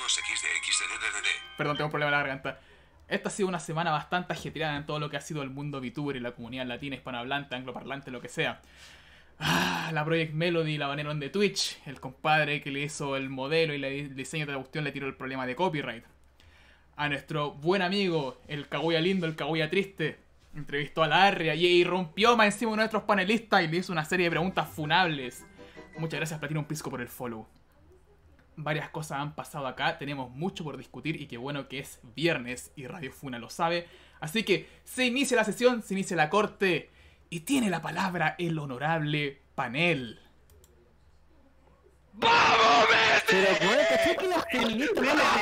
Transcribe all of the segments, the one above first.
Perdón, tengo un problema en la garganta. Esta ha sido una semana bastante ajetreada en todo lo que ha sido el mundo VTuber y la comunidad latina, hispanohablante, angloparlante, lo que sea. La Project Melody la banearon de Twitch. El compadre que le hizo el modelo y el diseño de la cuestión le tiró el problema de copyright. A nuestro buen amigo, el Kaguya lindo, el Kaguya triste, entrevistó a la Arria y rompió más encima de nuestros panelistas y le hizo una serie de preguntas funables. Muchas gracias Platinum Pisco por el follow. Varias cosas han pasado acá, tenemos mucho por discutir y qué bueno que es viernes y Radio Funa lo sabe. Así que se inicia la sesión, se inicia la corte y tiene la palabra el honorable panel. ¡Vamos, Messi! Pero bueno, ¿cachai que las feministas no las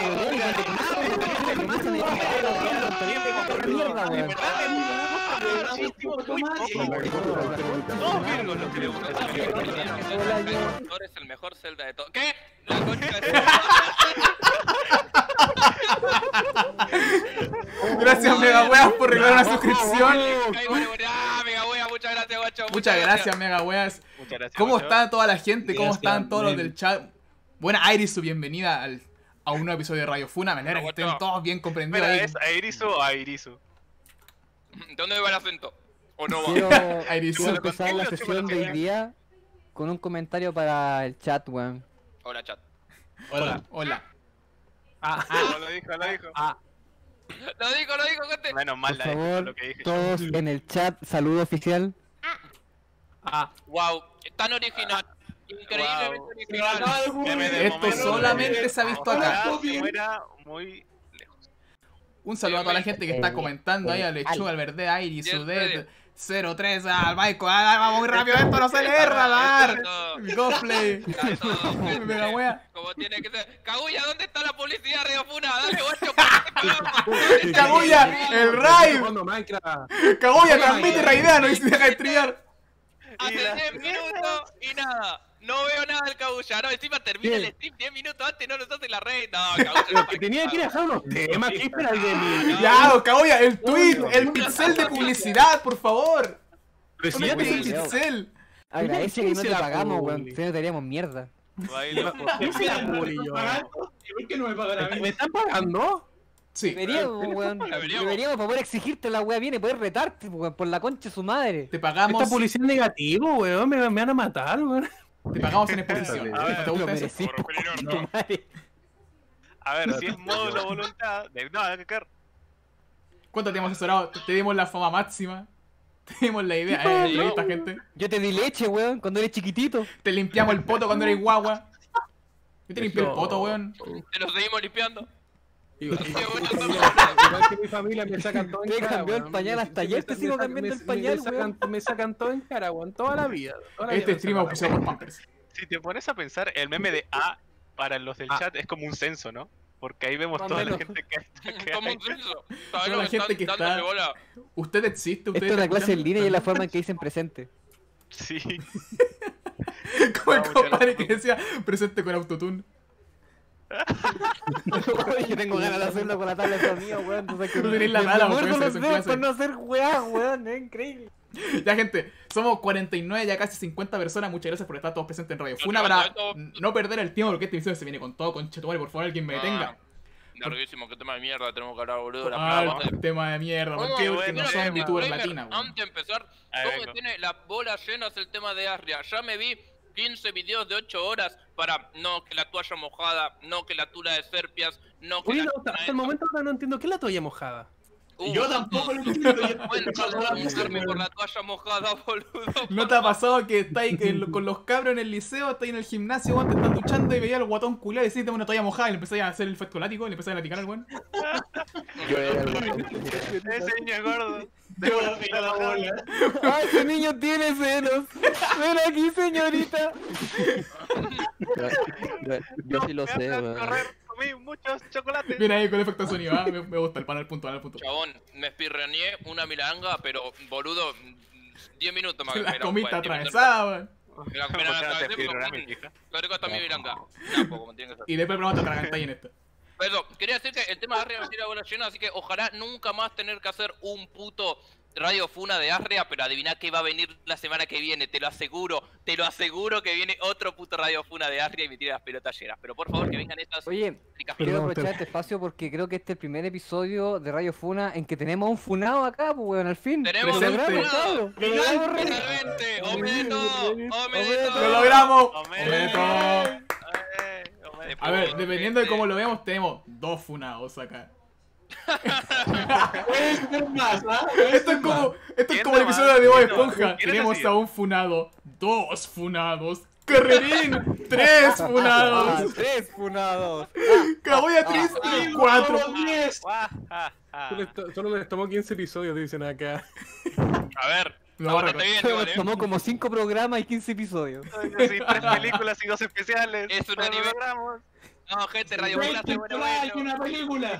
es el mejor Zelda de todo. ¿Qué? La concha de... Gracias Megaweas por regalar una suscripción. Megaweas, muchas gracias, guacho. Muchas gracias Megaweas. ¿Cómo guacho. está toda la gente? ¿Cómo Gracias, están todos los men. del chat? Buena Irisu, bienvenida a un nuevo episodio de Radio Funa. Me alegra que estén todos bien comprendidos. Espera, ahí. ¿es Airisu o Airisu? ¿Dónde va el acento? ¿O no va? Quiero empezar la sesión de hoy día con un comentario para el chat, weón. Hola, chat. Hola. Hola. Lo dijo. Lo dijo, gente. Menos mal Por la dijo favor, lo que dije todos en el chat, saludo oficial. Wow, tan original. Increíblemente original. Meme del Esto momento. solamente se ha visto acá. Ojalá se muera muy lejos. Un saludo a toda la gente que está comentando ahí, a Lechuga, al Verde, Iris, Sudet, 03, al Maiko, vamos muy rápido, esto no se le radar. Goplay. Mega wea. Como tiene que ser. Kaguya, ¿dónde está la publicidad de Radio Funa? Dale, guacho, Kaguya, el raid. Kaguya transmite raidea, no dice deja de streamear. Hace 10 minutos y nada. No veo nada del Kaguya, no, encima termina el stream 10 minutos antes, no nos hace la red. No, Kaguya. Que tenía que dejar unos temas, ¿qué esperas de mí? Ya, Kaguya, el tweet, el pixel de publicidad, por favor. Pero si No ya me te el dije, pixel. Agradece que no te la pagamos, publi. weón. Si no te haríamos mierda. Baila. ¿qué se la publi yo? ¿Por qué no me pagan a mí? ¿Me están pagando? Sí, Deberíamos, weón. Deberíamos para poder exigirte la wea bien y poder retarte, weón, por la concha de su madre. te pagamos, Esta publicidad es negativo, weón, me van a matar, weón. te pagamos en exposición. A ver, ¿Te gusta Lo eso? merecí, tu madre. A ver, si es módulo voluntad. No, hay que caer. ¿Cuánto te hemos asesorado? Te dimos la fama máxima. Te dimos la idea. Esta gente. Yo te di leche, weón, cuando eres chiquitito. Te limpiamos el poto cuando eres guagua. Yo te limpié el poto, weón. Te lo seguimos limpiando. Igual que mi familia me sacan todo en Te cara, cambió el weón. pañal hasta ayer, te sigo cambiando el pañal, weón. Me sacan todo en cara, weón, toda la vida. toda la vida Este me stream sacan, auspiciado por Pampers. Si te pones a pensar, el meme de A para los del chat es como un censo, ¿no? Porque ahí vemos toda la Mándalo. gente que Como hay. un censo. Toda la gente que está- Bola. ¿Usted existe? ¿Usted Esto es la está clase en escuchando? línea y es la forma en que dicen presente. Sí. Como el compadre que decía presente con autotune. Yo tengo ganas de hacerlo con la tabla de sonido, weón. No sé qué. Tú tenés la Me tabla, muerdo weón, los se dedos hace. por no hacer weá, weón. Es increíble. Ya, gente, somos 49, ya casi 50 personas. Muchas gracias por estar todos presentes en Radio Funa para no perder el tiempo, porque este episodio se viene con todo, con Chetumare. Por favor, alguien me detenga. Larguísimo, qué tema de mierda tenemos que hablar, boludo. La Ah, plata. tema de mierda. ¿Por qué? Porque no son VTubers latinas, weón. Antes de empezar, Ahí ¿cómo vengo. tiene las bolas llenas el tema de Asria? Ya me vi 15 videos de 8 horas para no que la toalla mojada, no que la tula de serpias, no que Oye, la hasta el momento ahora no entiendo, ¿qué es la toalla mojada? Yo tampoco lo entiendo. Cuenta de preguntarme por la toalla mojada, boludo. ¿No te ha pasado que estáis con los cabros en el liceo, estáis en el gimnasio, weón, te están duchando y veías al guatón culiado y decís, tengo una toalla mojada y le empezáis a hacer el efecto látigo y le empezáis a laticar al weón? Yo era el Ese niño es gordo. Debo la pila la bola. ¡Ay, ese niño tiene senos! ¡Ven aquí, señorita! Yo sí lo Me sé, hacen weón. correr, comí muchos chocolates. Viene ahí con efecto de sonido, me gusta el panel punto, panel punto. Chabón, me espirreneé una milanga, pero boludo, 10 minutos más. La me comiste fue, 10 minutos. atravesada, weón. Me la ¿Por qué no te atravesé, espirreneas, pero, mi hija? Lo rico está mi milanga. No, como tiene que ser. Y después probamos otra atragantáis en esto. Pero quería decir que el tema de arriba me tira bola llena, así que ojalá nunca más tener que hacer un puto Radio Funa de Arria, pero adivina qué va a venir la semana que viene, te lo aseguro que viene otro puto Radio Funa de Arria y me tira las pelotas llenas. Pero por favor que vengan estas Oye, ricas quiero Perdón, aprovechar este espacio porque creo que este es el primer episodio de Radio Funa en que tenemos un funado acá, pues weón, al fin. Tenemos Lo presente. logramos, cabrón. Lo logramos, rey. Finalmente, Ometo. ¡Lo logramos! Ometo. ¡Ometo! A ver, dependiendo de cómo lo veamos, tenemos 2 funados acá. Puede ser más, ¿ah? Esto es como el episodio de Bob Esponja. Tenemos a un funado, 2 funados, Carrerín, 3 funados, 3 funados. Caboya Triste, 4. Solo les tomó 15 episodios, dicen acá. A ver, No, bastante bien, Nos igual, tomó como 5 programas y 15 episodios. Sí, 3 películas y 2 especiales. Es un Todos anime. logramos. No, gente, Radio Funa está bueno, Hay bueno. una película.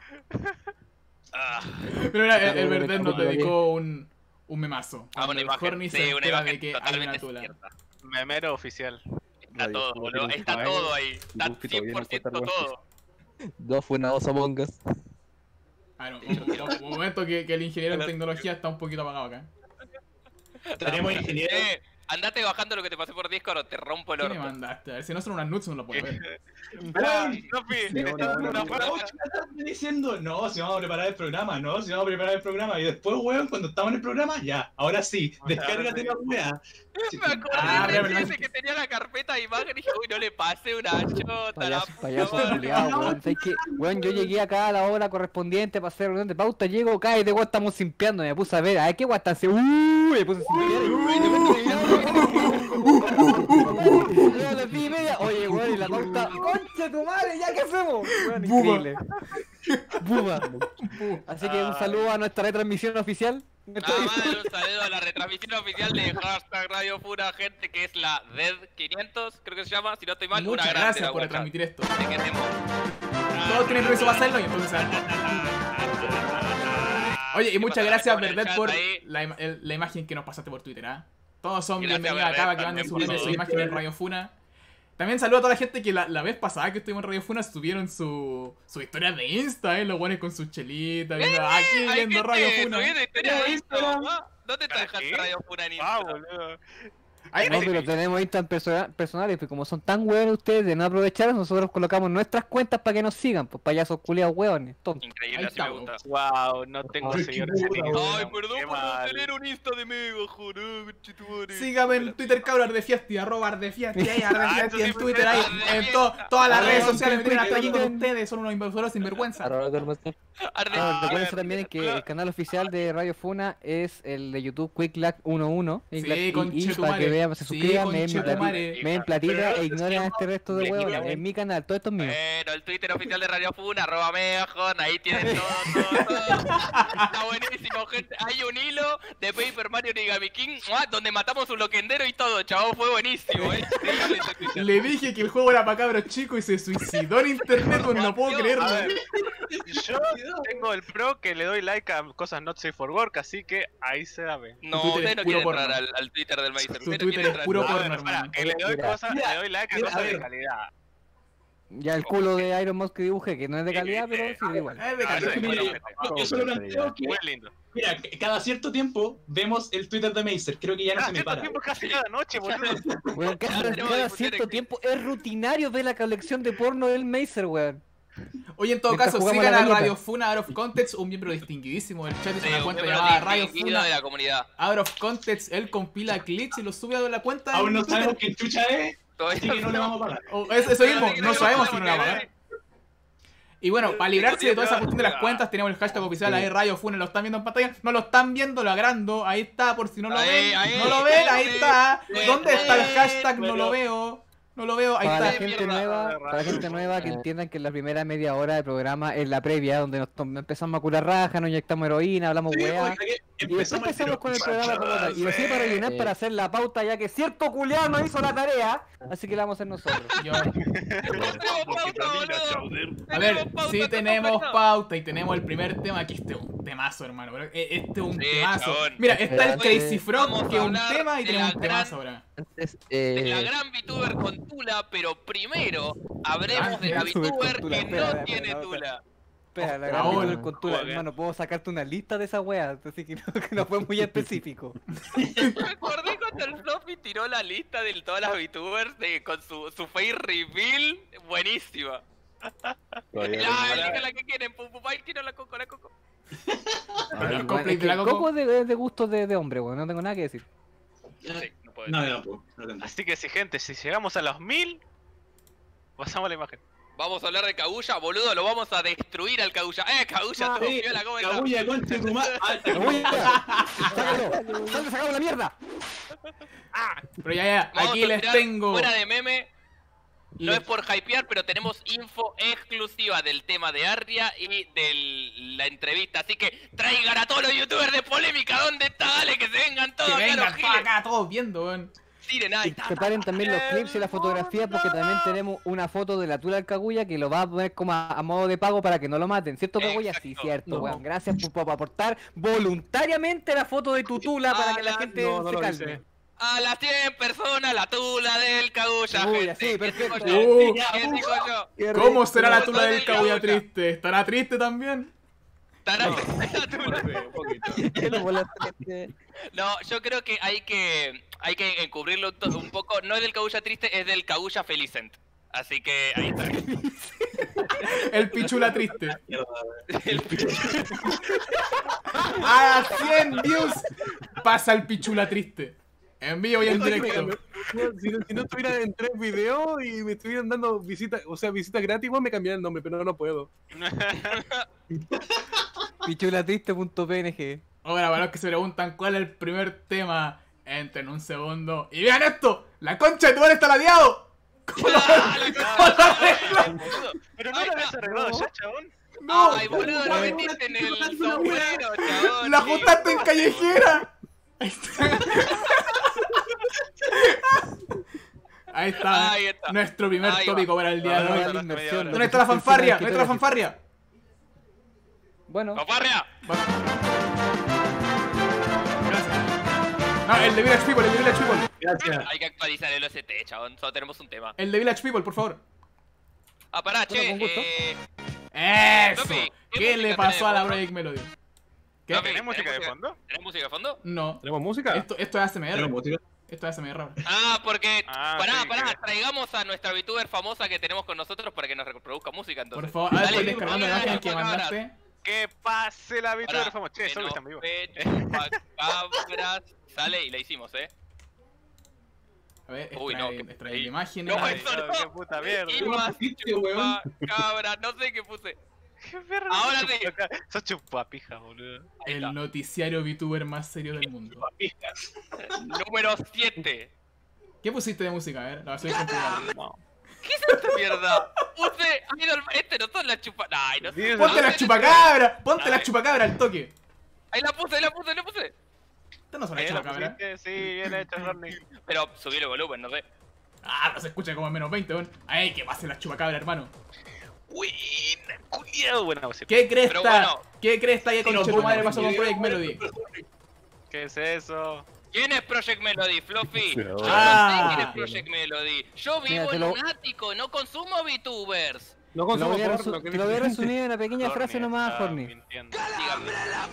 Pero mira, el Verdet nos dedicó un memazo. Ah, una Cuando el imagen, Horny se sí, una entera imagen de que hay una totalmente tula. cierta. Memero oficial. Está todo, boludo, está todo ahí. Está 100% todo. 2 funados Among Us. Ah, no, un momento que el ingeniero en tecnología está un poquito apagado acá. Tenemos ingeniero. Andate bajando lo que te pasé por Discord o te rompo el ¿Qué me orto. mandaste? A ver, si no son unas nuts no lo puedo ver. Diciendo, no, si vamos a preparar el programa, no, si vamos a preparar el programa. Y después, weón, cuando estamos en el programa, ya, ahora sí, descárgate la weá. Me acordé de ese que tenía la carpeta de imagen y dije, uy, no le pasé una chota. la Payaso puta madre. culiao, weón. ¿Sabes qué? Weón, yo llegué acá a la hora correspondiente para hacer reunión de pauta, llego acá y de weón estamos simpiando, me puse a ver, a ver qué weón están haciendo. Me puse a simpiar y a las 10:30, oye weón, y la pauta, concha tu madre, ¿ya qué hacemos? Weón, increíble. Buma. Así que un saludo a nuestra retransmisión oficial. Nada más, un saludo a la retransmisión oficial de hashtag Radio Funa, gente, que es la DED500, creo que se llama, si no estoy mal. Muchas una gracias grande, por la retransmitir esto. guacha. Te queremos. Todos tienen permiso para hacerlo y entonces Oye, y ¿Qué muchas pasa? gracias, Con el Verdet, chat por ahí. la imagen que nos pasaste por Twitter, ¿ah? Todos son Gracias, bienvenidos Verdet, acá para que manden también su por imagen en Radio Funa. También saludo a toda la gente que la vez pasada que estuvimos en Radio Funa subieron su historia de Insta, los buenos con sus chelitas, viendo aquí viendo Radio Funa. ¿Dónde te dejaste Radio Funa en Ah, Insta? boludo. Ahí- No, pero tenemos Instagram personales, pues como son tan hueones ustedes de no aprovechar, nosotros colocamos nuestras cuentas para que nos sigan, pues payasos culiados hueones, tontos. Increíble, Ahí así me está, gusta. Wow, no tengo Ay, seguidores en qué puta, Instagram. Ay, perdón Qué por no mal. tener un Insta de mega, joder, chitumare. Sígame en Twitter, cabrón, Ardefiesti, arroba Ardefiesti, ahí, Ardefiesti eso en sí, Twitter, ahí, en Ardefiesta. todas las redes Arroba sociales me tienen hasta aquí con Twitter. ustedes, son unos inversores sin vergüenza. Arroba Dormaster. Recuerden también que el canal oficial de Radio Funa es el de YouTube QuickLack 11. Sí, y para conchetumare. que vean, se Sí, suscriban, conchetumare. me den platita e ignoren a este resto de hueones. En mi canal, todo esto es mío. Bueno, el Twitter oficial de Radio Funa, @mejon, ahí tienen todo. Está buenísimo, gente. Hay un hilo de Paper Mario Origami King, donde matamos un loquendero y todo, chavos, fue buenísimo, increíble ese Twitter. Le dije que el juego era para cabros chicos y se suicidó en internet, pues no puedo A creerlo. ver, yo tengo el pro que le doy like a cosas not safe for work, así que ahí se da ve. No, Tu Twitter usted es no puro quiere porno. entrar al Twitter del Meister. Tu Usted no Twitter quiere es entrar. puro Ah, porno, bueno, hermano. Que le doy Mira, cosas, le doy like a mira, cosas a de ver. calidad. Ya el culo de Iron Mouse que dibujé, que no es de calidad, pero sí, da igual. Es de Ah, calidad. sí, bueno, Mire, yo solo planteo que, muy lindo. mira, cada cierto tiempo vemos el Twitter de Meister, creo que ya no se me Cierto para. tiempo casi cada noche, boludo. Weón, cada tenemos cada difusión cierto aquí. tiempo es rutinario ver la colección de porno del Mazer, weón. Oye, en todo Mientras caso, jugamos sigan a a la galleta. Radio Funa Out of Context, un miembro distinguidísimo del chat, es Sí, una un cuenta miembro llamada Radio distinguido Funa de la comunidad. Out of Context. Él compila clips y los sube a la cuenta. Aún en no Twitter. sabemos quién chucha es, Todavía así que no le vamos a pagar. Eso mismo, no sabemos si no la va a pagar. Y bueno, para librarse de toda esa cuestión de las cuentas, tenemos el hashtag oficial ahí, Radio Funa, lo están viendo en pantalla. No lo están viendo, lo agrando. Ahí está, por si no lo Ahí, ven. ahí, No lo ven, ahí sí, está. sí, ¿Dónde está el sí, hashtag? No pero- lo veo. No lo veo, ahí Para la está. gente mierda. nueva, para la gente nueva que entiendan que en la primera media hora del programa es la previa, donde nos empezamos a curar raja, nos inyectamos heroína, hablamos Sí, weá. oiga, que Y después empezamos al empezamos tiro. con el programa como tal. Y así para rellenar, para hacer la pauta, ya que cierto culiao no hizo la tarea, así que la vamos a hacer nosotros. Yo- Tenemos pauta, boludo. A ver, pauta, sí estamos tenemos conectados. pauta y tenemos el primer tema, que este es un temazo, hermano. Pero este es un Sí, temazo. chabón. Mira, está el Espérate. Crazy Frog, Vamos que es a un hablar tema, y de tenemos la un temazo gran- ahora. Antes, De la gran VTuber con Tula, pero primero habremos de la VTuber con VTuber Tula, que espera, no tiene espera, Tula. Espera, la Ahora. gran cultura, hermano, puedo sacarte una lista de esa wea, así que no fue muy específico. Me acordé cuando el Sofi tiró la lista de todas las VTubers con su face reveal. Buenísima. Elijan la que quieren, pum pum, ay, quiero la coco, la coco. Pero Bueno, cosplay es de que la Coco. Coco de gustos de hombre, weón, no tengo nada que decir. Sí, no puedo No, decir. no, pues, no tendrás. Así que sí, gente, si llegamos a los 1000, pasamos la imagen. Vamos a hablar de Kaguya, boludo, lo vamos a destruir al Kaguya. Kaguya, tú, Sí, piola, ¿cómo está? Kaguya, concha tu madre. Ah, está ¡Sácalo! ¡Sal de sacado la mierda! Pero ya, Vamos aquí a les tirar tengo. Fuera de meme, no es por hypear, pero tenemos info exclusiva del tema de Arria y de la entrevista. Así que traigan a todos los youtubers de polémica. ¿Dónde está? Dale, que se vengan todos Que acá vengan los todos giles. acá, todos viendo, weón. Tiren ahí. Y separen también los clips y la fotografía porque también tenemos una foto de la tula del Kaguya que lo va a poner como a modo de pago para que no lo maten, ¿cierto Kaguya? Sí, Exacto. cierto, No. weón. Gracias por aportar voluntariamente la foto de tu tula para que la la- gente no se lo calme. dice. A las 100 personas, la tula del Kaguya, Kaguya, gente. sí, ¿Qué digo perfecto. yo? Uh. ¿Qué digo yo? Qué ¿Cómo rico. será la Por tula todo del el Kaguya Kaguya. triste? ¿Estará triste también? Estará la tula. Un poquito. Que lo volaste. No, yo creo que hay que encubrirlo un poco. No es del Kaguya triste, es del Kaguya Felicent. Así que ahí está. El pichula triste. mierda, El A 100 views pasa el pichula triste. En vivo y en directo. Si no estuviera en 3 videos y me estuvieran dando visitas, o sea, visitas gratis, igual me cambiaría el nombre, pero no puedo. Pichulatriste.png. Ahora, para los que se preguntan cuál es el primer tema, entren un segundo. Y vean esto: ¡la concha de tu madre está ladeado! Pero no lo habías arreglado ya, chabón. ¡No! Ay, boludo, lo metiste en el sombrero, chabón. ¡La ajustaste en callejera! Ahí está. Ahí está, Ahí está. nuestro primer Ahí va. tópico para el día de Ahí hoy. va. ¿Dónde está la fanfarria? ¿Dónde está la fanfarria? Bueno, ¡Paparria! Bueno. Gracias. No, el de Village People, el de Village People. Gracias. Hay que actualizar el OST, chabón. Solo tenemos un tema. El de Village People, por favor. Ah, pará, che. con gusto. ¡Eso! Sofi, ¿qué ¿Qué le música pasó a la tenemos? Project Melody? ¿Qué? Sofi, ¿Tenés música de fondo? ¿Tenés música de fondo? No. ¿Tenemos música? Esto es ASMR. Pero música. Esto es ASMR. Ah, porque. Ah, pará, sí, pará. que- Traigamos a nuestra VTuber famosa que tenemos con nosotros para que nos reproduzca música, entonces. Por favor, Dale, estoy descargando la dale, imagen que dale, mandaste. Que pase la Pará, VTuber famosa. Che, que solo no está en vivo. chupa cabras. Sale y la hicimos, A ver, Uy, no, que- extraer la imagen. No, Ay, eso no. qué puta mierda. Y ¿Qué más pusiste, weón? chupa cabras. No sé qué puse. Qué verga. Ahora sos sí. chupa- Sos chupapija, boludo. Ahí está. El noticiario VTuber más serio del mundo. Número 7. ¿Qué pusiste de música? A ver, la versión complicada. ¿Qué es esta mierda? Puse Idol. Este no son las chupas. Ay, no sé. Ponte la chupacabra, ponte la chupacabra al toque. Ahí la puse, la puse, la puse. Esta no son Ahí las la chupacabras. pusiste, sí, bien hecho, Ronnie. Pero subí el volumen, no sé. Ah, pero se escucha como en menos 20, weón. Ay, que pase la chupacabra, hermano. Uy, culiado, buena música. ¿Qué cresta? Pero bueno. ¿Qué cresta que con Pero tu bueno, madre pasó con video, Project Melody? ¿Qué es eso? ¿Quién es Project Melody, Fluffy? Yo no sé Ah. quién es Project Melody. Yo vivo Mira, te en lo- un ático, no consumo VTubers. No te lo consumo voy a, porno, ¿qué te lo voy a dices? resumir en una pequeña frase Horny nomás, está Horny. mintiendo. Dígame.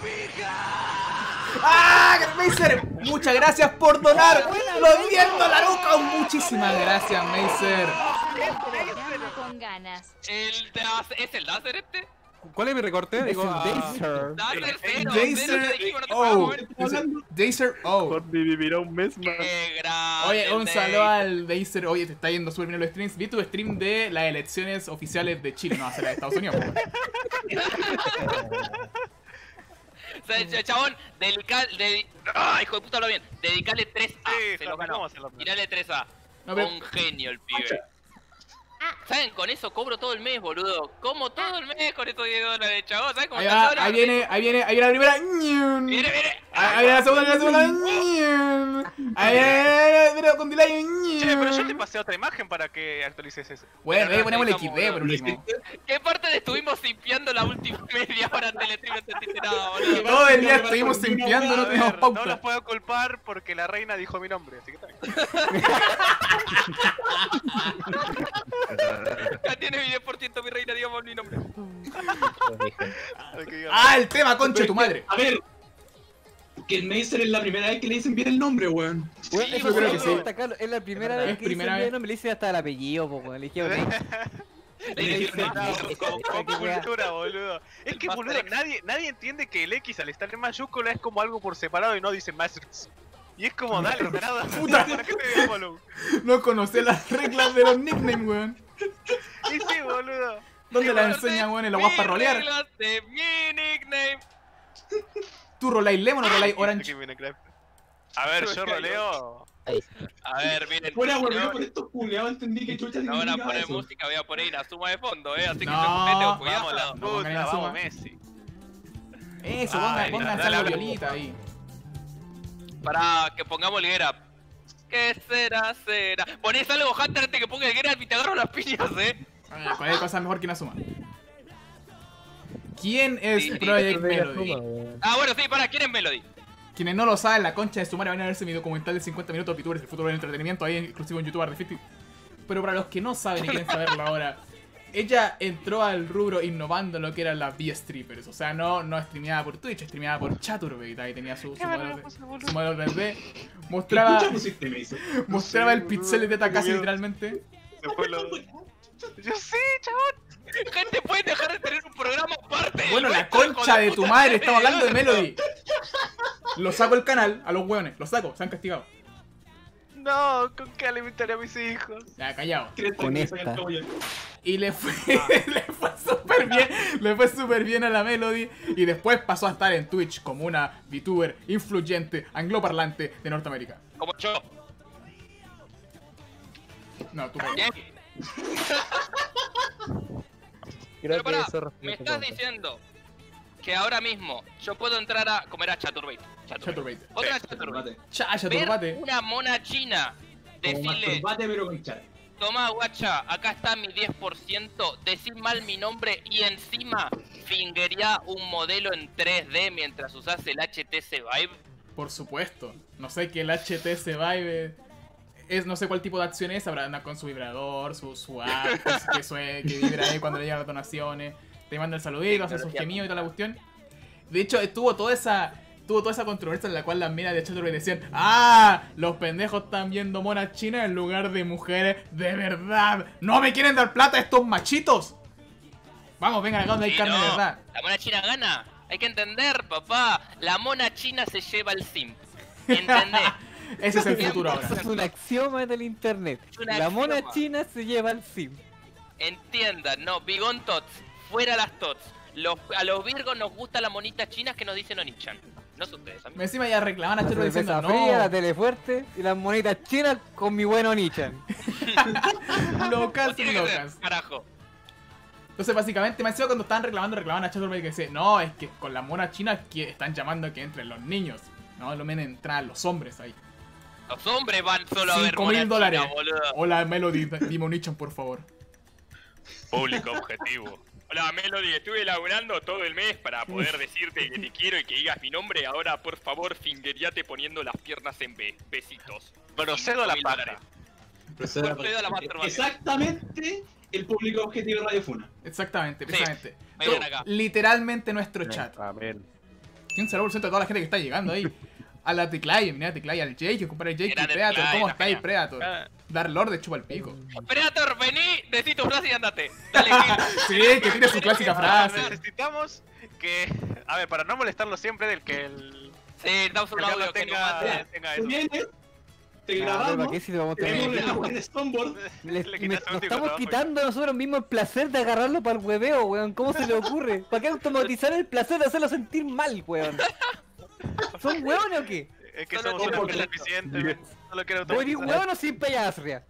¡Ah! Mazer, muchas gracias por donar. Lo viendo la nuca. Muchísimas gracias, Mazer. Con ganas. ¿Es el Dazer este? ¿Cuál es mi recorte? Es Digo, el ah, Dazer. Dazer cero, Dazer, cero, ya dijimos, no te oh. podemos mover. Dazer, oh. Horny vivirá un mes más. Qué grande. Oye, un el saludo Dazer. al Dazer. Oye, te está yendo súper bien los streams. Vi tu stream de las elecciones oficiales de Chile. No, va a ser la de Estados Unidos. O sea, chabón, ¡Ah, hijo de puta, hablo bien! Dedicale 3A, Sí, se lo Horny, ganó. vamos a hacerlo. Tirale 3A. No, pero- Un genio el pibe. ¿Saben? Con eso cobro todo el mes, boludo. Como todo el mes con esos $10, chabón. ¿Sabes cómo Ahí está va, ahora? ahí viene la primera. Viene, viene. Ahí viene la segunda, Ahí viene pero con delay. Che, pero yo te pasé otra imagen para que actualices eso. Bueno, Pero no ponemos el tengamos, XD por último. ¿Qué parte de estuvimos simpiando la última media hora en Teletrim? No entendiste nada, boludo. Todo el día estuvimos simpiando, no A teníamos ver, no pauta. los puedo culpar porque la reina dijo mi nombre, así que está bien. Ya tiene mi 10% mi reina, digamos mi nombre. Ah, el tema, concha de tu madre. A ver. Que el Macer es la primera vez que le dicen bien el nombre, weón. Weón, Sí, eso yo creo hay que sí. destacarlo, es la primera Es vez que primera dicen vez. bien, no me le dicen hasta el apellido, po, weón. Le dijeron, Con cultura, boludo. Es que, boludo, nadie entiende que el X al estar en mayúscula es como algo por separado y no dice Masters. Y es como, dale, tarado. Puta. ¿Para qué te digo, boludo? No conocé las reglas de los nicknames, weón. Y sí, boludo. ¿Dónde las enseñan, weón? En la guapa para rolear. Reglas de mi nickname. ¿Tú roláis Lemon o roláis Orange? Aquí viene Craft. A ver, yo roleo. A ver, miren. Fuera, weón, no, por estos culiados entendí que chucha no van a significaba poner eso. música, voy a poner Inazuma de fondo, así que No, yo cuidado. no pongan Puta, Inazuma. vamos, Messi. Eso, Ay, pónganse dale, algo dale. violita ahí. Para que pongamos el Get Up. ¿Qué será? Ponés algo Hunter antes que ponga el Get Up y te agarro las piñas, Cualquier cosa mejor que Inazuma. ¿Quién es Sí, Project Pero Melody? Inazuma, weón. Ah, bueno, sí, ¿quién es Melody? Quienes no lo saben, la concha de su madre van a verse mi documental de 50 minutos, VTubers, el futuro del entretenimiento, ahí exclusivo en YouTube de 50. Pero para los que no saben y quieren saberlo ahora, ella entró al rubro innovando lo que eran las V-Strippers. O sea, no streameaba por Twitch, streameaba por Chaturbate. Ahí tenía su modelo 3D. Mostraba, ¿Qué pusiste, Macer? mostraba el pixel de Teta casi literalmente. Se fue lo... Yo sí, chabón. Gente, ¿pueden dejar de tener un programa aparte? Bueno, la nuestro, hijo concha de tu puta? madre, estamos hablando de Melody. Lo saco el canal a los hueones, los saco, se han castigado. No, ¿con qué alimentaré a mis hijos? Ya, callado. Con esta. Y le fue le fue súper bien a la Melody. Y después pasó a estar en Twitch como una VTuber influyente, angloparlante de Norteamérica. Como yo. No, tú Bien. Creo Pero pará, que eso me refleja estás todo. diciendo que ahora mismo yo puedo entrar a... ¿Cómo era? Chaturbate. Chaturbate. Otra Chaturbate. Chacha, Ver turbate. una mona china. Como Decirle, masturbate, pero con chat. toma guacha, acá está mi 10%, decir mal mi nombre y encima fingería un modelo en 3D mientras usás el HTC Vive. Por supuesto. No sé que el HTC Vive es, no sé cuál tipo de acción es, habrá andar con su vibrador, su app, que vibra ahí cuando le llegan las donaciones, te manda el saludito, hace sus gemidos y toda la cuestión. De hecho, tuvo toda esa controversia en la cual las minas de Chaturbate decían: ¡ah! Los pendejos están viendo monas chinas en lugar de mujeres de verdad. ¡No me quieren dar plata estos machitos! Vamos, vengan acá donde hay Sí, carne de no, verdad. la mona china gana. Hay que entender, papá. La mona china se lleva el simp. ¿Entendés? Ese es el futuro ahora. Eso es un axioma del internet. Es un La mona axioma. china se lleva al sim. Entiendan, no, bigón tots, fuera las tots. A los virgos nos gusta la monita china que nos dicen Onichan. No son ustedes, amigos. Encima ya reclaman a Chaturbate Cerveza diciendo: fría, la no, tele fuerte y las monitas chinas con mi bueno Nichan. locas ¿Cómo y tiene que ser, locas. carajo? Entonces básicamente, me encima cuando estaban reclamaban a Chaturbate que dice: no, es que con las monas chinas que están llamando a que entren los niños. No, lo menos entrar los hombres ahí. Los hombres van solo a ver $5,000 mona china, boludo. Hola Melody, dime un Nichan, por favor. Público objetivo. Hola Melody, estuve laburando todo el mes para poder decirte que te quiero y que digas mi nombre. Ahora por favor fingeriate poniendo las piernas en B. Besitos. Procedo a la paja. Procedo a la masturbación. Exactamente el público objetivo de Radio Funa. Exactamente, precisamente. Vayan acá. Literalmente nuestro chat. Amén. 15% de toda la gente que está llegando ahí. A la Teclay, mira Teclay, al Jake, compadre Jake, Grande Predator, Teclay, ¿cómo la estáis, genia. Predator? Ah. Darlord de chupa el pico. Predator, vení, decí tu frase y andate. Dale, Gil. Sí, que tiene su clásica frase. Necesitamos que... A ver, para no molestarlo siempre del que el... Sí, damos un el audio que nos mande. tenga Tú eso. vienes, te ¿Para grabamos, qué si lo vamos a tenemos tener? el agua en Stoneboard. Nos quitas el último estamos trabajo quitando a nosotros mismos el placer de agarrarlo para el hueveo, weón. ¿Cómo se le ocurre? ¿Para qué automatizar el placer de hacerlo sentir mal, weón? ¿Son hueones o qué? Es que Solo somos quiero unos que- eficientes. Solo quiero ¿Voy automatizar. hueón o sin payasria?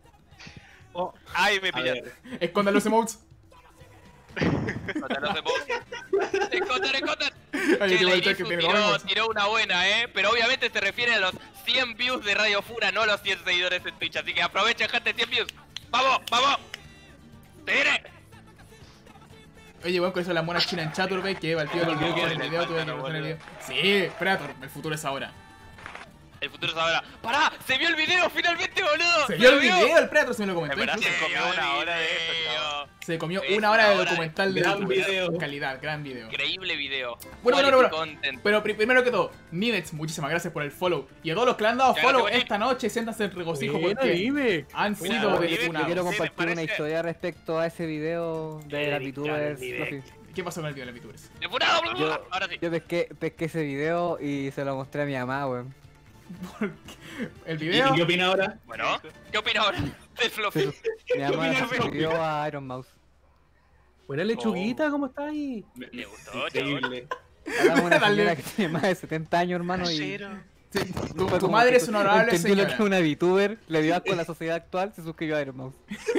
Ay, me A pillaste. ver, Escondan los emotes. Escotan los emotes. Escotan. Oye, Che, qué la bonito que Irisu tiene los ojos. tiró una buena, pero obviamente se refiere a los 100 views de Radio Funa, no a los 100 seguidores en Twitch, así que aprovechen, gente, 100 views. ¡Vamos, vamos! ¡Tire! Oye, bueno, con eso las monas chinas en Chaturbate, que el tío que en el video, tuve que buscar el video. Sí, Predator, el futuro es ahora. El futuro es ahora. ¡Pará! ¡Se vio el video finalmente, boludo! Se vio el video, el Predator se me lo comentó. En verdad incluso. se comió una hora de eso, Se comió Sí, una hora de una hora de documental de gran YouTube. video. Calidad, gran video. Increíble video. Bueno, Quality content. Pero primero que todo, Nidets, muchísimas gracias por el follow. Y a todos los que le han dado Ya, follow gracias, esta noche, siéntanse en regocijo Buena, porque dime. han Buena, sido buena, de Nidets, una... Yo quiero Sí, me compartir una parece- historia respecto a ese video de la VTubers. ¿Qué pasó con el video de la VTubers? ¡Depurado, boludo! Yo- Ahora sí. Yo pesqué ese video y se lo mostré a mi mamá, weón. El ¿Y video... qué opina ahora? Bueno, ¿qué opina ahora de Fluffy? Mi mamá se suscribió a Iron Mouse. Buena lechuguita, ¿cómo está ahí? ¿Le gustó, Increíble. Hablamos de una Dale. señora que tiene más de 70 años, hermano, y... Cero. Sí, tu fue como madre que es una honorable entendió lo que es señora. una VTuber, le dio asco a la sociedad actual, se suscribió a Iron Mouse.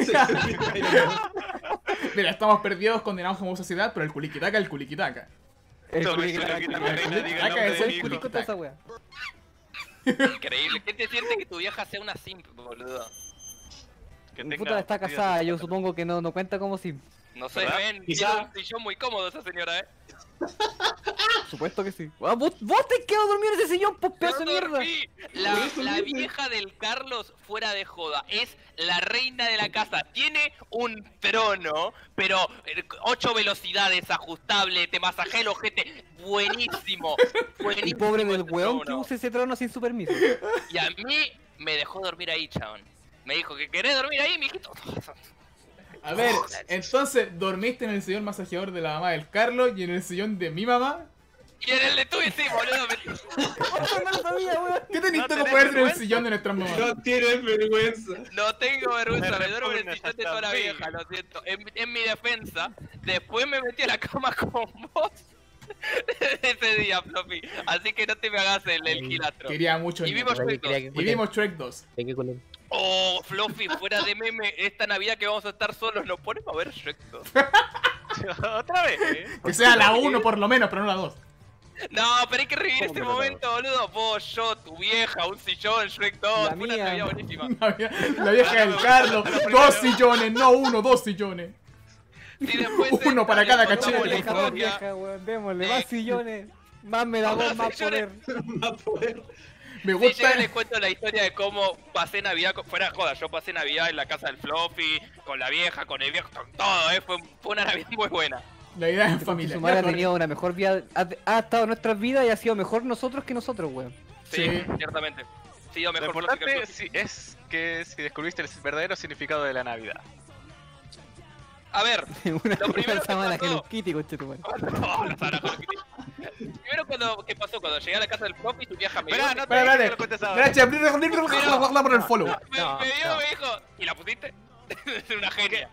Mira, estamos perdidos, condenados como sociedad, pero el culiquitaca es el culiquitaca. El Tome, culiquitaca, Chulequita, el mi reina, diga el Acá nombre es de el mi hijo. culiquita esa wea. Increíble. ¿Qué te siente que tu vieja sea una simp, boludo? Que Mi tenga puta está vida casada, yo sexual. supongo que no cuenta como si... No sé, ¿Verdad? ven, Quizá- tiene un sillón muy cómodo esa señora, Supuesto que sí. Ah, ¿Vos te quedas dormido en ese sillón, pues pedazo de mierda? dormí. La vieja del Carlos, fuera de joda, es la reina de la casa. Tiene un trono, pero 8 velocidades, ajustable, te masajea el ojete. Buenísimo. Buenísimo. Y pobre del ese weón que trono. usa ese trono sin su permiso. Y a mí me dejó dormir ahí, chabón. Me dijo que querés dormir ahí, mijito. A ver, entonces, ¿dormiste en el sillón masajeador de la mamá del Carlos y en el sillón de mi mamá? Y en el de tú y sí, boludo. No lo sabía, weón. ¿Qué tenés ¿No que tenés poder en el vergüenza? sillón de nuestras mamás? No tienes vergüenza. No tengo vergüenza, me duermo en el repugna sillón de esa toda la también. vieja, lo siento. En mi defensa, después me metí a la cama con vos ese día, Floppy. Así que no te me hagas el gilastro. Quería mucho Y el vimos niño. Shrek 2. Y vimos Shrek 2. Oh, Fluffy, fuera de meme, esta Navidad que vamos a estar solos, nos ponemos a ver Shrek 2. Otra vez, Que sea la 1 por lo menos, pero no la 2. No, pero hay que revivir ese momento, boludo. Vos, yo, tu vieja, un sillón, Shrek 2. La Fue una mía. Navidad buenísima. La vieja del Carlos. 2 sillones, no 1, 2 sillones. Y después Uno para cada con cachete. toda la Démosle jamón, historia. vieja, weón. Démosle más sillones. Más medagón, más poder. Va a poder. Me Sí, gusta. yo les cuento la historia de cómo pasé Navidad, fuera de joda, yo pasé Navidad en la casa del Fluffy, con la vieja, con el viejo, con todo, fue una Navidad muy buena. La idea en Su familia. madre ha Ya, tenido una mejor vida, ha estado en nuestras vidas y ha sido mejor nosotros que nosotros, weón. Sí, Sí. ciertamente. Sí, yo Lo mejor Fluffy que importante Fluffy. es que si descubriste el verdadero significado de la Navidad. A ver, Una Lo primero cosa mala que que pasó- los Kitty, conchetumare. no, no sabrá con primero ¿qué pasó? Cuando llegué a la casa del Fluffy, tu vieja me dio, Esperá, no te Espera, dije que espera. lo cuentes ahora. Gracias, por el follow. me dio, me dijo, ¿y la pusiste? Es una genia.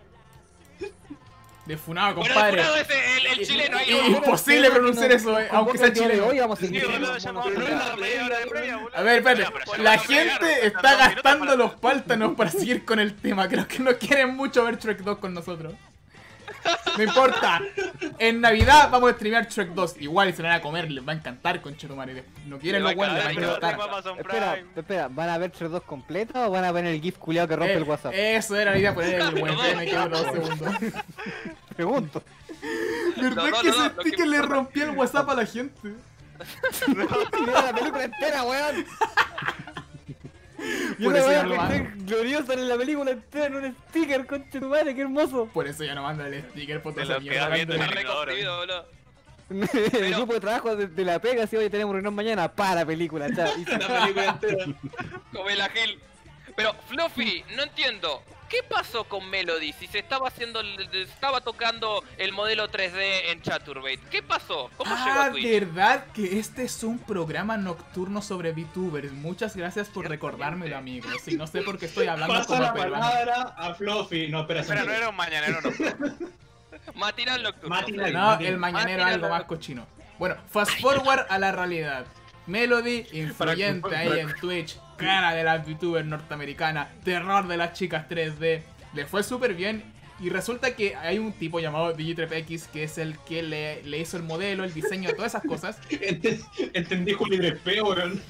De funado, Bueno, compadre. el es el chileno ahí. Imposible pronunciar eso, aunque sea chileno. Hoy vamos a Sí, seguir. boludo, ya vamos a hacer una media hora de previa, boludo. A ver, espérate. Ya, pero ya La vamos a llegar, gente faltan está 2 minutos gastando para- los páltanos para seguir con el tema. Creo que no quieren mucho ver Shrek 2 con nosotros. No importa. En Navidad vamos a streamear Shrek 2. Igual se van a comer, les va a encantar con Chetumare. No quieren los buenos, les va a Yo tengo encantar. Amazon Espera, Prime. espera, ¿van a ver Shrek 2 completa o van a ver el GIF culiado que rompe el WhatsApp? Eso era la idea, poner el buen me quedo 2 segundos. Pregunto. ¿Verdad No, que no, no, sentí lo que que le importa. rompí el WhatsApp a la gente? Mira la película entera, weón. Yo Por la eso voy ya a no lo meter mando. gloriosa en la película entera en un sticker, conche tu madre, qué hermoso. Por eso ya no mando el sticker, por De toda lo esa que mierda. va viendo Está el reconstruido, boludo. El grupo de trabajo de la pega, si hoy tenemos reunión mañana, para película, chao. Y La película entera. Como el Agil. Pero, Fluffy, no entiendo. ¿Qué pasó con Melody si se estaba estaba tocando el modelo 3D en Chaturbate? ¿Qué pasó? ¿Cómo llegó Ah, a Twitch? verdad que este es un programa nocturno sobre VTubers. Muchas gracias por recordármelo, amigo. Sí, no sé por qué estoy hablando Pasa como la peruano. palabra a Fluffy. No, espera, Espera, no era un mañanero, no. Matinal nocturno. Matinal. No, el mañanero Matinal. algo más cochino. Bueno, fast forward a la realidad. Melody, influyente ahí en Twitch, cara de las VTubers norteamericanas, terror de las chicas 3D. Le fue súper bien Y resulta que hay un tipo llamado Digitrepx que es el que le hizo el modelo, el diseño de todas esas cosas. Entendí Juli 3P, weón.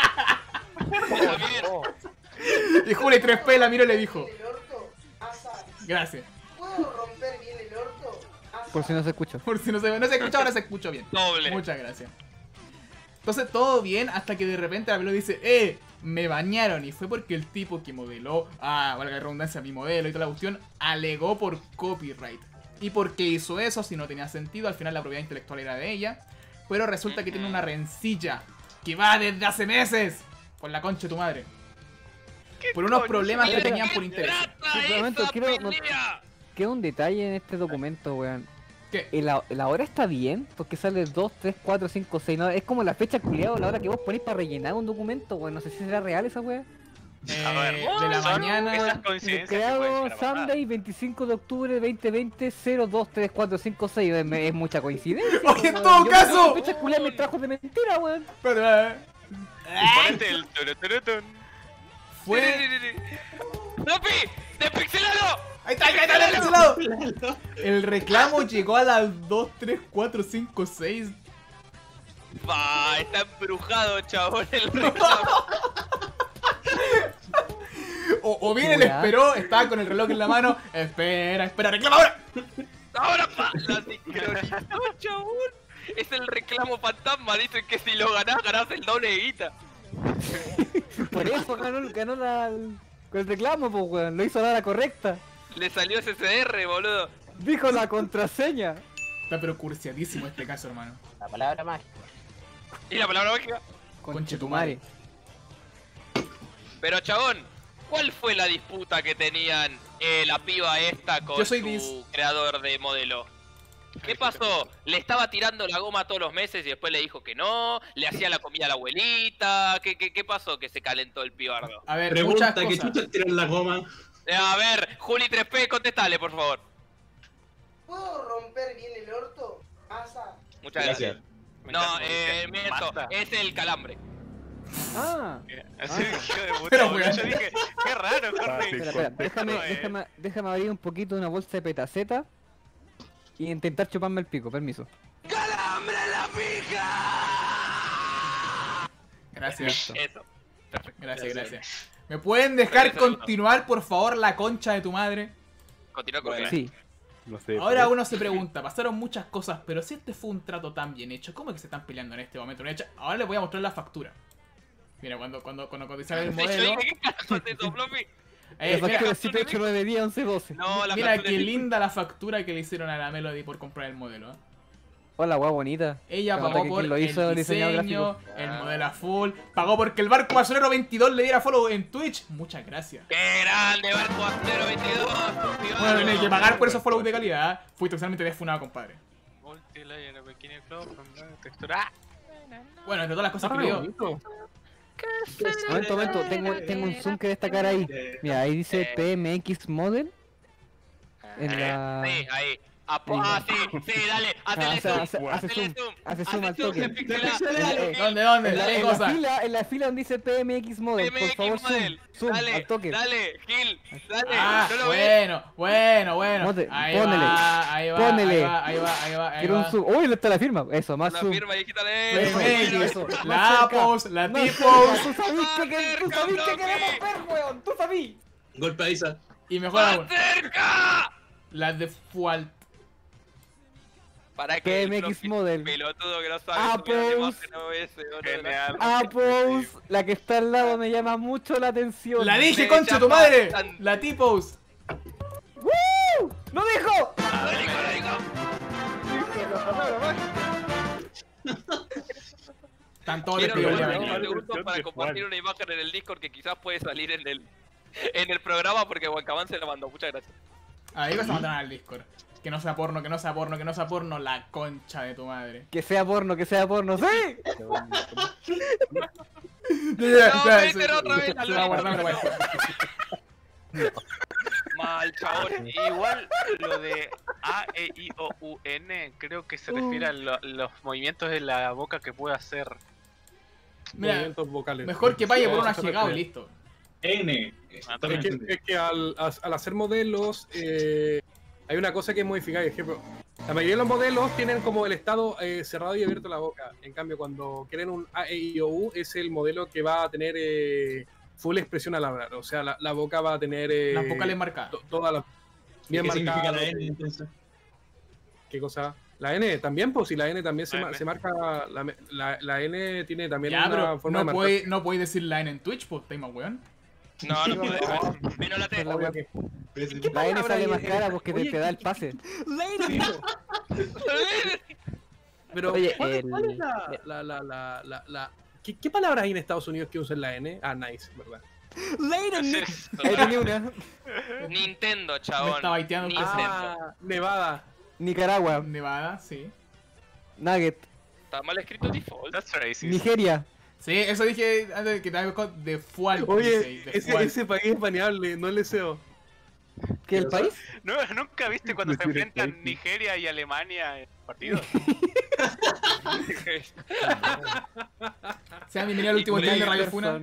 Y Juli 3P la miró y le dijo: gracias. ¿Puedo romper bien el orto? Por si no se escucha. Por si no se escucha, ahora se escuchó bien. Doble. Muchas gracias. Entonces todo bien hasta que de repente la Melo dice: me bañaron. Y fue porque el tipo que modeló, valga la redundancia, mi modelo y toda la cuestión, alegó por copyright. Y porque hizo eso, si no tenía sentido, al final la propiedad intelectual era de ella. Pero resulta que tiene una rencilla que va desde hace meses por la concha de tu madre. Por unos problemas que tenían por interés. Un momento, queda un detalle en este documento, weón. ¿Qué? ¿La hora está bien? Porque sale 2, 3, 4, 5, 6. No, es como la fecha culiada, la hora que vos ponés para rellenar un documento, weón. No sé si será real esa weá. A ver, De la son mañana. esas coincidencias que Creado pueden ser Sunday 25 de octubre 2020, 0, 2, 3, 4, 5, 6. Es mucha coincidencia. Oye, en weón. todo Yo caso. La fecha culiada me trajo de mentira, weón. Espérate, Ponete el turutun. fue. ¡Lopi! ¡Despixelalo! Ahí está, despixelado. El reclamo llegó a las 2, 3, 4, 5, 6. Va, está embrujado, chabón, el reclamo. O bien él esperó, estaba con el reloj en la mano. Espera, reclama ahora. Ahora pa, la sincronizó, chabón. Es el reclamo fantasma, dicen que si lo ganás, ganás el doble de guita. Por eso ganó con el reclamo, pues, weón. Lo hizo a la hora correcta. Le salió SSR, boludo. Dijo la contraseña. Está pero cursiadísimo este caso, hermano. La palabra mágica. ¿Y la palabra mágica? Conchetumare. Pero, chabón, ¿cuál fue la disputa que tenían la piba esta con Yo soy su Diz. creador de modelo? ¿Qué pasó? ¿Le estaba tirando la goma todos los meses y después le dijo que no? ¿Le hacía la comida a la abuelita? ¿Qué pasó que se calentó el pibardo? A ver, Pregunta, muchas ¿qué cosas. chucha tiran la goma? A ver, Juli 3P, contestale, por favor. ¿Puedo romper bien el orto? Asa. Muchas gracias. Me No, encanta porque miento, mata. es el calambre. Ah. Así, hijo de puta, Pero, boludo. weón. Yo dije, qué raro, Corny. Espera, déjame abrir un poquito una bolsa de petaceta y intentar chuparme el pico, permiso. Gracias. Eso. Perfecto. Gracias. ¿Me pueden dejar continuar, por favor, la concha de tu madre? Continúa con Bueno. Sí. No sé. Ahora uno se pregunta, pasaron muchas cosas, pero si este fue un trato tan bien hecho, ¿cómo es que se están peleando en este momento? Ahora les voy a mostrar la factura. Mira, cuando cotizaron el Yo modelo. dije, ¿qué carajo es eso, Fluffy? La Mira, factura 7, 8, 9, 10, 11, 12. No, la mira factura qué es- linda la factura que le hicieron a la Melody por comprar el modelo. Hola, guau, bonita. Ella Se nota pagó que por quien lo hizo, el el diseñador diseño, gráfico. el modelo a full, pagó porque el Barco Basurero 22 le diera follow en Twitch. Muchas gracias. ¡Qué grande, Barco Astero 22! Bueno, tiene que pagar por esos follows de calidad. Fui totalmente desfunado, compadre. Multilayer, bikini club, textura. Bueno, entre todas las cosas que vio. Momento, tengo un zoom que destacar ahí. Mira, ahí dice PMX Model. En la... Sí, ahí. Sí, dale, Hace zoom al toque. ¿Dónde? En ¿Qué la cosa? fila donde dice PMX Model, por favor, zoom al toque. Dale, Gil, dale. Ah, no lo ves. bueno. Ahí va. Quiero un zoom. Uy, está la firma. Eso, más La zoom. firma y quítale. Eso. La pose, la T-pose. Tú sabís que queremos ver, weón. Tú sabís. Golpe a Isa. Y mejor aún, ¡Más cerca! la default. Para que el PMX Fluffy, Model. pelotudo que no sabe Ah, subir la pues. imagen OBS, boludo. Genial. Pose, la que está al lado me llama mucho la atención. La dije, Me concha tu llama madre. tan- La T-pose. ¡Woo! ¡Lo dijo! Lo digo. Están todos Quiero despididos robar ya. unos segundos para compartir una imagen en el Discord que quizás puede salir en el programa porque Huancabán se la mandó. Muchas gracias. Ahí vas a mandar al Discord. Que no sea porno, la concha de tu madre. Que sea porno, ¡sí! mételo otra vez, Se va a guardar la Mal, chabón. Igual lo de A, E, I, O, U, N, creo que se refiere a los movimientos de la boca que puede hacer. Mira, Movimientos vocales. mejor que vaya por una Se llegada y refiere. listo. N. Ah, También Es que al hacer modelos, hay una cosa que es modificada. Por ejemplo, la mayoría de los modelos tienen como el estado cerrado y abierto la boca. En cambio, cuando quieren un A, E, I, O, U, es el modelo que va a tener full expresión al hablar. O sea, la boca va a tener... Las vocales marcadas. Todas las... ¿Qué Bien significa marcadas. la N entonces? ¿Qué cosa? La N también, pues si la N también La N. se marca... La N tiene también Ya, una pero forma de no marcar. no podéis decir la N en Twitch, pues, estáis más weón. No, no podemos. Vino la T. La wea- ¿Qué La N palabra sale más es? cara porque Oye, te da el pase. Sí, pero Oye, ¿cuál es la ¿qué palabras hay en Estados Unidos que usan la N? Ah, nice, ¿verdad? Ahí tenía una. Nintendo, Me chabón. está baiteando un Nintendo. Ah, Nevada. Nicaragua, Nevada, sí. Nugget, Está mal escrito default. That's racist. Nigeria. Sí, eso dije antes que te había buscado de Fual. Oye, de Fual. ese país es baneable, no le deseo. ¿Qué el país? ¿No, ¿Nunca viste cuando se Decir enfrentan Haití. Nigeria y Alemania en partidos? Sean bienvenidos al último stream de Radio Funa.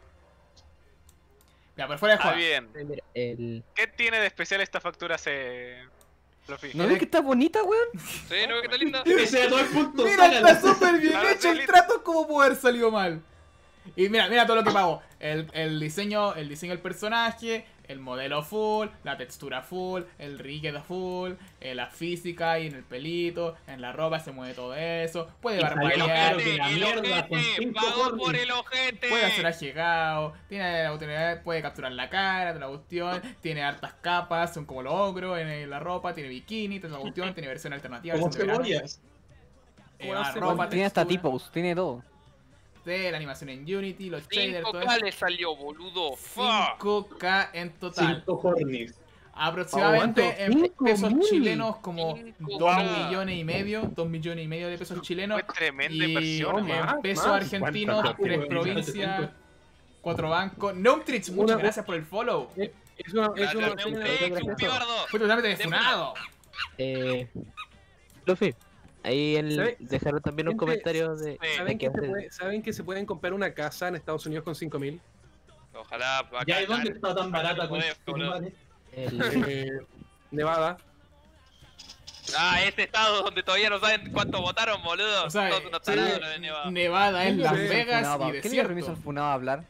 Ya, pero fuera de Ah, joda. bien. Mira, el... ¿Qué tiene de especial esta factura, Fluffy? ¿No ves que está bonita, weón? Sí, ¿no? ¿Qué está linda? Ese era todo el punto. Mira, sácala. está súper bien Claro, hecho el Carlito. trato, como puede haber salido mal. Y mira todo lo que pago. El diseño del personaje, el modelo full, la textura full, el rigged full, la física y en el pelito, en la ropa se mueve todo eso. Puede Y salió barbarear, caro que la El mierda con ojete, 5 pago por cornes. el ojete. puede hacer allegado, tiene la utilidad, puede capturar la cara de la cuestión, tiene hartas capas, son como los ogros en la ropa, tiene bikini, toda la cuestión, tiene versión alternativa, Como versión de verano. cebollas. La ropa, Tiene hasta textura, tipos, tiene todo. la animación en Unity, los shaders, todo 5K eso. le salió, boludo. Fuck. 5K en total. 5 cornis. Aproximadamente ¿Cuánto? en 5.000. pesos chilenos como 5K. 2 millones y medio de pesos chilenos. Fue tremenda Y inversión. más, en pesos más. argentinos, ¿Cuánto? 3 Bueno, provincias, 4 bancos. Neumtrix, muchas Una- gracias por el follow. Es una Dale, un pic, un pibardo. Fue totalmente defunado. Luffy, ahí ¿Sabe? dejaron también un Gente, comentario de... Sí. ¿Saben que ¿Saben que se pueden comprar una casa en Estados Unidos con 5.000? Ojalá. acá Ya, ¿y en- dónde está tan barata con boludo. madre? Nevada. Ah, este estado donde todavía no saben cuánto votaron, boludo. O sea, Todos unos tarados los de Nevada. Nevada es ¿Quién le Las permite al Vegas funado, y ¿Quién le permite al desierto. funado a hablar?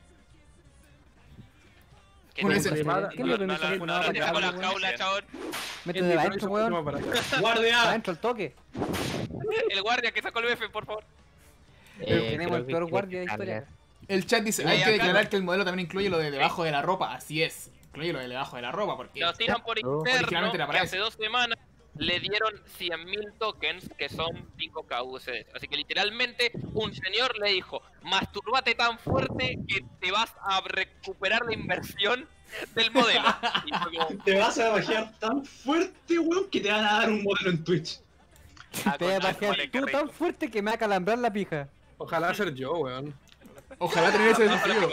Que Por no- eso- Nevada. ¿Quién le permite al no funado te para que saco la hable, weón? jaula, chabón. Métete de adentro, weón. ¡Guardia! Adentro al toque. El guardia que sacó el BF, por favor. Tenemos el peor guardia de historia. El chat dice, Oye, hay que acá declarar no- que el modelo también incluye lo de debajo de la ropa. Así es, incluye lo de debajo de la ropa porque... Nos tiran por Oh. interno Originalmente era para que hace eso. 2 semanas le dieron 100.000 tokens que son 5K USD. Así que literalmente un señor le dijo, masturbate tan fuerte que te vas a recuperar la inversión del modelo. Y fue como, Te vas a bajar tan fuerte, weón, que te van a dar un modelo en Twitch. Ah, Te voy a concha, bajar vale, qué tú rico. tan fuerte que me va a calambrar la pija. Ojalá ser yo, weón. Ojalá tener ese desafío.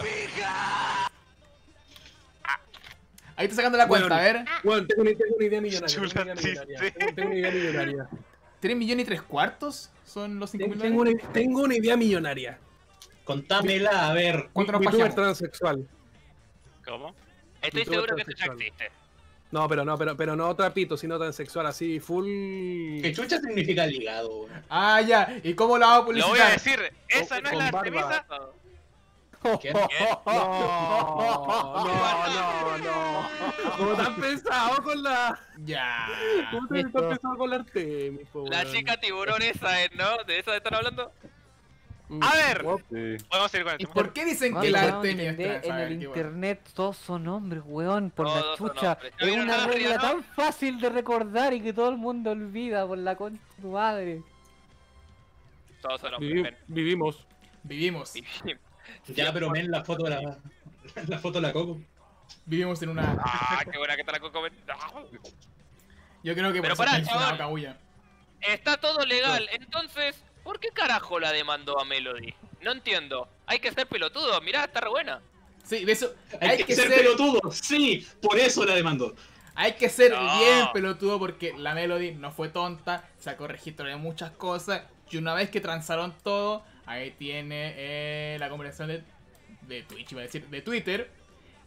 Ahí está sacando la cuenta, a ver. Bueno, tengo una idea millonaria. Tengo una idea Chula millonaria. chiste. Tengo una idea millonaria. 3 millones y 3 cuartos son los 5 Tengo millones. tengo una idea millonaria. Contámela, a ver. ¿Cuánto nos VTuber pagamos? transexual. ¿Cómo? estoy Y todo seguro que eso ya transexual. existe. No, pero no trapito, sino transexual, así, full. ¿Qué chucha significa ligado, weón? Ah, ya. ¿Y cómo la vamos a Lo publicitar? voy a decir, esa no es Con la barba. Artemisa. ¿Qué? No. ¿Cómo te has pensado con la. Ya. ¿Cómo te has pensado con la Artemis, po, La weón? chica tiburón esa es, ¿no? ¿De esa están hablando? A ver. Sí. Podemos seguir con el ¿Y tema. por qué dicen que Ay, la weón, Artemia es entendé, trans? en A ver, el qué bueno. internet todos son hombres, weón, por Todos la son chucha. hombres. ¿Ya Es vieron una la regla realidad, no? tan fácil de recordar y que todo el mundo olvida por la concha de tu madre. Todos son hombres, ven. Vivimos. Vivimos. Ya, pero ven la foto de la foto de la Coco. Vivimos en una... Ah, qué buena que está la Coco, ven. Ah. Yo creo que por Pero eso pará, está funado chabón. Kaguya. Está todo legal, entonces, ¿por qué carajo la demandó a Melody? No entiendo. Hay que ser pelotudo, mirá, está re buena. Sí, de eso... Hay que ser pelotudo. Sí, por eso la demandó. Hay que ser No. bien pelotudo porque la Melody no fue tonta, sacó registro de muchas cosas y una vez que transaron todo, ahí tiene la conversación de Twitch, iba a decir, de Twitter.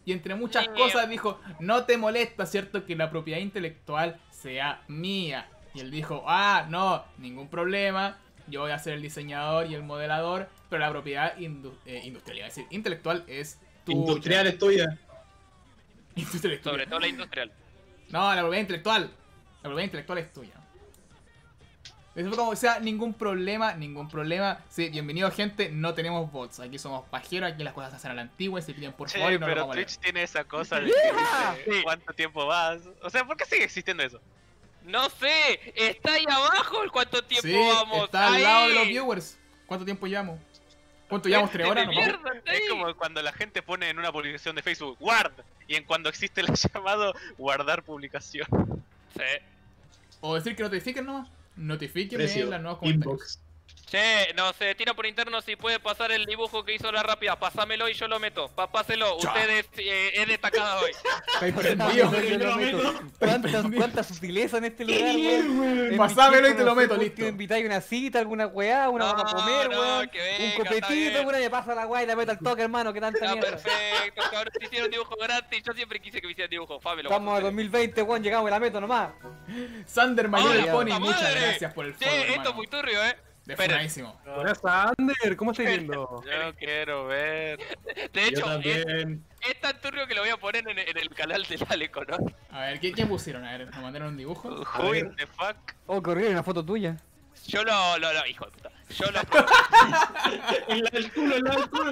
y entre muchas cosas dijo, no te molesta, ¿cierto? Que la propiedad intelectual sea mía. Y él dijo, ah, no, ningún problema, yo voy a ser el diseñador y el modelador, pero la propiedad industrial, iba a decir, intelectual es tuya. Industrial es tuya. Industrial es tuya. Sobre todo la industrial. No, la propiedad intelectual. La propiedad intelectual es tuya. Eso fue como, o sea, ningún problema, ningún problema. Sí, bienvenido gente, no tenemos bots. Aquí somos pajeros, aquí las cosas se hacen a la antigua y se piden por favor y no lo pero vamos a leer. Twitch tiene esa cosa de que dice cuánto tiempo vas. O sea, ¿por qué sigue existiendo eso? No sé, está ahí abajo el cuánto tiempo Sí, vamos. está al ahí. lado de los viewers. ¿Cuánto tiempo llevamos? ¿Cuánto llevamos? ¿3 horas? De ¿No? mierda, está ahí. Es como cuando la gente pone en una publicación de Facebook guard y en cuando existe el llamado guardar publicación. Sí. O decir que notifiquen nomás. Notifíquenme Precio, en las nuevas comentarios. inbox. Che, no sé, tira por interno si puede pasar el dibujo que hizo la rápida. Pásamelo y yo lo meto. Páselo, usted es destacada hoy. Estáis prendidos. ¿Cuánta sutileza en este lugar, weón? Pasámelo y te lo meto, listo. Que invitáis una cita, alguna weá, una vamos a comer, no, weón. que venga, Un está copetito, bien. weón, le pasa la weá y la meto al toque, hermano, que tanta Está mierda. perfecto, cabrón. Te hicieron dibujo gratis. Yo siempre quise que me hicieran dibujo. Fábelo. Estamos a 2020, weón, llegamos y la meto nomás. Sander Mayor ¡Hola, Pony, puta muchas madre! gracias por el follow, Che, esto hermano. es muy turbio, Defunadísimo. Hola, Sander, ¿cómo estás viendo? Yo quiero ver. De Yo hecho, también. es tan turbio que lo voy a poner en el canal de Aleco, ¿no? A ver, ¿qué pusieron? A ver, ¿nos mandaron un dibujo? Who in the fuck? Oh, corrió una foto tuya. Yo hijo de puta. Yo lo El culo, el lado del culo.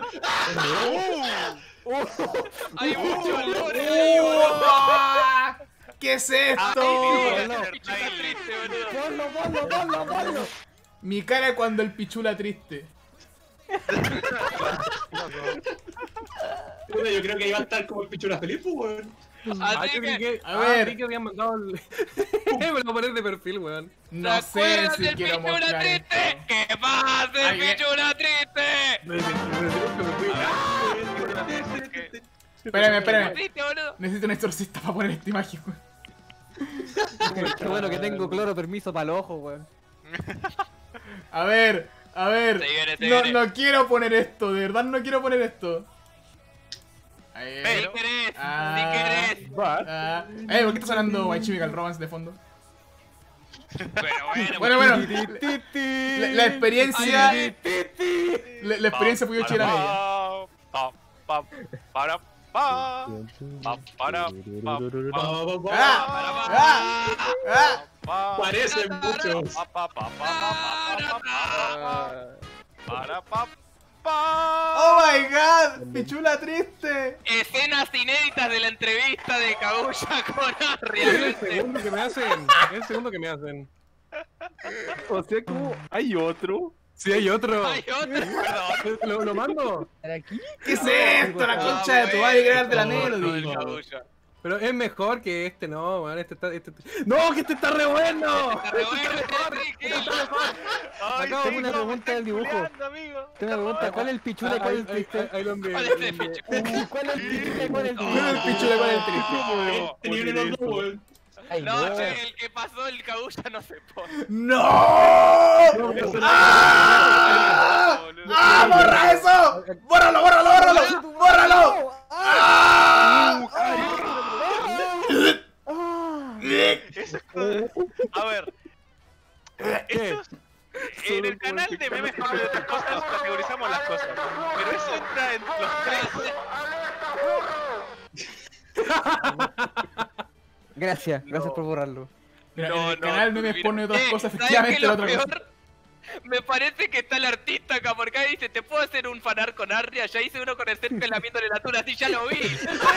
Hay mucho valor ahí, boludo. ¡Oh! ¿Qué es esto? Pichula triste, boludo. Ponlo. Mi cara cuando el pichula triste. Puta, yo creo que iba a estar como el pichula feliz, pues, weón. Así yo creí que, a ver. creí que habían mandado el... Me lo voy a poner de perfil, weón. No ¿se sé acuerdan si del quiero pichula mostrar triste? esto. ¡Que pase Ay, el pichula triste! Espérame. Triste, boludo. Necesito un exorcista para poner esta imagen, weón. Qué bueno que tengo cloro, permiso para los ojos, weón. A ver. Se viene. No quiero poner esto, de verdad no quiero poner esto. Ahí. Si querés, Ah. si querés. ¿Por qué está sonando My Chemical Romance de fondo? Bueno. Bueno. La experiencia. La experiencia fue chida media. Parecen muchos. ¡Oh my god! ¡Pichula triste! Escenas inéditas de la entrevista de Kaguya con Es Arria. el segundo que me hacen. Es el segundo que me hacen. O sea, como hay otro. Sí, hay otro. Hay otro. ¿Lo mando? ¿Qué es esto? La concha de tu madre crear de la Melody. Kaguya. Pero es mejor que este, no, weón. ¡No, que este está re bueno! Está re bueno, ¿qué? Acá tengo una pregunta del dibujo. Tengo una pregunta, ¿cuál es el pichula y cuál es el triste? Ahí lo envié. ¿Cuál es el pichula? ¿Cuál es el pichula y cuál es el ¿Cuál es el triste? pichula y cuál es el triste? Tenían los dos, weón. Ay, No, weón. che, el que pasó el Kaguya no se pone. ¡No! Boludo. ¡Ah! ¡Borra eso! ¡Bórralo! Eso es como... A ver. Esto es... En el canal de memes con otras cosas categorizamos las cosas. Pero eso entra en los tres. Gracias por borrarlo. Mira, No, en el no, canal no me mira. pone otras cosas, ¿Sabes qué efectivamente es la lo otra cosa. peor? Me parece que está el artista acá, porque ahí dice, ¿te puedo hacer un fanar con Arria? Ya hice uno con el Sergio lamiéndole la tuna, así ya lo vi.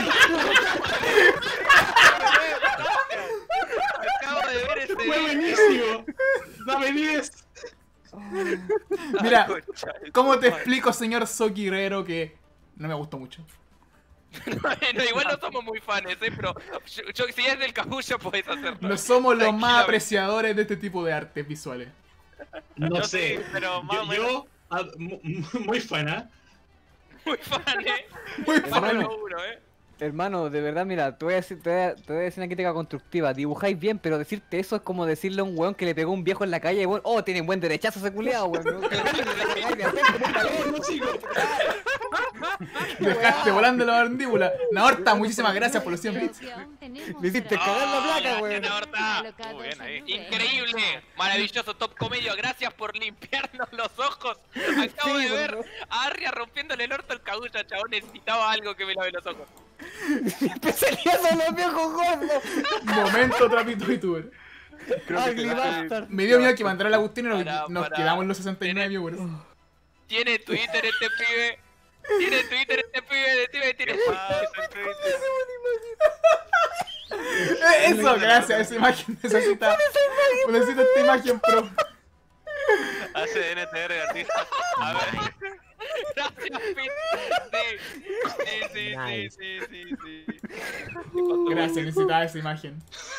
Acabo de ver ese Fue video. buenísimo. Dame 10. Mira, Concha de ¿cómo tu te madre. explico, señor Soki Guerrero, que no me gustó mucho? Bueno, igual no somos muy fans, pero si es del Kaguya podés hacerlo. No somos los más Tranquilamente. apreciadores de este tipo de artes visuales. No Yo sé. sí, pero más o menos. Yo, muy fan, ¿ah? Muy fan, Muy Fan fan. número uno, Hermano, de verdad, mira, te voy a decir una crítica constructiva. Dibujáis bien, pero decirte eso es como decirle a un weón que le pegó un viejo en la calle y weón, oh, tiene buen derechazo ese culiao, weón. Dejaste volando la mandíbula. Naorta, muchísimas gracias por los 100 bits. Me hiciste cagar la placa, weón. Muy bien ahí. Increíble, maravilloso Top Comedio, gracias por limpiarnos los ojos. Acabo de ver a Arria rompiéndole el orto al Kaguya, chabón, necesitaba algo que me lave los ojos. Especialidad son los viejos gordos. Momento trapito youtuber. Ugly bastard. Me dio miedo que mandara la Agustín y nos Pará. quedamos en los 69 viewers. Tiene Twitter este pibe. Tiene Twitter este pibe, tiene. Eso, gracias, esa imagen necesita esta imagen, pro. Hace NTR de artista. A ver. Gracias, Pete. Sí. Gracias, necesitaba esa imagen.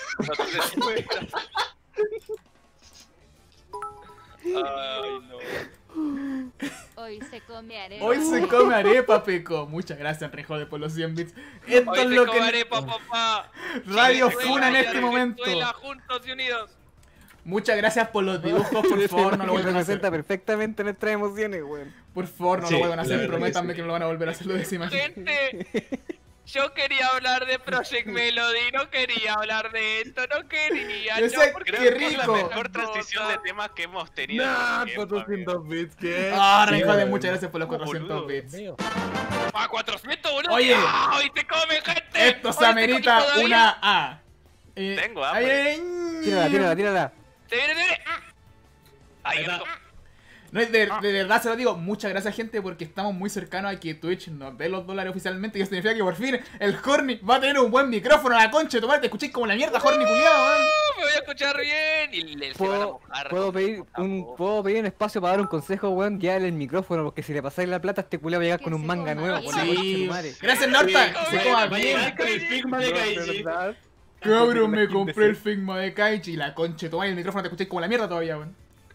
Ay, no. Hoy se come arepa. Hoy se come arepa, Peco. Muchas gracias, Enrique, por los 100 bits. Esto Hoy es se lo come que arepa, papá. Radio Venezuela Funa en y este momento. Venezuela juntos y unidos. Muchas gracias por los dibujos, por favor, no lo vuelvan a hacer. Representa perfectamente nuestras emociones, weón. Por favor, no Sí, lo vuelvan a la hacer. verdad que Prométanme sí. que no lo van a volver a hacer lo de esa imagen. Gente, yo quería hablar de Project Melody, no quería hablar de esto, no quería. Yo sé porque Qué Creo que es la rico. mejor transición de temas que hemos tenido. Nah, en tiempo, 400 bits, ¿qué? Ah, Sí, Renjode, weón. muchas gracias por los Oh, 400 boludo. bits. ¡A 400, boludo! Oye. ¡Ah! ¡Hoy se come, gente! Esto ¡Hoy se se amerita come todavía! una A. Tengo ay, hambre. Tírala, tírala. ¡Se viene! ¡Ay, Ahí va. esto! No, de verdad se lo digo, muchas gracias, gente, porque estamos muy cercanos a que Twitch nos dé los dólares oficialmente. Y eso significa que por fin el Horny va a tener un buen micrófono a la concha de tomar. Te escuchéis como la mierda, Horny culiado, weón. Me voy a escuchar bien y se van a mojar. ¿Puedo pedir un espacio para dar un consejo, weón? Guíale el micrófono, porque si le pasáis la plata, este culiao va a llegar con un manga nuevo. por la concha de Sí, tu madre. gracias, Norta. Sí, Se sí, coma Va a bien. llegar con el Figma de Kaiji. Cabrón, me compré el Figma de Kaiji y la concha de tu madre. El micrófono te escucháis como la mierda todavía, weón.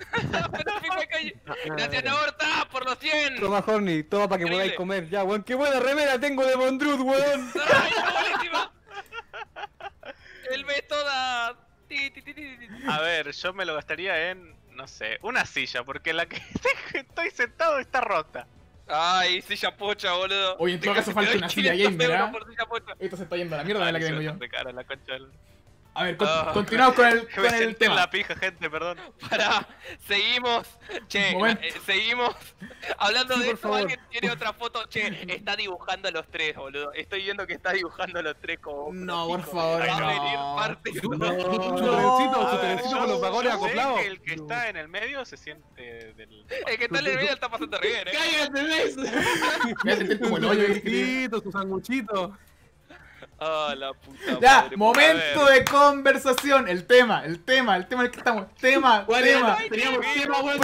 Gracias, Naorta, por los 100. Toma, Horny, toma para que Increíble. podáis comer. Ya, weón, qué buena remera tengo de Bondrut, weón. ¡Ay, está buenísima! El Beto da. Ti, ti, ti, ti, ti. A ver, yo me lo gastaría en, no sé, una silla, porque la que estoy sentado está rota. Ay, silla pocha, boludo. Oye, en todo caso Te falta doy una silla 500 gamer, euros ¿ah? por silla pocha. Esto se está yendo a la mierda de la que tengo yo. De cara, la concha del... A ver, Ah. continuamos con el Me senté en tema. la pija, gente, perdón. Pará, seguimos. Che, Momento. seguimos. Hablando Sí, de por esto, favor. alguien tiene otra foto. Che, está dibujando a los tres, boludo. Estoy viendo que está dibujando a los tres como. No, por hijo. favor, Va a no. venir parte Su uno. trencito, A su ver, trencito yo- con los vagones yo sé acoplados. que el que está en el medio se siente del... El que está en el medio está pasando re bien, ¡Cállate, ves! Voy a sentir como el Su hoyo. trencito, su sanguchito. Ah, la puta Ya, madre. momento A ver. de conversación. El tema en el que estamos. Tema. Teníamos tema, weón.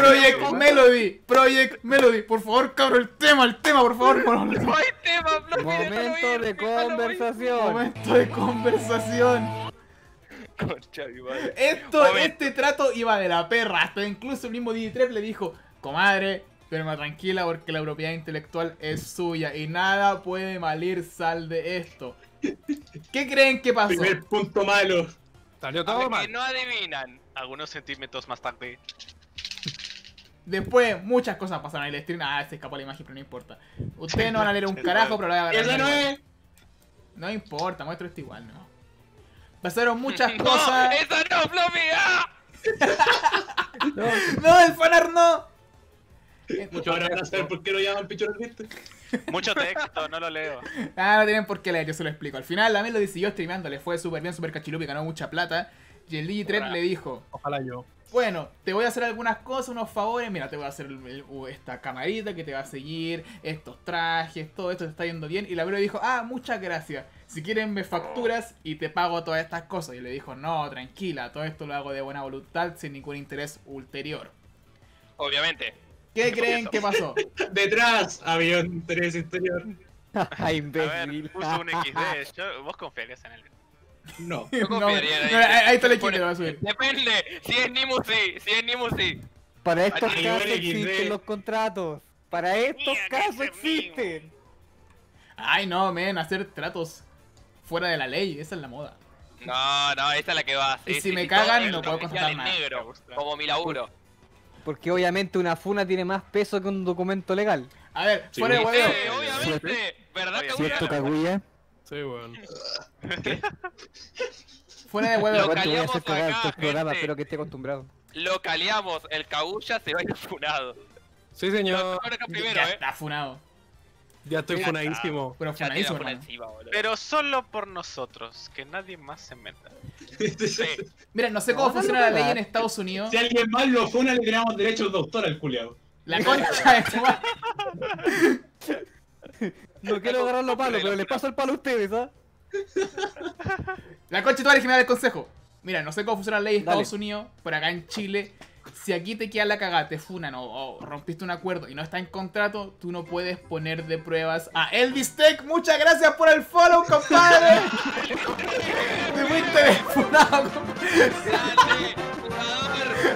Project Melody. Por favor, cabrón, el tema, por favor. No hay tema, Fluffy, Momento déjalo de ir, déjalo ir. conversación. Momento de conversación. Concha de mi madre. Este trato iba de la perra. Hasta incluso el mismo Digitrep le dijo, comadre, pero más tranquila porque la propiedad intelectual es suya y nada puede malir sal de esto. ¿Qué creen que pasó? Primer punto malo. Salió A todo ver, que mal. no adivinan. Algunos centímetros más tarde. Después muchas cosas pasaron en el stream. Ah, se escapó la imagen, pero no importa. Ustedes no van a leer un carajo, pero lo voy a agarrar. ¡Esa no es! No importa, muestro esto igual, ¿no? Pasaron muchas No, cosas. esa no, Fluffy. ¡Ah! ¡No, el fanart no! Muchos ahora van a saber por qué lo llaman pichón viste. Mucho texto, no lo leo. Ah, no tienen por qué leer, yo se lo explico. Al final la Melody siguió streameando, le fue súper bien, súper cachilupi, ganó mucha plata. Y el Digitrep le dijo, Ojalá yo. bueno, te voy a hacer algunas cosas, unos favores. Mira, te voy a hacer esta camarita que te va a seguir, estos trajes, todo esto te está yendo bien. Y la Melody dijo, ah, muchas gracias. Si quieren me facturas y te pago todas estas cosas. Y le dijo, no, tranquila, todo esto lo hago de buena voluntad, sin ningún interés ulterior. Obviamente. ¿Qué creen que pasó? Detrás había un interés interior. Ay, A ver, imbécil. puso un XD. Vos confiarías en él. No. Yo No, confiaría en ahí está el equipo Pone- que lo va a subir. Depende. Si es Nimu, sí. Si es Nimu, sí. Para estos Ay, casos XD. existen los contratos. Para estos Mira, casos que ese existen. Ay, no, men, hacer tratos fuera de la ley, esa es la moda. No, no, esa es la que va. Y Sí, si sí, me sí, cagan, todo no el puedo oficial contratar en nada. Me negro, gusta. como mi laburo. Porque obviamente una funa tiene más peso que un documento legal. A ver, Sí, fuera de hueveo. Obviamente, ¿verdad, ¿Cierto, Kaguya? Kaguya? Sí, weón. Fuera de hueveo. Lo Bueno, te voy a caleamos hacer cagar acá, estos programas, gente. espero que esté acostumbrado. Lo caleamos, el Kaguya se va a ir funado. Sí, señor. Ahora acá primero, Ya está funado. Ya estoy Ya funadísimo. Pero Ya tiene funadísimo, la funa hermano. encima, boludo. Pero solo por nosotros, que nadie más se meta. Sí. Mira, no sé cómo No, funciona no, la no, ley no. en Estados Unidos. Si alguien más lo funa, le tenemos derechos de autor al culiao. La concha de tu madre. No quiero agarrar los palos, pero les paso el palo a ustedes, ¿ah? La concha de tu madre que me da el consejo. Mira, no sé cómo funciona la ley en Dale. Estados Unidos, pero acá en Chile, si aquí te queda la cagada, te funan o rompiste un acuerdo y no está en contrato, tú no puedes poner de pruebas a Elvis Tech. Muchas gracias por el follow, compadre. Te fuiste funado. Grande, jugador.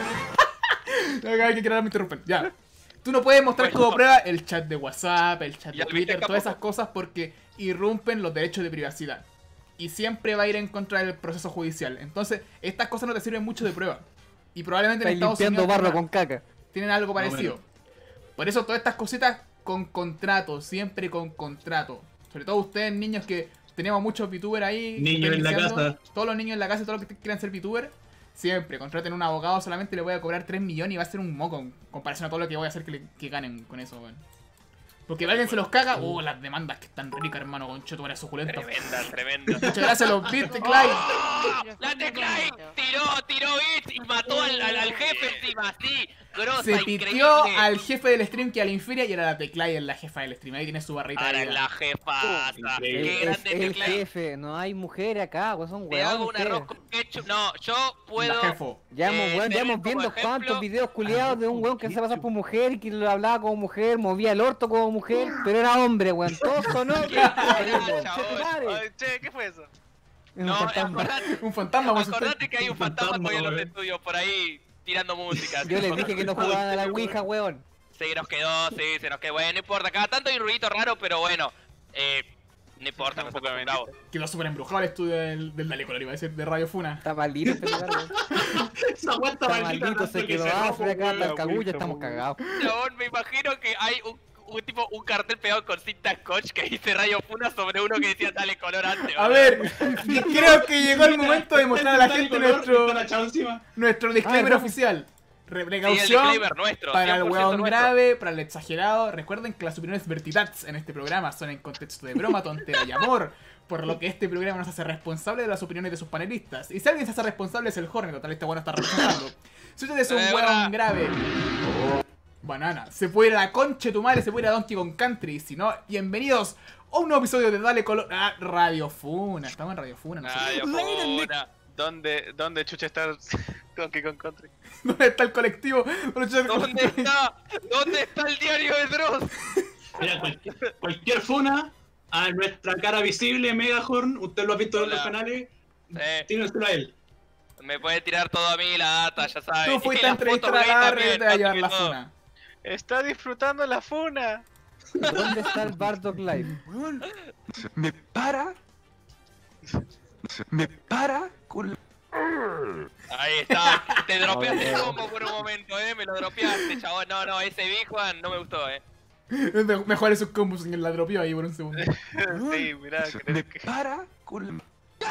Hay que crear me interrumpen. Ya. Tú no puedes mostrar como prueba el chat de WhatsApp, el chat Y de al Twitter, Viteca todas esas tampoco. cosas porque irrumpen los derechos de privacidad. Y siempre va a ir en contra del proceso judicial. Entonces, estas cosas no te sirven mucho de prueba. Y probablemente en Estáis Estados limpiando Unidos barro tengan- con caca. tienen algo Más o parecido. menos. Por eso todas estas cositas con contrato, siempre con contrato. Sobre todo ustedes, niños que tenemos muchos VTubers ahí. Niños en la iniciando, casa. Todos los niños en la casa, todos los que quieran ser VTuber. Siempre, contraten un abogado, solamente le voy a cobrar 3 millones y va a ser un moco en comparación a todo lo que voy a hacer que ganen con eso, weón. Porque alguien se los caga, las demandas que están ricas, hermano, con cheto para suculento. Tremenda, tremenda. Muchas gracias a los Beat Clyde. La Teclay tiró bits y mató al jefe encima, sí. Grosa, Se increíble. pitió al jefe del stream que a la infiria y era la Teclay en la jefa del stream. Ahí tiene su barrita Ahora de es vida. la jefaza. Increíble. Qué Es grande el Teclay. jefe, no hay mujeres acá, pues son Te weón. hago un arroz con ketchup. No, yo puedo. La jefo. Llevamos tener como viendo ejemplo- cuántos videos culiados de un weón que se pasa por mujer y que lo hablaba como mujer, movía el orto como mujer, pero era hombre, weón. Todos son hombres. Chabón. Ay, che, ¿qué fue eso? No, acordate, Un fantasma, weón. acordate que hay un fantasma fantasma, todavía en los weón. estudios por ahí tirando música. Yo les dije que no jugaban a la Ouija, weón. Sí, se nos quedó. Bueno, no importa. Cada tanto hay un ruidito raro, pero bueno. No importa, no poco bravo. Quedó súper embrujado el estudio del Dale Color, iba a decir, de Radio Funa. Está maldito este lugar, weón. Esa weá está Está maldita, maldito, se tanto que quedó cerró, afre acá, weón. hasta el Kaguya, estamos cagados. Chabón, me imagino que hay un cartel pegado con cinta scotch que dice Radio Funa sobre uno que decía Dale Color antes. A boludo. ver, creo que llegó el momento de mostrar a la Dale gente color, nuestro está la chava encima. disclaimer vamos. oficial. Sí, el Precaución disclaimer nuestro. para el 100% hueón nuestro. grave, para el exagerado. Recuerden que las opiniones vertidas en este programa son en contexto de broma, tontera y amor. Por lo que este programa nos hace responsable de las opiniones de sus panelistas. Y si alguien se hace responsable es el Hornet, total este bueno está representando. Si usted es un verdad. hueón grave, banana, se puede ir a la concha de tu madre, se puede ir a Donkey Kong Country. Si no, bienvenidos a un nuevo episodio de Dale Color. Radio Funa, estamos en Radio Funa. nosotros. Radio Funa. ¿Dónde chucha está Donkey Kong Country? ¿Dónde está el colectivo? ¿Dónde está? ¿Dónde está el diario de Dross? Mira, cualquier funa a nuestra cara visible, Megahorn, usted lo ha visto en los Hola. canales, Eh, tírenselo a él. me puede tirar todo a mí la data, ya sabes. Tú fuiste Y a la entrevistar foto a gay Garre y también, te va a llevar más la que todo. funa. Está disfrutando la funa. ¿Dónde está el Bardock Live? Me para con la... Ahí está. Te dropeaste el Joder. combo por un momento, me lo dropeaste, chabón. No, ese Big Juan no me gustó, Mejor esos combos en la dropeó ahí por un segundo. Sí, mirá. Me para con la...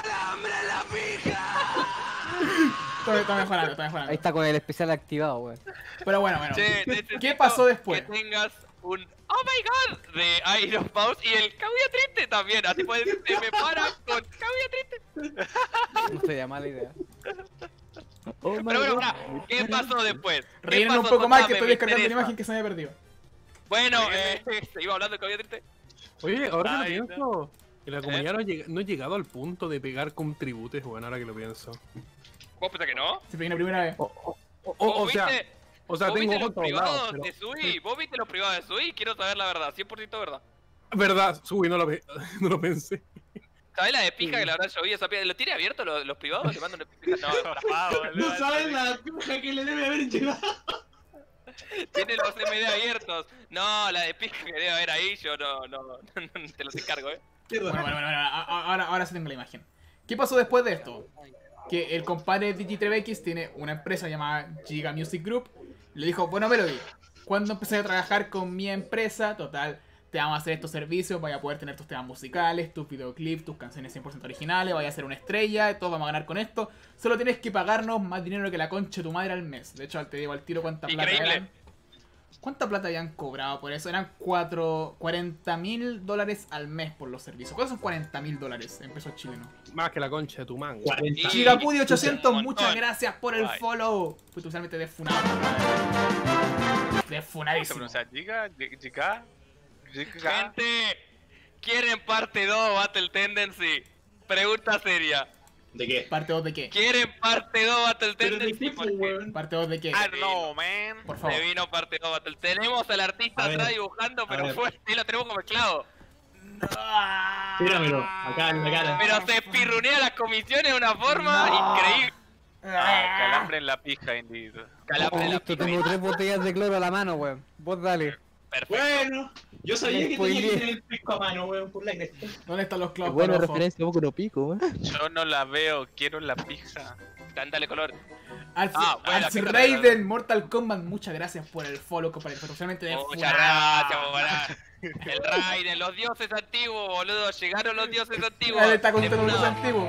Está mejorando, está Ahí mejorando. está con el especial activado, weón. Pero bueno. Che, necesito ¿Qué pasó después? Que tengas un Oh my God de Iron Mouse y el Kaguya Triste también. Así puedes decir, me para con Kaguya Triste. No sería mala idea. Oh my Pero bueno, God. pará, ¿qué pasó después? ¿Qué Rellenen un pasó? poco más que Contame, estoy me descargando la interesa. imagen que se me había perdido. Bueno, se iba hablando de Kaguya Triste. Oye, ahora que Ay, lo pienso, que la comunidad no ha llegado al punto de pegar contributes, bueno, ahora que lo pienso. ¿Vos pensás que no? Se viene primera vez. O sea, ¿Vos tengo viste ojos los en todos lados, privados pero... de Sui? ¿Vos viste los privados de Sui? Quiero saber la verdad, 100% verdad. Verdad, subí, no lo pensé. ¿Sabés la de pija que la verdad llovido esa piedra? ¿Lo tiene abierto los privados? ¿Le mandan una pija? No, No sabes la pija que le debe haber llegado. tiene los MD abiertos. No, la de pija que debe haber ahí, yo no te los encargo, Bueno, ahora sí tengo la imagen. ¿Qué pasó después de esto? Que el compadre Digitrevx tiene una empresa llamada Giga Music Group. Le dijo, bueno Melody, cuando empecé a trabajar con mi empresa, total, te vamos a hacer estos servicios, vaya a poder tener tus temas musicales, tus videoclips, tus canciones 100% originales, vaya a ser una estrella, todos vamos a ganar con esto. Solo tienes que pagarnos más dinero que la concha de tu madre al mes. De hecho, te digo al tiro cuánta plata eran. ¿Cuánta plata habían cobrado por eso? Eran $40.000 al mes por los servicios. ¿Cuántos son $40.000 en pesos chilenos? Más que la concha de tu mango. Chirapudi 800, muchas gracias por el follow. Fui totalmente desfunado. Desfunadísimo. Gente, ¿quieren parte 2 Battle Tendency? Pregunta seria. ¿De qué? ¿Parte 2 de qué? ¿Quieren parte 2 Battle Tendency? ¿Parte 2 de qué? I don't know, man. Por favor. Se vino parte 2 Battle. Tenemos al artista atrás dibujando, pero fuerte, lo tenemos como esclavo. Tíramelo, acá en la cara. Pero se espirrunea las comisiones de una forma increíble. Calambre en la pija, indeed. Calambre en la Listo, pija. tengo 3 botellas de cloro a la mano, weón. Vos dale. Perfecto. Bueno, yo sabía que tenía que tener el pisco a mano, weón, por la cresta. ¿Dónde están los clavos? Buena para los ojos? referencia, poco no pico, weón. Yo no la veo, quiero la pija. Cántale color. Bueno, aquí está Raiden, Mortal Kombat, muchas gracias por el follow, compadre. Totalmente de Muchas gracias, buena. El Raiden, los dioses antiguos, boludo. Llegaron los dioses antiguos. Él está contento con los antiguos.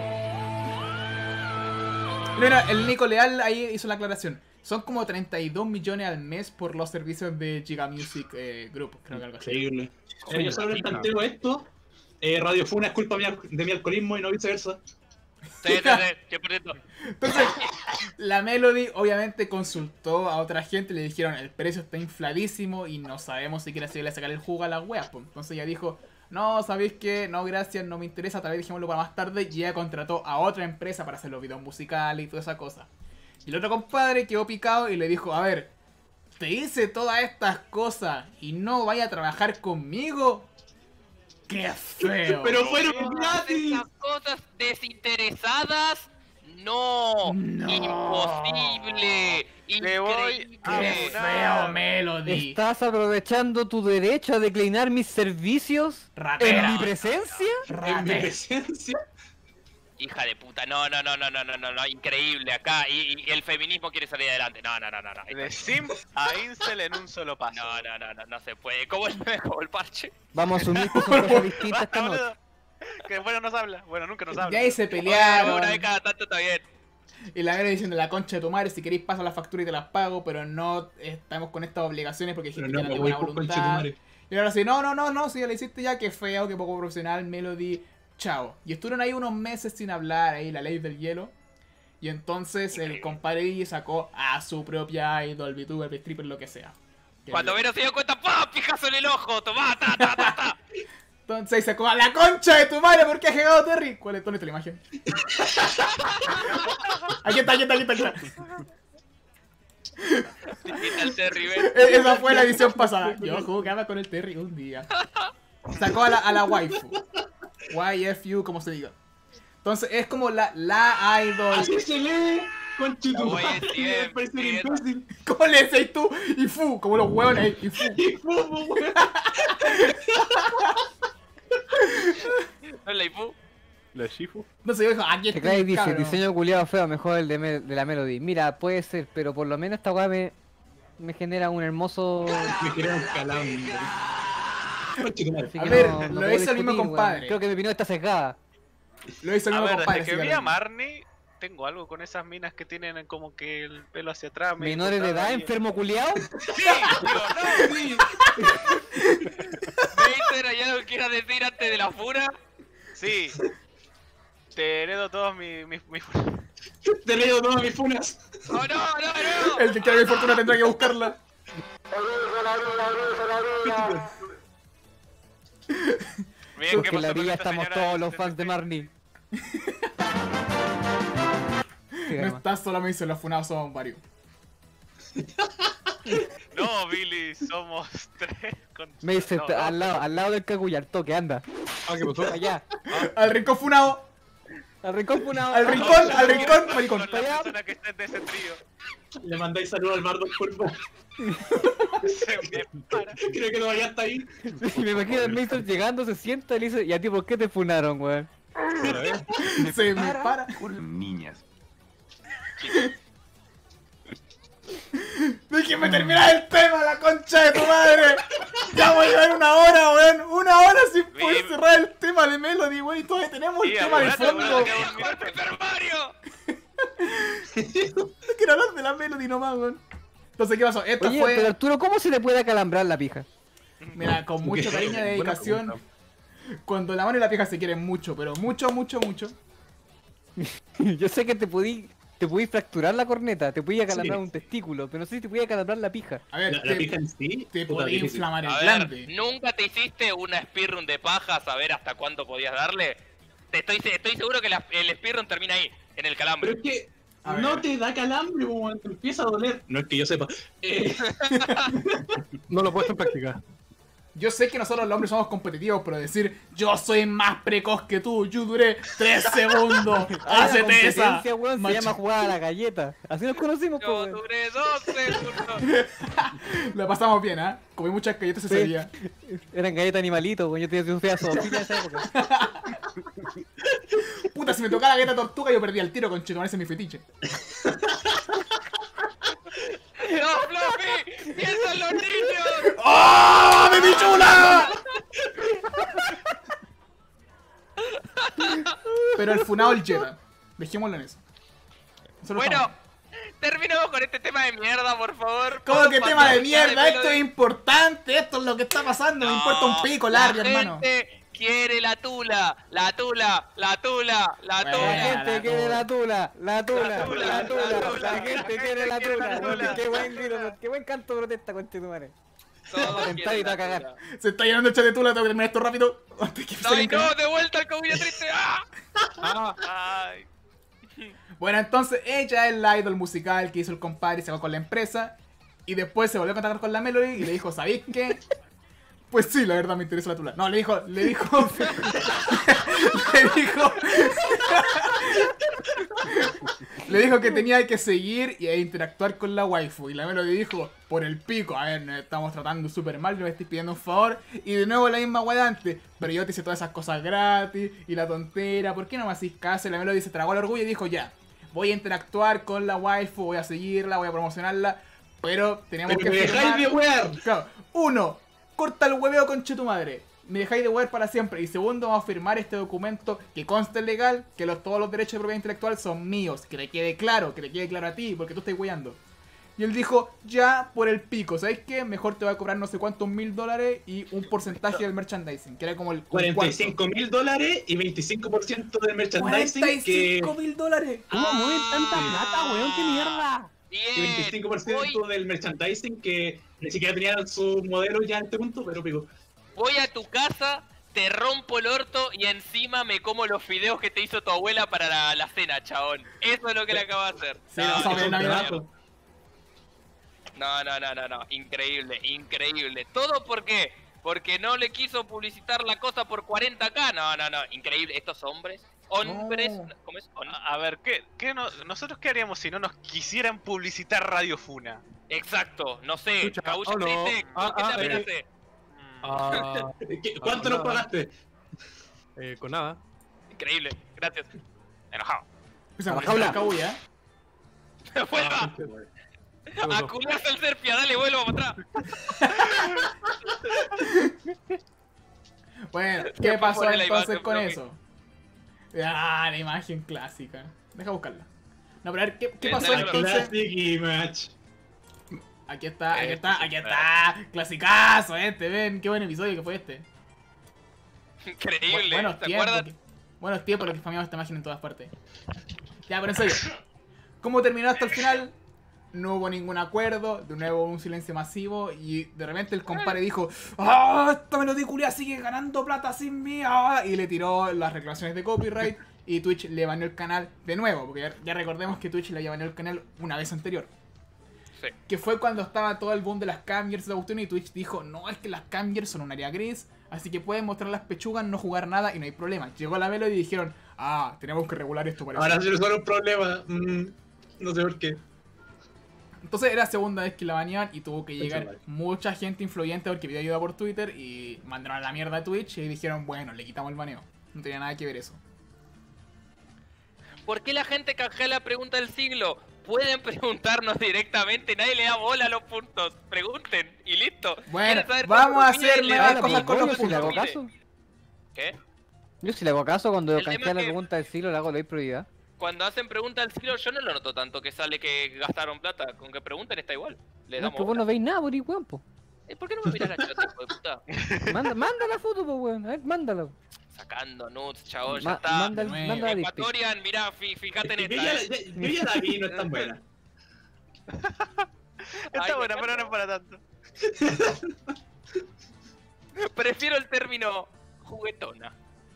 Mira, el Nico Leal ahí hizo la aclaración. Son como 32 millones al mes por los servicios de Giga Music Group, creo que algo así. Increíble. Yo solo les tanteo esto. Radio Funa es culpa mía de mi alcoholismo y no viceversa. Sí, 100%. Entonces, la Melody obviamente consultó a otra gente y le dijeron el precio está infladísimo y no sabemos si quiere seguirle a sacar el jugo a las weas. Pues. Entonces ella dijo, no, ¿sabéis qué? No, gracias, no me interesa, tal vez dejémoslo para más tarde. Y ella contrató a otra empresa para hacer los videos musicales y toda esa cosa. Y el otro compadre quedó picado y le dijo, a ver, te hice todas estas cosas y no vaya a trabajar conmigo. ¡Qué feo! Pero fueron gratis. Esas cosas desinteresadas, no. Imposible. Le voy Increíble. a ¡Qué feo, Melody! ¿Estás aprovechando tu derecho a declinar mis servicios Ratera. en mi presencia? En mi presencia. Hija de puta, no, increíble acá. Y el feminismo quiere salir adelante. No. De Sim a Incel en un solo paso. No se puede. ¿Cómo el mejor el parche? Vamos a asumir que son cosas distintas esta noche. Boludo. Que bueno nos habla. Bueno, nunca nos habla. Y ahí se pelearon. Una vez cada tanto está bien. Y la Melody diciendo la concha de tu madre, si queréis paso la factura y te las pago, pero no estamos con estas obligaciones porque hay gente que no tiene buena voluntad. Y ahora sí, no, si ya le hiciste ya, qué feo, qué poco profesional, Melody, chao. Y estuvieron ahí unos meses sin hablar, ahí la ley del hielo. Y entonces el compadre sacó a su propia idol, VTuber, stripper, lo que sea. Cuando menos se dio cuenta, ¡pam! Pijazo en el ojo, tomá, ta. Entonces ahí sacó a la concha de tu madre, ¿por qué has llegado Terry? ¿Cuál es? ¿Dónde está la imagen? Aquí está. El Terry, ¿ves? Esa fue la edición pasada. Yo jugaba con el Terry un día. Sacó a la waifu. YFU, como se diga. Entonces es como la idol. Así se lee. Conchito. Oye, sí, Parece un imbécil. ¿Cómo le decís tú? Y fu, como los huevones. Y fu. Y fumo, weón. ¿No es la Ipu? La Shifu. Entonces yo dijo, aquí está. Craig dice, diseño culiado feo, mejor el de la Melody. Mira, puede ser, pero por lo menos esta weá me genera un hermoso... Me quieren un calambre. Conchito, madre. Así A que ver, no lo puedo hizo el mismo discutir, compadre. weón. Creo que mi opinión está sesgada. Lo hizo el A mismo ver, compadre. desde que así vi que a lo- Marnie, tengo algo con esas minas que tienen como que el pelo hacia atrás. medio ¿Menores de cortado edad, ahí. enfermo culiado? Sí, digo, ¿Veis, hay algo que quieras decir antes de la fura? sí. Te heredo todos mis... Te leo todas mis funas. ¡No! El que quiera mi fortuna tendrá que buscarla. Bien, Porque ¿qué en la pasó con orilla esta estamos señora todos los del fans de 66? Marnie. No estás solo, me dice, los funados son varios. No, Billy, somos tres. Me dice, No, no. al lado del Kaguya, al toque, anda. ¿qué pasó? Allá. Al rincón funado. Al rincón funado. Al rincón, maricón. Con la persona que está en ese trío. Le mandáis saludos al bardo, por favor. Se me para. Creo que todavía está ahí. Me imagino al Mason llegando, se sienta y le dice, ¿y a ti por qué te funaron, weón? Se me para. Por niñas. ¿De Déjeme terminar el tema, la concha de tu madre. Ya voy a ver 1 hora, weón. 1 hora sin poder cerrar el tema de Melody, weón. Y todavía tenemos el tema de fondo. ¡Paper Mario! No quiero hablar de la Melody nomás, weón. Entonces, ¿qué pasó? Esto Oye, fue... pero Arturo, ¿cómo se le puede acalambrar la pija? Mira, con mucho cariño y dedicación. Cuando la mano y la pija se quieren mucho, pero mucho. Yo sé que te podí fracturar la corneta, te podía acalambrar Sí. un testículo, pero no sé si te podía acalambrar la pija. A ver, La pija en sí. te puta, podía difícil. inflamar el A ver, glande. ¿nunca te hiciste una speedrun de paja a saber hasta cuánto podías darle? Estoy seguro que el speedrun termina ahí, en el Pero calambre. es que A ver. no te da calambre, weón, te empieza a doler. No es que yo sepa. No lo he puesto en práctica. Yo sé que nosotros los hombres somos competitivos, pero decir yo soy más precoz que tú, yo duré 3 segundos, hacete esa. competencia, weón, se macho. llama jugar a la galleta. Así nos conocimos, po, Yo weón. duré 2 segundos. La pasamos bien, ¿ah? Comí muchas galletas ese Sí. día. Eran galletas animalitos, weón. Yo tenía un pedazo de en esa época. Puta, si me tocaba la galleta tortuga yo perdía el tiro con Chetumare, ese es mi fetiche. ¡No, Fluffy! ¡Piensan los niños! ¡Oh, mi pichula! Pero el funado el Jetta. Dejémoslo en eso. Nosotros Bueno, estamos- terminamos con este tema de mierda, por favor. ¿Cómo que Por tema de favor, mierda? Melody. Esto es importante, esto es lo que está pasando, me importa un pico, Larry, hermano. La gente quiere la tula, la tula, la tula, la Bueno, La tula. gente quiere la tula, la tula, la tula. La gente quiere la tula. la tula. Qué buen grito, qué buen canto de protesta, conchetumare. Todos Sentar y quieren te va a la cagar. tula. Se está llenando el chat de tula, tengo que terminar esto rápido. Antes que empiece el ¡Ay, canal. no! ¡De vuelta al comida triste! ¡Ah! ¡Ay! Bueno, entonces ella es la idol musical que hizo el compadre y se fue con la empresa. Y después se volvió a contactar con la Melody y le dijo, ¿sabéis qué? Pues sí, la verdad me interesa la tula. No, le dijo, le dijo, le dijo que tenía que seguir e interactuar con la waifu. Y la Melody dijo, por el pico, a ver, nos estamos tratando súper mal, yo me estoy pidiendo un favor. Y de nuevo la misma wea de antes, pero yo te hice todas esas cosas gratis y la tontera, ¿por qué no me hacís caso? Y la Melody se tragó el orgullo y dijo, ya, voy a interactuar con la waifu, voy a seguirla, voy a promocionarla. Pero tenemos Pero que me dejáis de wear. Claro, 1, corta el hueveo con tu madre. Me dejáis de wear para siempre. Y segundo, vamos a firmar este documento que conste legal, que todos los derechos de propiedad intelectual son míos. Que le quede claro a ti, porque tú estás weando. Y él dijo, ya por el pico, ¿sabes qué? Mejor te voy a cobrar no sé cuántos $1000 y un porcentaje del merchandising, que era como el $45,000 y 25% del merchandising. Que $45,000. ¿Cómo mueven tanta plata, weón? ¡Qué mierda! Bien. 25% del merchandising que ni siquiera tenían sus modelos ya en este punto, pero pico. Voy a tu casa, te rompo el orto y encima me como los fideos que te hizo tu abuela para la cena, chabón. Eso es lo que le acabo de hacer. Sí, no, es un Navidad. trabajo. No. Increíble, increíble. ¿Todo por qué? Porque no le quiso publicitar la cosa por 40k. No. Increíble. Estos hombres. Hombres. No. ¿Cómo es? A ver, ¿nosotros qué haríamos si no nos quisieran publicitar Radio Funa? Exacto. No sé. Escucha, Cabulla oh, no. triste. ¿Con qué te Ah, amenacé? ¿Cuánto nos pagaste? Con nada. Increíble. Gracias. Enojado. Esa la jaula. cabulla, ¡Vuelva! A culiarse el Serpia. Dale, vuelvo para atrás. Bueno, ¿qué pasó Ponle la entonces imagen, con Floppy. eso? Ah, la imagen clásica. Deja buscarla. No, pero a ver, ¿qué Es pasó la entonces? Classic Image. Aquí está. Clasicazo ven, qué buen episodio que fue este. Increíble. Buenos ¿Te tiempos. acuerdas? Buenos tiempos los que spameamos esta imagen en todas partes. Ya, pero en serio. ¿Cómo terminó hasta el final? No hubo ningún acuerdo, de nuevo un silencio masivo y de repente el compadre dijo ¡ah! Esta melodía sigue ganando plata sin mí. ¡Ah! Y le tiró las reclamaciones de copyright y Twitch le baneó el canal de nuevo, porque ya recordemos que Twitch le había baneado el canal una vez anterior. Sí. Que fue cuando estaba todo el boom de las camgirls de la cuestión y Twitch dijo, no, es que las camgirls son un área gris, así que pueden mostrar las pechugas, no jugar nada y no hay problema. Llegó la Melody y dijeron, tenemos que regular esto para Ahora sí es solo un problema. No sé por qué. Entonces era la segunda vez que la baneaban y tuvo que Mucho llegar mal. mucha gente influyente porque pidió ayuda por Twitter y mandaron a la mierda a Twitch y dijeron, bueno, le quitamos el baneo. No tenía nada que ver eso. ¿Por qué la gente canjea la pregunta del siglo? pueden preguntarnos directamente, nadie le da bola a los puntos. Pregunten y listo. Bueno, ¿Quieren saber vamos a cuánto mide? hacer Le nuevas dan cosas con los Yo si le hago puntos. caso. ¿Qué? Yo si le hago caso cuando El tema canjea es la que- pregunta del siglo, le hago la prioridad. Cuando hacen preguntas al siglo, yo no lo noto tanto que sale que gastaron plata. Con que pregunten está igual. Le No, damos pero vos bola. no veis nada, por weón, po. ¿Por qué no me miras la chota, hijo de puta? Manda la foto, po, weón. A ver, mándala. Sacando nudes, chabón, ya está. Manda De nuevo. la dick pic. Ecuatorian, mirá, fíjate en Yo esta. ya la vi, no es tan buena. Está Ay, buena, me pero no encanta. es para tanto. Prefiero el término juguetona.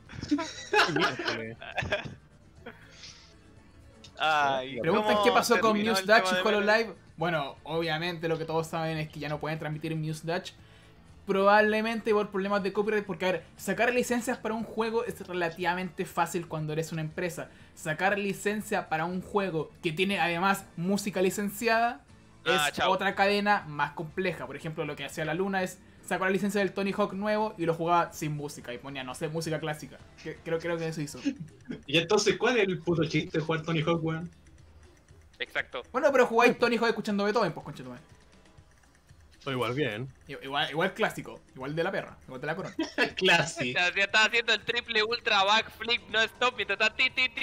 Ay, Preguntan ¿cómo qué pasó con terminó Muse el Dutch tema y de Melody? HoloLive. Bueno, obviamente lo que todos saben es que ya no pueden transmitir Muse Dutch. Probablemente por problemas de copyright, porque a ver, sacar licencias para un juego es relativamente fácil cuando eres una empresa. Sacar licencia para un juego que tiene además música licenciada es chao. otra cadena más compleja. Por ejemplo, lo que hacía la Luna es sacar la licencia del Tony Hawk nuevo y lo jugaba sin música y ponía, no sé, música clásica. Creo que eso hizo. Y entonces, ¿cuál es el puto chiste de jugar Tony Hawk, weón? Exacto. Bueno, pero jugáis Tony Hawk escuchando Beethoven, pues conchetumare. O igual bien. Igual clásico, igual de la perra, igual de la corona. Classy. Ya estaba haciendo el triple ultra backflip no stop mientras está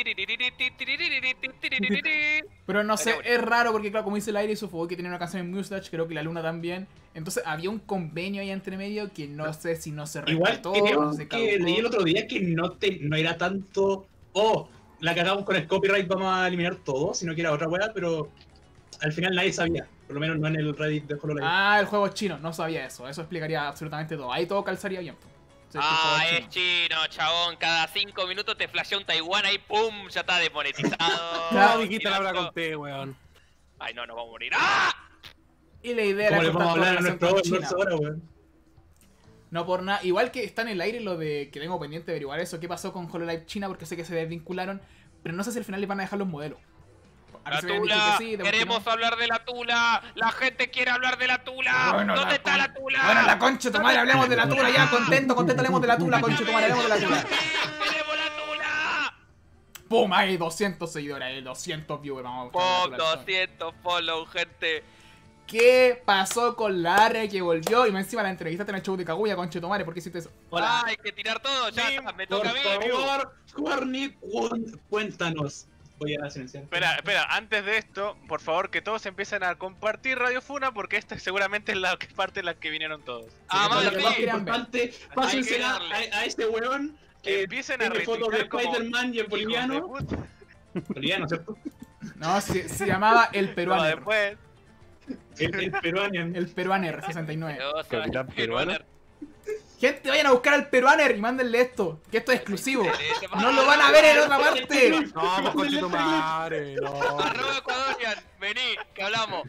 Pero no sé, Era bueno. es raro porque claro, como dice el aire, su fue que tenía una canción en Mustache, creo que la Luna también. Entonces había un convenio ahí entre medio que no sé si no se Igual respetó, creo no se que leí el caducó. otro día que no era tanto. Oh, la cagamos con el copyright, vamos a eliminar todo, sino que era otra weá, pero al final nadie sabía. Por lo menos no en el Reddit de HoloLive. Ah, el juego es chino, no sabía eso. Eso explicaría absolutamente todo. Ahí todo calzaría bien. Po. Sí, Ah, el juego es chino, chabón. Cada 5 minutos te flashea un Taiwán ahí, pum, ya está demonetizado. Cada dijiste la habla con T, weón. Ay, no, nos vamos a morir. ¡Ah! Y la idea era ¿Cómo le vamos a cortar hablar a toda nuestro relación con Overlord China. ahora, weón? No por nada. Igual que está en el aire lo de que tengo pendiente de averiguar eso. ¿Qué pasó con HoloLive China? Porque sé que se desvincularon. Pero no sé si al final les van a dejar los modelos. A mí La se me habían dicho tula, que sí, después que queremos no. hablar de la tula. La gente quiere hablar de la tula. Bueno, ¿Dónde está la tula? Bueno, la concha de tu madre, hablemos de la tula ya. Contento, hablemos de la tula, concha de tu madre, hablemos de la tula. ¡Queremos la tula! ¡Pum! Hay 200 seguidores, 200 viewers. Vamos a buscar Pop, la tula. 200 follow, gente. ¿Qué pasó con la Arre que volvió? Y más encima la entrevistaste en el show de Kaguya, concha de tu madre. ¿Por qué hiciste eso? Hola. Hay que tirar todo, ya está, me Por toca a mí. favor, Warney, cuéntanos. Voy a silenciar. Espera, antes de esto, por favor que todos empiecen a compartir Radio Funa porque esta seguramente es la parte en la que vinieron todos. Ah, Sí, madre lo que mía. más quieran ver. Importante, pásensela darle. a este weón que Empiecen a tiene fotos de retuitear como Spider-Man y el hijos de boliviano. puta. Boliviano, ¿cierto? No, se llamaba el No, peruaner. después. El peruano. El peruaner 69. Capitán peruano. Gente, vayan a buscar al peruaner y mándenle esto. Que esto es exclusivo. No lo van a ver en otra parte. No, pues conche tu madre, no. Arroba Ecuadorian, vení, que hablamos.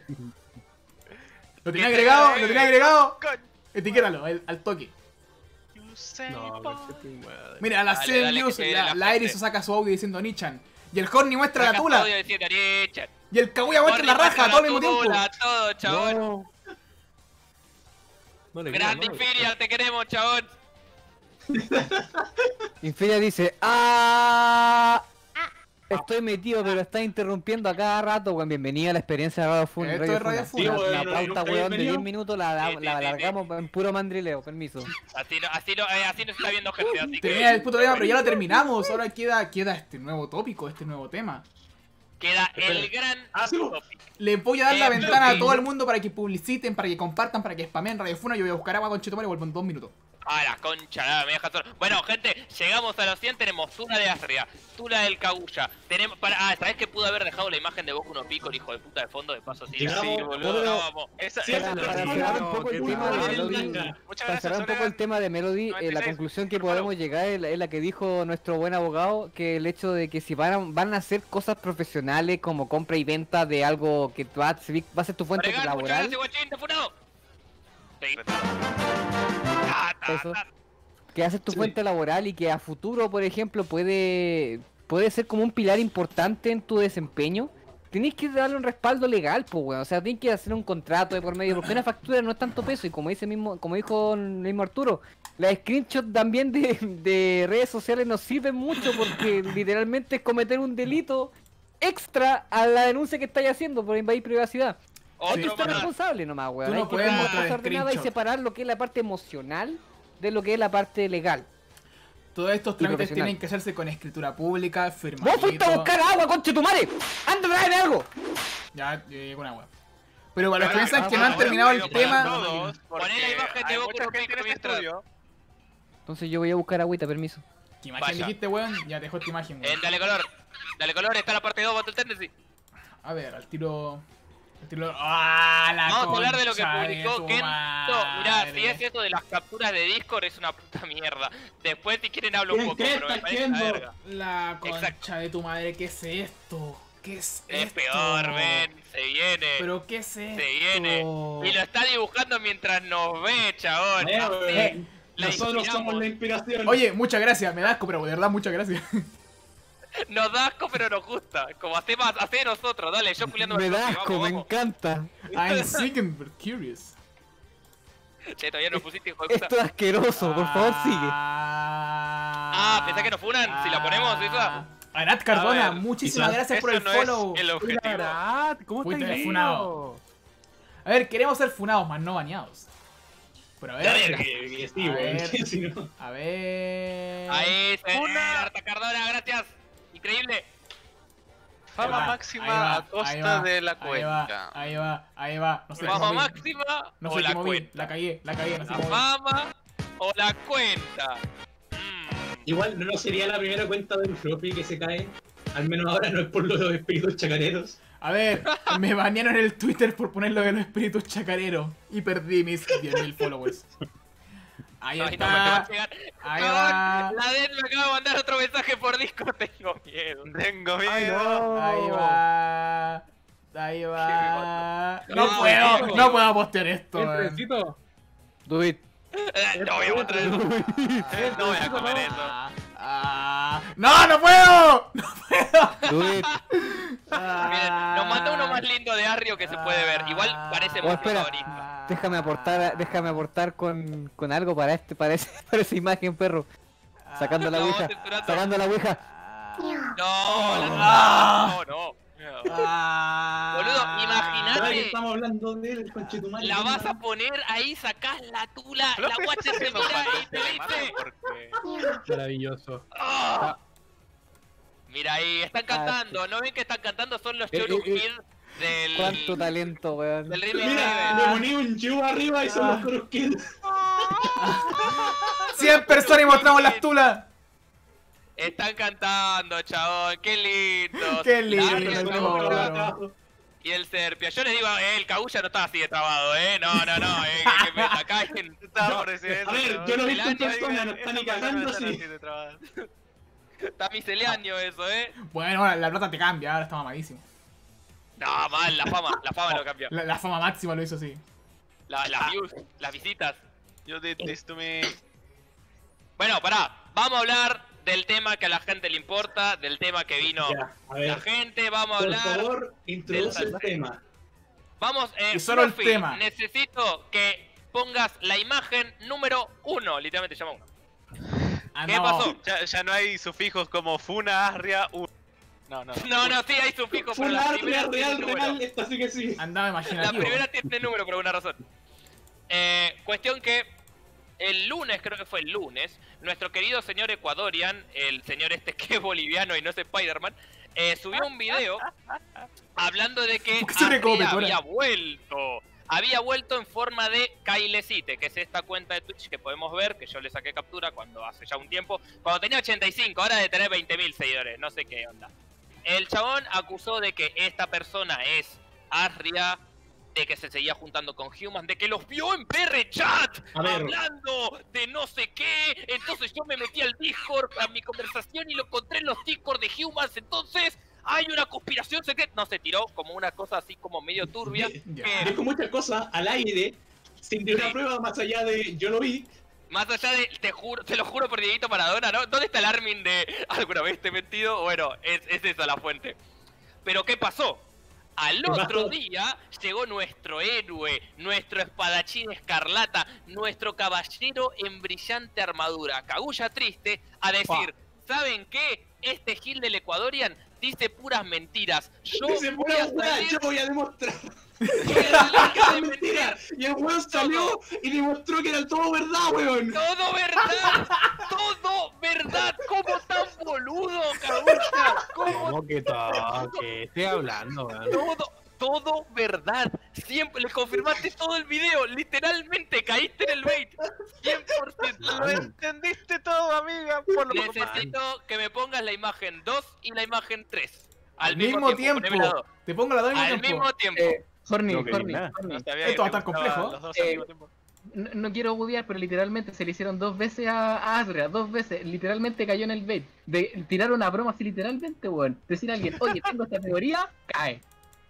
Lo tenía agregado, lo tenía agregado. Con- Etiquétalo al toque. Usain No, Bolt. conche tu madre. Mira, a la Dale, 100 dale, views, que se vea la la Iris gente. saca su audio diciendo Nichan. Y el Horny muestra la Saca tula. audio diciendo, "Richard". Y el Kaguya muestra la raja todo al mismo tiempo. Tula, todo, chabón. No. No le Grande creo, no. Infiria, te queremos, chabón. Infinia dice, ¡ah! Estoy metido, pero está interrumpiendo a cada rato, weón. Bienvenida a la experiencia de Radio Fun. Esto es Radio Fun. La, Sí, la weón, pauta, nunca weón, de bienvenido. 10 minutos la alargamos en puro mandrileo, permiso. Así nos está viendo gente, así Termina el que puto tema, pero ya lo terminamos. Ahora queda este nuevo tópico, este nuevo tema. queda el gran sí, topic. Le voy a dar la Eh, ventana a ok. todo el mundo para que publiciten, para que compartan, para que spamen Radio Funa. Yo voy a buscar agua con Chetumare y vuelvo en 2 minutos. Ah, la concha, nada, me deja solo. Bueno, gente, llegamos a los 100, tenemos Tula de Asria, Tula del Kaguya. Tenemos ¿sabés que pude haber dejado la imagen de Boku no Pico, el hijo de puta de fondo de paso? Sí, Llegamos, sí, boludo, pero- vamos. Esa, Sí, esa- Para sí, cerrar no, un poco el qué tema de mal. Melody, muchas para gracias, cerrar un poco Soledad. el tema de Melody, la 96, conclusión que hermano. podemos llegar es la que dijo nuestro buen abogado, que el hecho de que si van a hacer cosas profesionales como compra y venta de algo que va a ser tu fuente Regal, muchas laboral, gracias, guachín, te funado. Sí. Eso. que haces tu Sí. fuente laboral y que a futuro, por ejemplo, puede ser como un pilar importante en tu desempeño, tenés que darle un respaldo legal, pues, weón. O sea, tenés que hacer un contrato de por medio, porque una factura no es tanto peso, y como dijo el mismo Arturo, las screenshots también de redes sociales nos sirven mucho porque literalmente es cometer un delito extra a la denuncia que estáis haciendo por invadir privacidad. Hay que Otro ser más. responsable nomás, weón. Tú no Hay que puedes tener mostrar cosas ordenadas y screenshot. separar lo que es la parte emocional de lo que es la parte legal. Todos estos trámites profesional. tienen que hacerse con escritura pública, ¡Vos fuiste firmadito. a buscar agua, conche tu madre! ¡Anda, tráeme algo! Ya, yo llegué con agua. Pero para los que Pero, piensan que no ahora, han terminado el para tema... todos, Poné la porque imagen de hay Boku mucha no gente en Pico este mientras. estudio. Entonces yo voy a buscar agüita, permiso. ¿Qué imagen Vaya. dijiste, weón? Ya te dejó esta imagen, weón. Dale color. Dale color, está la parte 2, Battle Tendency. A ver, al tiro... ¡Ah, la Vamos a hablar de lo que concha de publicó tu Kento. Mirá, madre! si es eso de las capturas de Discord es una puta mierda. Después si quieren hablo un ¿Quién poco, qué pero me está parece una haciendo? verga. La concha Exacto. de tu madre, ¿qué es esto? ¿Qué es Es esto? peor, ven, se viene. ¿Pero qué es esto? Se viene. Y lo está dibujando mientras nos ve, chabón. Así, la Nosotros inspiramos. somos la inspiración. Oye, muchas gracias, me da asco, pero de verdad muchas gracias. Nos da asco, pero nos gusta. Como hacemos hace nosotros, dale, yo culiando Me da vamos, asco, me vamos. encanta. I'm sick and but curious. Che, todavía no pusiste, hijo de puta. Esto es asqueroso, por favor sigue. Ah, pensé que nos funan. Si la ponemos, esa. Arat Cardona, A ver, muchísimas gracias por Eso el no follow. es el objetivo. Arat, ¿cómo Fuiste estás funado. A ver, queremos ser funados, más no baneados. Pero a A ver, ver, que sí, A weón. ver. que si no. a ver. Ahí, Arta Cardona, gracias. Increíble. Fama Ahí va, máxima ahí va, a costa ahí va, de la ahí va, cuenta. ahí va, ahí va. No sé qué Fama moví. máxima No o sé la qué moví. cuenta. La cagué, no sé La qué moví. fama o la cuenta. Igual no sería la primera cuenta del floppy que se cae. Al menos ahora no es por los espíritus chacareros. A ver, me banearon en el Twitter por poner lo de los espíritus chacareros y perdí mis 10.000 followers. Ahí Ay, no, me va a está. llegar. Ahí Chabón, va. La DEN me acaba de mandar otro mensaje por Discord. Tengo miedo. Tengo miedo. Ay, no. Ahí va. Ahí va. Qué No guapo. puedo, No, no puedo postear esto. El weón. trencito. Do it. No voy a mostrar eso. No voy a comer eso. No, no puedo. No puedo. Do it. Miren, nos mandó uno más lindo de Arrio que se puede ver. Igual parece muy espera. protagonista. Déjame aportar con algo para para esa imagen, perro. Sacando la No, ouija. censurando. Sacando la ouija. No. Ah. Boludo, Ahora que imagínate. estamos hablando de él, conchetumare. La vas a poner ahí, sacás la tula, la guacha se mira y te dice. Porque Maravilloso. "Ah". Mira ahí, están cantando. ¿No ven que están cantando? Son los Chorus Kids del. Cuánto talento, weón. Del Remix Mira, Live. le poní un Yu arriba y son los Chorus Kids. 100 personas y mostramos las tulas. Están cantando, chabón. Qué lindo. Qué lindo, Larry, el el coro. coro. Y el Serpia. Yo les digo, el Kaguya no está así de trabado, No. Que me acá en. estaba presidente. A ver, yo lo he visto en El año persona, no está ni cagando así. Está misceláneo eso, Bueno, la plata te cambia, ahora está mamadísimo. No, mal, la fama lo cambia. La fama máxima lo hizo así. Las views, las visitas. You did this to me. Bueno, pará, vamos a hablar del tema que a la gente le importa, del tema que vino Ya, a la ver, gente, vamos a por hablar. favor, introduce el tema. Vamos, Y solo el Fluffy, tema. necesito que pongas la imagen número 1, literalmente llama 1. Ah, ¿Qué no. pasó? Ya no hay sufijos como Funa, Arria, No. No, sí, hay sufijo, pero Full la art, primera tiene real, número. real, esta sí que sí. Andaba La imaginativo. primera tiene número por alguna razón. Cuestión que el lunes, creo que fue el lunes, nuestro querido señor Ecuadorian, el señor este que es boliviano y no es Spider-Man, subió un video hablando de que ¿Por qué se me come, Arria Tora? había vuelto en forma de Kailecite, que es esta cuenta de Twitch que podemos ver, que yo le saqué captura cuando hace ya un tiempo, cuando tenía 85, ahora de tener 20.000 seguidores, no sé qué onda. El chabón acusó de que esta persona es Arria, de que se seguía juntando con Humans, de que los vio en PR Chat A ver. hablando de no sé qué. Entonces yo me metí al Discord a mi conversación y lo encontré en los Discord de Humans. Entonces hay una conspiración secreta. No, se tiró como una cosa así como medio turbia. Ya. que, Dijo muchas cosas al aire, sin de una Sí. prueba más allá de yo lo vi. más allá de, te lo juro por Dieguito Maradona, ¿no? ¿Dónde está el Armin de alguna vez te he mentido? Bueno, es esa la fuente. Pero ¿qué pasó? Al ¿Qué otro pasó? día llegó nuestro héroe, nuestro espadachín escarlata, nuestro caballero en brillante armadura, Kaguya Triste, a decir, ¿saben qué? Este Gil del Ecuadorian dice puras mentiras. Yo Dice voy pura a weá, salir- yo voy a demostrar. voy a salir Que a es mentira. desmentir Y el weón salió y demostró que era todo verdad, weón. todo verdad, todo verdad. ¿Cómo tan boludo, Kaguya? ¿Cómo que todo? ¿Qué estoy hablando, weón? todo verdad? Siempre le confirmaste todo el video, literalmente caíste en el bait. 100%. Lo entendiste todo, amiga. Por lo menos. Necesito que me pongas la imagen 2 y la imagen 3. Al mismo tiempo. poneme las dos. Te pongo las dos al Al mismo mismo tiempo. tiempo. Horny, No, que Horny, nada. Horny. No sabía Esto va a que estar te gustaban complejo. los dos al mismo tiempo. No quiero buguear, pero literalmente se le hicieron 2 veces a Asria, 2 veces. Literalmente cayó en el bait. De tirar una broma así literalmente, weón. Decir a alguien, oye, tengo esta teoría, cae.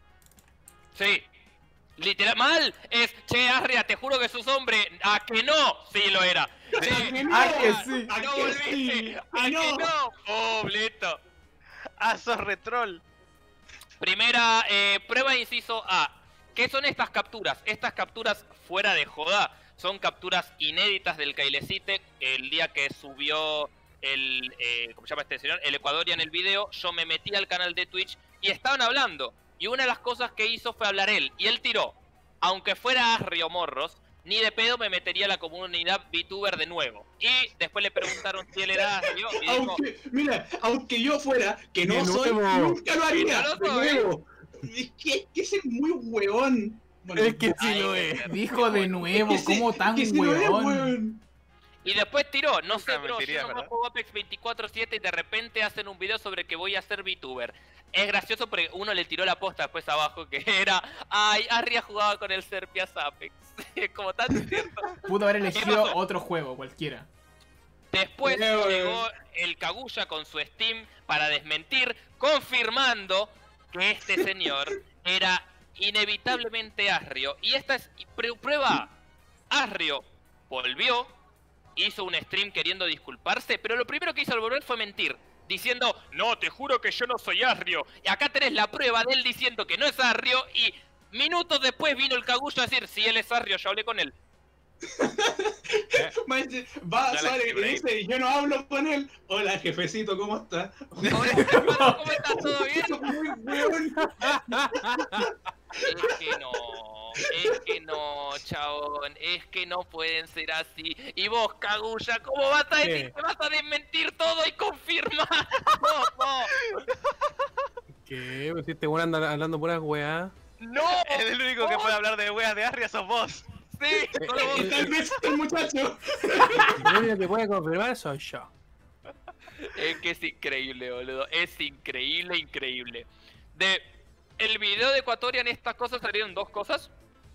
Sí. Literal, mal. Es, che, Arria, te juro que sos hombre. ¿A que no? Sí, lo era. Sí. Ah, que sí. ¿A No que volviste. sí? ¿A que no? no? Oh, listo. Ah, sos retroll. Primera prueba inciso A. ¿Qué son estas capturas? Estas capturas fuera de joda son capturas inéditas del Kailecite. El día que subió el, ¿cómo se llama este señor? El Ecuadorian el video, yo me metí al canal de Twitch y estaban hablando. Y una de las cosas que hizo fue hablar él. Y él tiró, aunque fuera Asri o Morros, ni de pedo me metería a la comunidad VTuber de nuevo. Y después le preguntaron si él era Asri y dijo, Mira, aunque yo fuera, que no De soy, nuevo. nunca lo haría. Que no De lo soy. nuevo. Es que ese es muy huevón. Bueno, Es que sí Ay, lo es. Dijo de nuevo, es que ¿cómo sí- tan es que sí lo es, huevón? huevón. Y después tiró, no sé, Nunca bro, mentiría, yo no ¿verdad? juego Apex 24/7 y de repente hacen un video sobre que voy a ser VTuber. Es gracioso porque uno le tiró la posta después abajo que era, ay, Arria jugaba con el Serpias Apex. Es como tan cierto. Pudo haber ¿Qué elegido pasó? otro juego, cualquiera. Después Pero, llegó el Kaguya con su Steam para desmentir, confirmando que este señor era inevitablemente Asrio. Y esta es prueba. Asrio volvió, hizo un stream queriendo disculparse, pero lo primero que hizo al volver fue mentir, diciendo, no, te juro que yo no soy Asrio. Y acá tenés la prueba de él diciendo que no es Asrio y minutos después vino el Kaguya a decir, si él es Asrio, yo hablé con él. Va, Ya la sale y escribí. dice, y yo no hablo con él. Hola, jefecito, ¿cómo está? Hola, hermano, ¿cómo estás? ¿Todo bien? Muy huevón. Es que no, chabón, es que no pueden ser así. Y vos, Kaguya, ¿cómo vas a decir ¿Qué? que vas a desmentir todo y confirmar? No, ¿Qué? Si este weón anda hablando puras weá. no, El único que puede hablar de weas de Arria sos vos. sí, solo vos. Está el beso del muchacho. El único que puede confirmar soy yo. Es que es increíble, boludo, es increíble, increíble. De el video de Ecuadorian, estas cosas salieron dos cosas.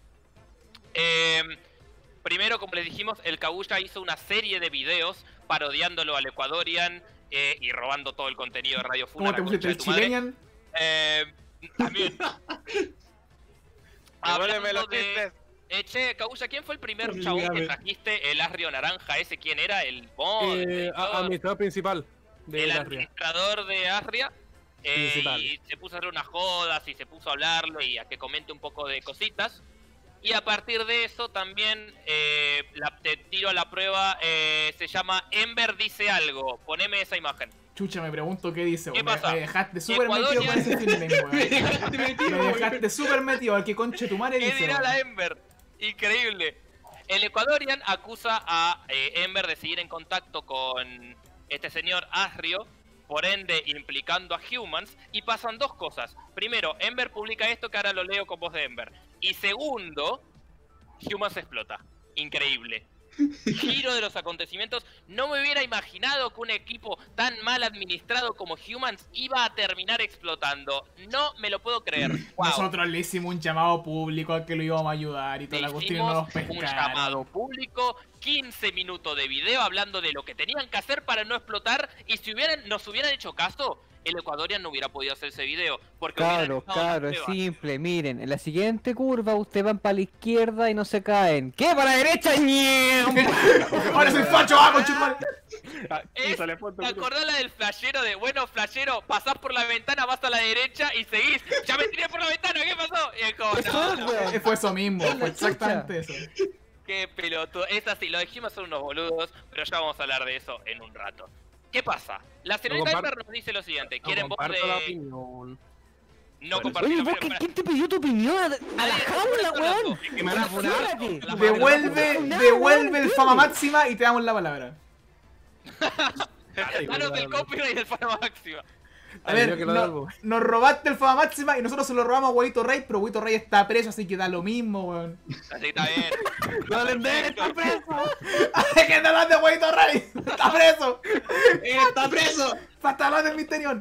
Primero, como les dijimos, el Kaguya hizo una serie de videos parodiándolo al Ecuadorian y robando todo el contenido de Radio Funa. ¿Cómo te pusiste el Chilenian? También. Devuélveme los Hablando de... chistes. Che, Kaguya, ¿quién fue el primer Sí, chabón que dígame. trajiste? El Asrio Naranja, ¿ese quién era? El Bon, Administrador principal de el la RIA. administrador de Asria. Principal. Y se puso a hacer unas jodas y se puso a hablarlo y a que comente un poco de cositas. Y a partir de eso también te tiro a la prueba, se llama Ember dice algo. Poneme esa imagen. Chucha, me pregunto qué dice. ¿Qué Me pasa? dejaste súper metido Ecuadorian- con ese feeling, Me weón. dejaste metido, Me weón. dejaste súper metido. Al que conche tu madre ¿Qué dice. dirá weón. la Ember? Increíble. El Ecuadorian acusa a Ember de seguir en contacto con este señor Asrio, por ende implicando a Humans, y pasan dos cosas. Primero, Ember publica esto que ahora lo leo con voz de Ember. Y segundo, Humans explota. Increíble. Giro de los acontecimientos. No me hubiera imaginado que un equipo tan mal administrado como Humans iba a terminar explotando. No me lo puedo creer. Wow. Nosotros le hicimos un llamado público a que lo íbamos a ayudar y toda la cuestión y no nos Hicimos un pescaron. llamado público, 15 minutos de video hablando de lo que tenían que hacer para no explotar, y si nos hubieran hecho caso, el Ecuadorian no hubiera podido hacer ese video. Porque hubieran Claro, estado las claro, es pruebas. simple. Miren, en la siguiente curva ustedes van para la izquierda y no se caen. ¿Qué? ¿Para la derecha? ¡Ñem! Ahora soy facho, vamos, chumal. Es- ¿Te acordás la del flashero de, bueno, flashero, pasás por la ventana, vas a la derecha y seguís? ¡Ya me tiré por la ventana! ¿Qué pasó? Y es como, Eso no, es, no, weón. Fue eso mismo, Es la fue exactamente eso. qué pelotudo. Es así, lo dijimos son unos boludos, pero ya vamos a hablar de eso en un rato. ¿Qué pasa? La señorita Hyper nos dice lo siguiente. ¿Quieren voz comparto la de...? opinión. No Oye, compartir vos, ¿quién te pidió tu opinión? A la jaula, weón. Que me van a funar. Devuelve el fama máxima y te damos la palabra. Danos del copyright del fama máxima. A ver, nos robaste el fama máxima y nosotros se lo robamos a Huevito Rey, pero Huevito Rey está preso, así que da lo mismo, weón. Así está bien. ¡Golender está preso! ¿Qué te hablas de Huevito Rey? ¡Está preso! ¡Está preso! ¡Hasta hablar del Misterión!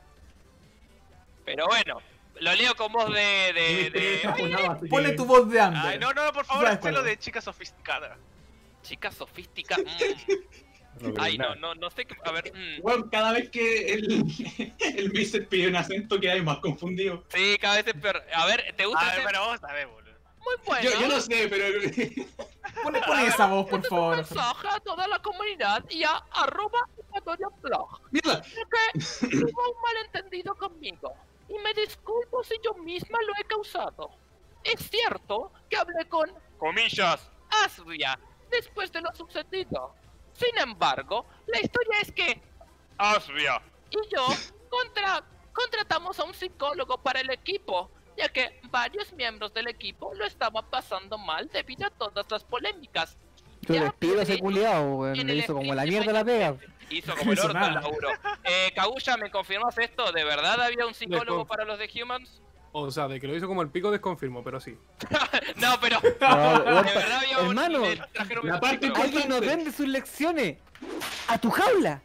Pero bueno, lo leo con voz de... Ponle tu voz de Amber. Ay, no, por favor, ¿Sabes hazlo cuál? de chica sofisticada. Chica sofisticada. Ay, no sé qué... A ver... Bueno, cada vez que el Mister pide un acento queda más confundido. Sí, cada vez es peor. A ver, ¿te gusta A ver, ese? pero vos sabés, boludo. Muy bueno. Yo no sé, pero... Pone esa voz, por favor. Mensaje a toda la comunidad y a @EcuadorianBlog. ¡Mierda! Que hubo un malentendido conmigo. Y me disculpo si yo misma lo he causado. Es cierto que hablé con... comillas. Asria, después de lo sucedido. Sin embargo, la historia es que... Asria y yo contratamos a un psicólogo para el equipo, ya que varios miembros del equipo lo estaban pasando mal debido a todas las polémicas. Tú Ya despido a ese hablé culiao, weón. en Le el hizo como la stream mierda la pega. Hizo como el hizo orto el nada. laburo. Kaguya, ¿me confirmas esto? ¿De verdad había un psicólogo Desconf- para los de Humans? O sea, de que lo hizo como el pico desconfirmo, pero sí. No, pero... No, de weón, verdad había un... hermano, le trajeron un la parte psicólogo. alguien nos vende sus lecciones. ¡A tu jaula!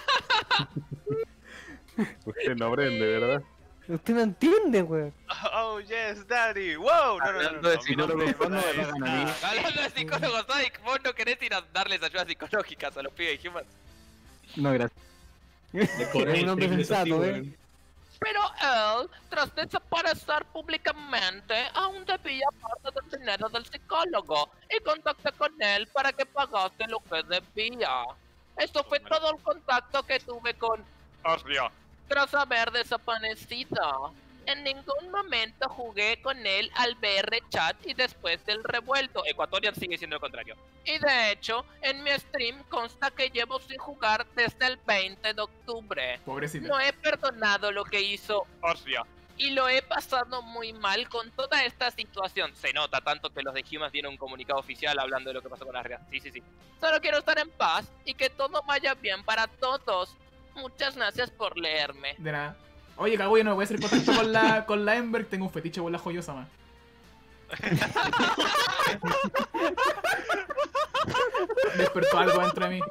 Usted no aprende, ¿verdad? Usted no entiende, weón. Oh, yes, daddy. Wow. Hablando de Mi nombre psicólogos, ¿cuándo me es- pagan a mí? Hablando de psicólogos, Sonic, vos no querés ir a darles ayudas psicológicas a los pibes de Humans. No, gracias. Es un hombre sensato, Pero él, tras desaparecer públicamente, aún debía parte del dinero del psicólogo y contacté con él para que pagase lo que debía. Esto fue todo el contacto que tuve con Asria tras haber desaparecido. En ningún momento jugué con él al VR chat y después del revuelto. Ecuatorian sigue siendo lo contrario. Y de hecho, en mi stream consta que llevo sin jugar desde el 20 de octubre. Pobrecita. No he perdonado lo que hizo Asria. Y lo he pasado muy mal con toda esta situación. Se nota tanto que los de Humans dieron un comunicado oficial hablando de lo que pasó con Asria. Sí. Solo quiero estar en paz y que todo vaya bien para todos. Muchas gracias por leerme. De nada. Oye, Kaguya, no me voy a hacer contacto con la Ember. Tengo un fetiche con la joyosa, man. Despertó algo dentro de mí.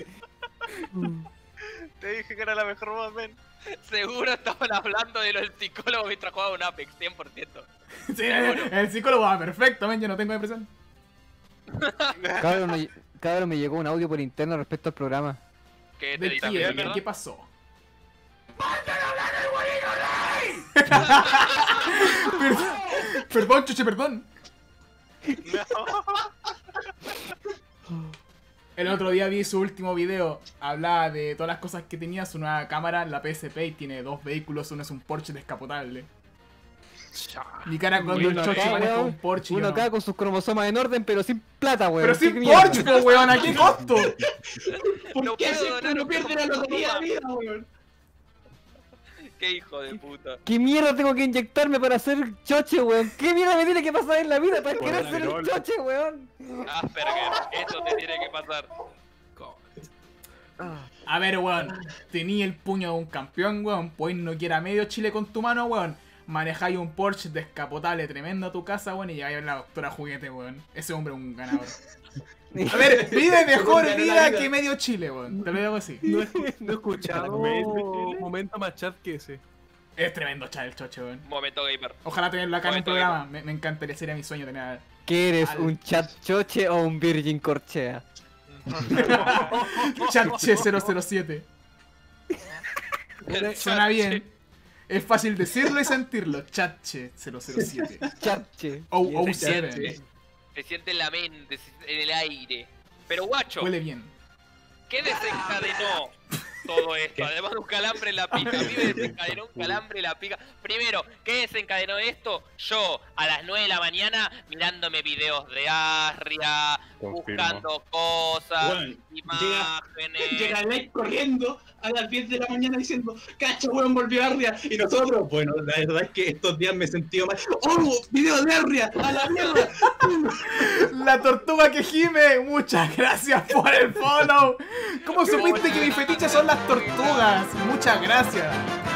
Te dije que era la mejor voz, men. Seguro estaban hablando de lo del psicólogo mientras jugaba un Apex, 100%. Sí, el psicólogo va perfecto, man. Yo no tengo depresión. Cabrón, me llegó un audio por interno respecto al programa. ¿Qué te ¿De dice? quién? ¿Verdad? ¿Qué pasó? Perdón, chuche, perdón. El otro día vi su último video. Hablaba de todas las cosas que tenía. Su nueva cámara, la PSP, y tiene dos vehículos. Uno es un Porsche descapotable. Mi cara cuando el Uno choche acá, maneja weón, un Porsche. Uno yo no. acá con sus cromosomas en orden, pero sin plata, weón. Pero ¿Qué sin mierda? Porsche, po, weón. ¿A qué costo? ¿Por qué puedo siempre donar uno un pierde la lotería de vida, weón? Qué hijo de puta. ¿Qué mierda tengo que inyectarme para ser choche, weón? ¿Qué mierda me tiene que pasar en la vida para Por querer el ser el alcohol. choche, weón? Asperger, eso te tiene que pasar. A ver, weón. Tenía el puño de un campeón, weón. Pues no quiera medio Chile con tu mano, weón. Manejáis un Porsche descapotable tremendo a tu casa, weón. Y llegáis a la doctora juguete, weón. Ese hombre es un ganador. A ver, vive mejor Ganó la vida vida. que medio Chile, weón. Te lo digo así. No he escuchado un momento más chat que ese. Es tremendo chat el choche, weón. Momento gamer. Ojalá tenerlo acá en un Momento programa. Me encantaría, sería mi sueño tener a... ¿Qué eres, Al- un chat choche o un virgin corchea? Chatche 007. Suena bien. Es fácil decirlo y sentirlo. Chatche 007. Chache. O Y ese 07. chache. Se siente en la mente, en el aire. Pero guacho, Huele bien. ¿qué desencadenó todo esto, además de un calambre en la pica. A mí me desencadenó un calambre en la pica. Primero, ¿qué desencadenó esto? Yo, a las 9 de la mañana, mirándome videos de Arria, buscando cosas, Bueno, imágenes. Llega Light corriendo a las 10 de la mañana diciendo, cacho, weón, volvió Arria. Y nosotros, bueno, la verdad es que estos días me he sentido mal. ¡Oh, video de Arria! ¡A la mierda! La tortuga que gime, muchas gracias por el follow. ¿Cómo supiste que mi fetiche son las tortugas? Muchas gracias.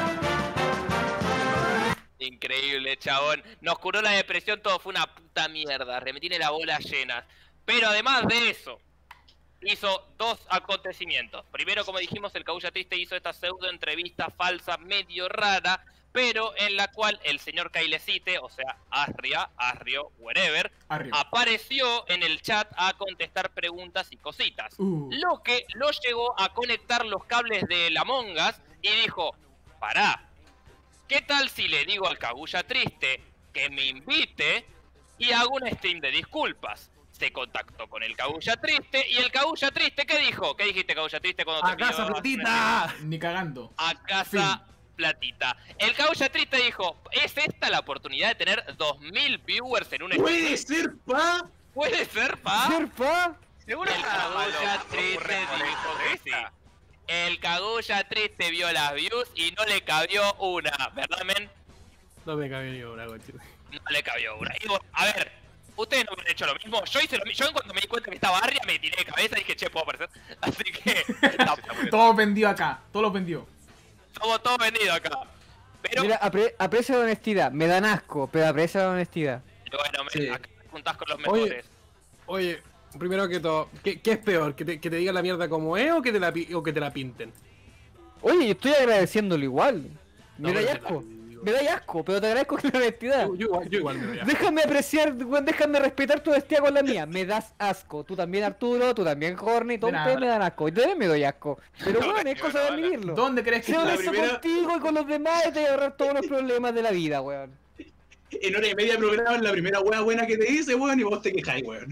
Increíble, chabón. Nos curó la depresión, todo fue una puta mierda. Me tiene la bola llena. Pero además de eso, hizo dos acontecimientos. Primero, como dijimos, el Kaguya Triste hizo esta pseudo entrevista falsa, medio rara, pero en la cual el señor Kailecite, o sea, Arrio, wherever, apareció en el chat a contestar preguntas y cositas. Lo que lo llegó a conectar los cables de la Among Us y dijo, pará, ¿qué tal si le digo al Kaguya Triste que me invite y hago un stream de disculpas? Se contactó con el Kaguya Triste y el Kaguya Triste, ¿qué dijo? ¿Qué dijiste, Kaguya Triste, cuando te ¡A casa platita! Ni cagando. A casa platita. El Kaguya Triste dijo, ¿es esta la oportunidad de tener 2000 viewers en un stream? ¡Puede ser, pa! ¿Puede ser, pa? ¿Ser, pa? Seguro el Kaguya Triste dijo que sí. El Kaguya Triste vio las views y no le cabió una, ¿verdad, men? No me cabe ni una, coche. No le cabió una. Y bueno, a ver, ustedes no han hecho lo mismo. Yo hice lo mismo. Yo en cuanto me di cuenta que estaba Arria me tiré de cabeza y dije, che, puedo aparecer. Así que... Todo vendido acá, todo lo vendió. Somos todos vendidos acá. Pero... Mira, aprecio la honestidad. Me dan asco, pero aprecio la honestidad. Bueno, acá te juntás con los mejores. Oye, primero que todo, ¿qué es peor? ¿Que te digan la mierda como es o que te la pinten? Oye, yo estoy agradeciéndolo igual. Me No, da pero asco. Me da asco, pero te agradezco con la honestidad. Yo igual me doy asco. Déjame apreciar, weón, déjame respetar tu honestidad con la mía. Me das asco. Tú también, Arturo, tú también, Horny, todos ustedes me dan asco. Yo también me doy asco. Pero bueno, es cosa de admitirlo. ¿Dónde crees que Sé está la honesto primera? contigo y con los demás y te voy a ahorrar todos los problemas de la vida, weón. En hora y media de programa, la primera wea buena que te dice, weón, y vos te quejáis, weón.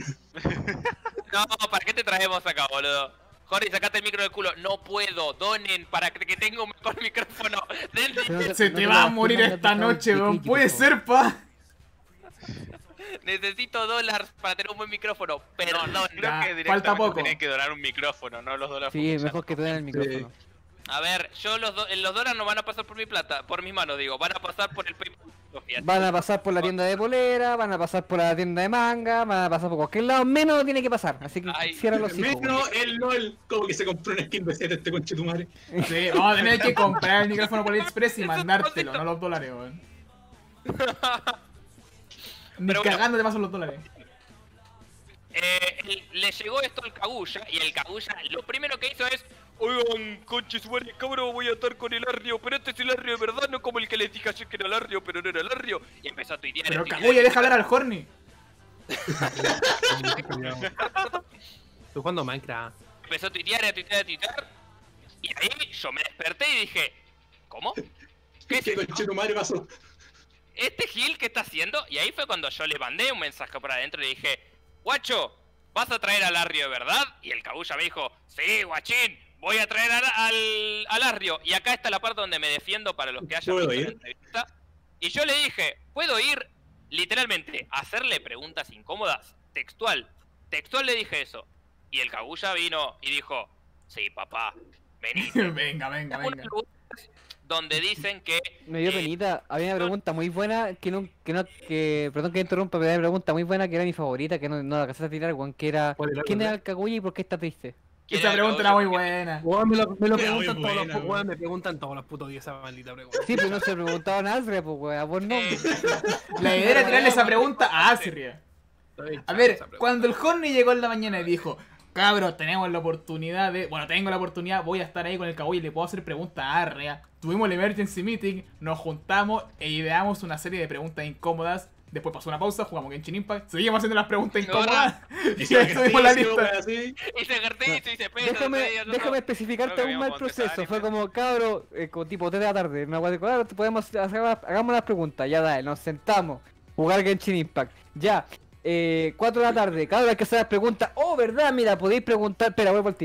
No, ¿para qué te traemos acá, boludo? Jorge, sacate el micro del culo. No puedo, donen para que tenga un mejor micrófono. Se te va a morir esta noche, weón. Puede ser, pa. Necesito $, para tener un buen micrófono. Perdón. Creo que directamente falta poco. tienen que donar un micrófono, no los $. Sí, mejor que te den el micrófono. A ver, yo los $, no van a pasar por mi plata, por mis manos, digo. Van a pasar por el PayPal. Van a pasar por la tienda de polera, van a pasar por la tienda de manga, van a pasar por cualquier lado, menos tiene que pasar. Así que cierra los hijos. Menos el LOL, como que se compró una skin de 7 este conchetumare. Sí, vamos a tener que comprar el micrófono por AliExpress y mandártelo, no los $, weón. Ni Pero bueno. cagando te paso los $. Le llegó esto al Kaguya y el Kaguya lo primero que hizo es: oigan, conches, madre, cabrón, voy a estar con el Arrio, pero este es el Arrio de verdad, no como el que les dije ayer que era el Arrio, pero no era el Arrio. Y empezó a tuitear. Pero Kaguya, deja hablar al Horny. Estoy jugando Minecraft. Empezó a tuitear, y ahí yo me desperté y dije, ¿cómo? ¿Qué es ¿Qué esto? conchetumare pasó? ¿Este Gil qué está haciendo? Y ahí fue cuando yo le mandé un mensaje por adentro y le dije, guacho, ¿vas a traer al Arrio de verdad? Y el Kaguya me dijo, sí, guachín, voy a traer al Arrio. Y acá está la parte donde me defiendo para los que hayan visto la entrevista. Y yo le dije, ¿puedo ir literalmente a hacerle preguntas incómodas? Textual le dije eso. Y el Kaguya vino y dijo, sí, papá, vení. venga. Donde dicen que... Me dio penita, había una pregunta muy buena perdón que interrumpa, pero había una pregunta muy buena que era mi favorita, que no la alcanzaste a tirar, weón, que era ¿quién era el Kaguya y por qué está triste? Esa pregunta era muy buena. Weón, me lo preguntan muy todos buena, los weón, me preguntan todos los putos días esa maldita pregunta. Sí, pero no se preguntaban a Azre, pues weón, a vos no. La idea era tirarle esa pregunta a Asria. A ver, cuando el Horny llegó en la mañana y dijo, cabros, tenemos la oportunidad de... Bueno, tengo la oportunidad, voy a estar ahí con el Kaguya y le puedo hacer preguntas a Arria. Tuvimos el emergency meeting, nos juntamos e ideamos una serie de preguntas incómodas. Después pasó una pausa, jugamos Genshin Impact, seguimos haciendo las preguntas incómodas y ya estuvimos la lista. Hice ejercicio, hice peso. Déjame especificarte aún más el proceso. Fue como, cabro, como tipo 3 de la tarde, una guay de cuadro, hagamos las preguntas, ya dale, nos sentamos, jugar Genshin Impact, ya. 4 de la tarde, cabro, hay que hacer las preguntas. Oh, verdad, mira, podéis preguntar, espera, voy por el tiro.